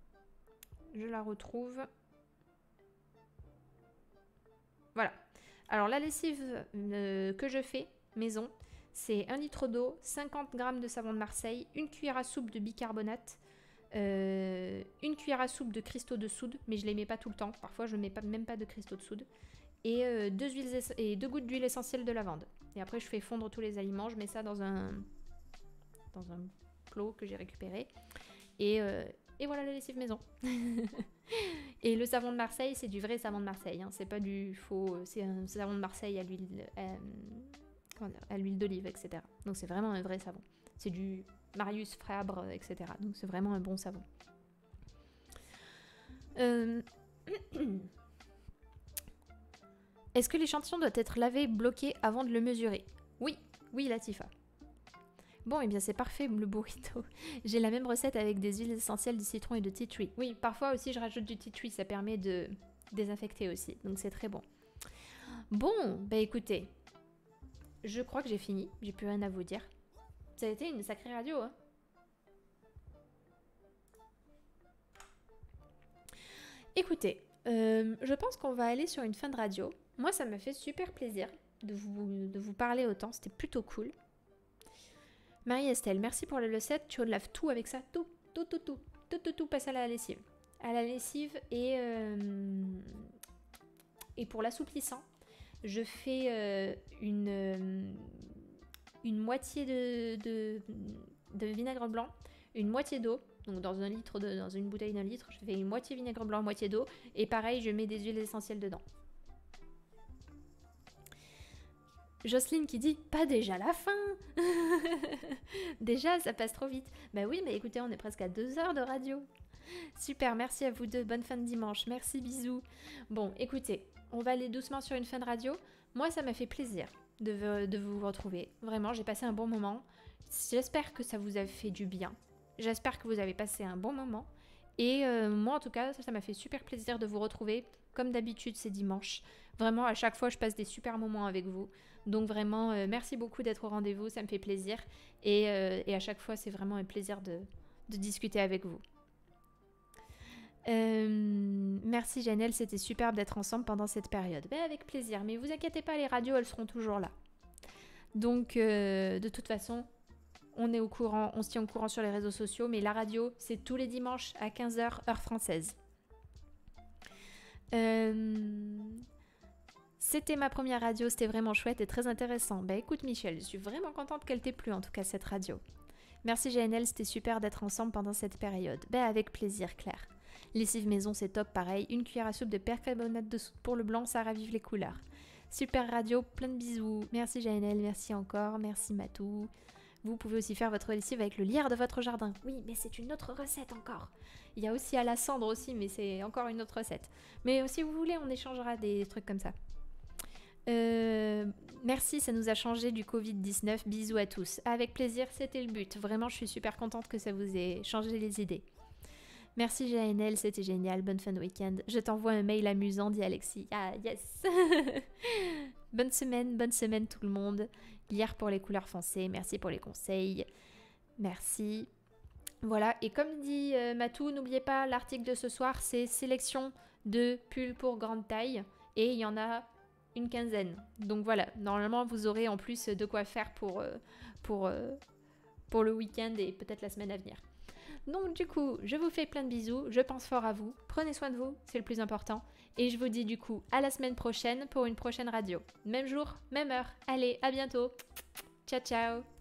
Je la retrouve. Voilà. Alors la lessive euh, que je fais maison, c'est un litre d'eau, cinquante grammes de savon de Marseille, une cuillère à soupe de bicarbonate, euh, une cuillère à soupe de cristaux de soude, mais je ne les mets pas tout le temps, parfois je ne mets pas, même pas de cristaux de soude, et, euh, deux, huiles et deux gouttes d'huile essentielle de lavande. Et après je fais fondre tous les aliments, je mets ça dans un, dans un plot que j'ai récupéré, et, euh, et voilà la lessive maison. Et le savon de Marseille, c'est du vrai savon de Marseille, hein, c'est pas du faux, c'est un savon de Marseille à l'huile... Euh, à l'huile d'olive, et cetera. Donc c'est vraiment un vrai savon. C'est du Marius Fabre, et cetera. Donc c'est vraiment un bon savon. Euh... Est-ce que l'échantillon doit être lavé, bloqué avant de le mesurer? Oui, oui Latifa. Bon, et eh bien c'est parfait le burrito. J'ai la même recette avec des huiles essentielles de citron et de tea tree. Oui, parfois aussi je rajoute du tea tree, ça permet de désinfecter aussi. Donc c'est très bon. Bon, bah écoutez, je crois que j'ai fini, j'ai plus rien à vous dire. Ça a été une sacrée radio, hein. Écoutez, euh, je pense qu'on va aller sur une fin de radio. Moi, ça m'a fait super plaisir de vous, de vous parler autant, c'était plutôt cool. Marie-Estelle, merci pour la recette, tu laves tout avec ça, tout, tout, tout, tout, tout, tout, tout passe à la lessive. À la lessive et, euh, et pour l'assouplissant, je fais euh, une, euh, une moitié de, de, de vinaigre blanc, une moitié d'eau, donc dans un litre de, dans une bouteille d'un litre, je fais une moitié vinaigre blanc, moitié d'eau, et pareil, je mets des huiles essentielles dedans. Jocelyne qui dit « Pas déjà la fin !» Déjà, ça passe trop vite. Bah oui, mais écoutez, on est presque à deux heures de radio. Super, merci à vous deux, bonne fin de dimanche, merci, bisous. Bon, écoutez, on va aller doucement sur une fin de radio. Moi, ça m'a fait plaisir de, de vous retrouver. Vraiment, j'ai passé un bon moment. J'espère que ça vous a fait du bien. J'espère que vous avez passé un bon moment. Et euh, moi, en tout cas, ça m'a fait super plaisir de vous retrouver. Comme d'habitude, c'est dimanche. Vraiment, à chaque fois, je passe des super moments avec vous. Donc vraiment, euh, merci beaucoup d'être au rendez-vous. Ça me fait plaisir. Et, euh, et à chaque fois, c'est vraiment un plaisir de, de discuter avec vous. Euh, merci Janelle, c'était superbe d'être ensemble pendant cette période. Ben, avec plaisir, mais vous inquiétez pas, les radios elles seront toujours là. Donc euh, de toute façon, on est au courant, on se tient au courant sur les réseaux sociaux, mais la radio c'est tous les dimanches à quinze heures heure française. Euh, c'était ma première radio, c'était vraiment chouette et très intéressant. Ben écoute Michel, je suis vraiment contente qu'elle t'ait plu en tout cas cette radio. Merci G N L, c'était super d'être ensemble pendant cette période. Ben avec plaisir Claire. Lessive maison, c'est top, pareil. Une cuillère à soupe de percarbonate de soude pour le blanc, ça ravive les couleurs. Super radio, plein de bisous. Merci G N L, merci encore, merci Matou. Vous pouvez aussi faire votre lessive avec le lierre de votre jardin. Oui, mais c'est une autre recette encore. Il y a aussi à la cendre aussi, mais c'est encore une autre recette. Mais si vous voulez, on échangera des trucs comme ça. Euh, merci, ça nous a changé du covid dix-neuf. Bisous à tous. Avec plaisir, c'était le but. Vraiment, je suis super contente que ça vous ait changé les idées. Merci G N L, c'était génial, bonne fin de week-end. Je t'envoie un mail amusant, dit Alexis. Ah, yes. Bonne semaine, bonne semaine tout le monde. Lierre pour les couleurs foncées, merci pour les conseils. Merci. Voilà, et comme dit euh, Matou, n'oubliez pas, l'article de ce soir, c'est sélection de pulls pour grande taille. Et il y en a une quinzaine. Donc voilà, normalement, vous aurez en plus de quoi faire pour, euh, pour, euh, pour le week-end et peut-être la semaine à venir. Donc du coup, je vous fais plein de bisous, je pense fort à vous, prenez soin de vous, c'est le plus important. Et je vous dis du coup à la semaine prochaine pour une prochaine radio. Même jour, même heure. Allez, à bientôt. Ciao, ciao.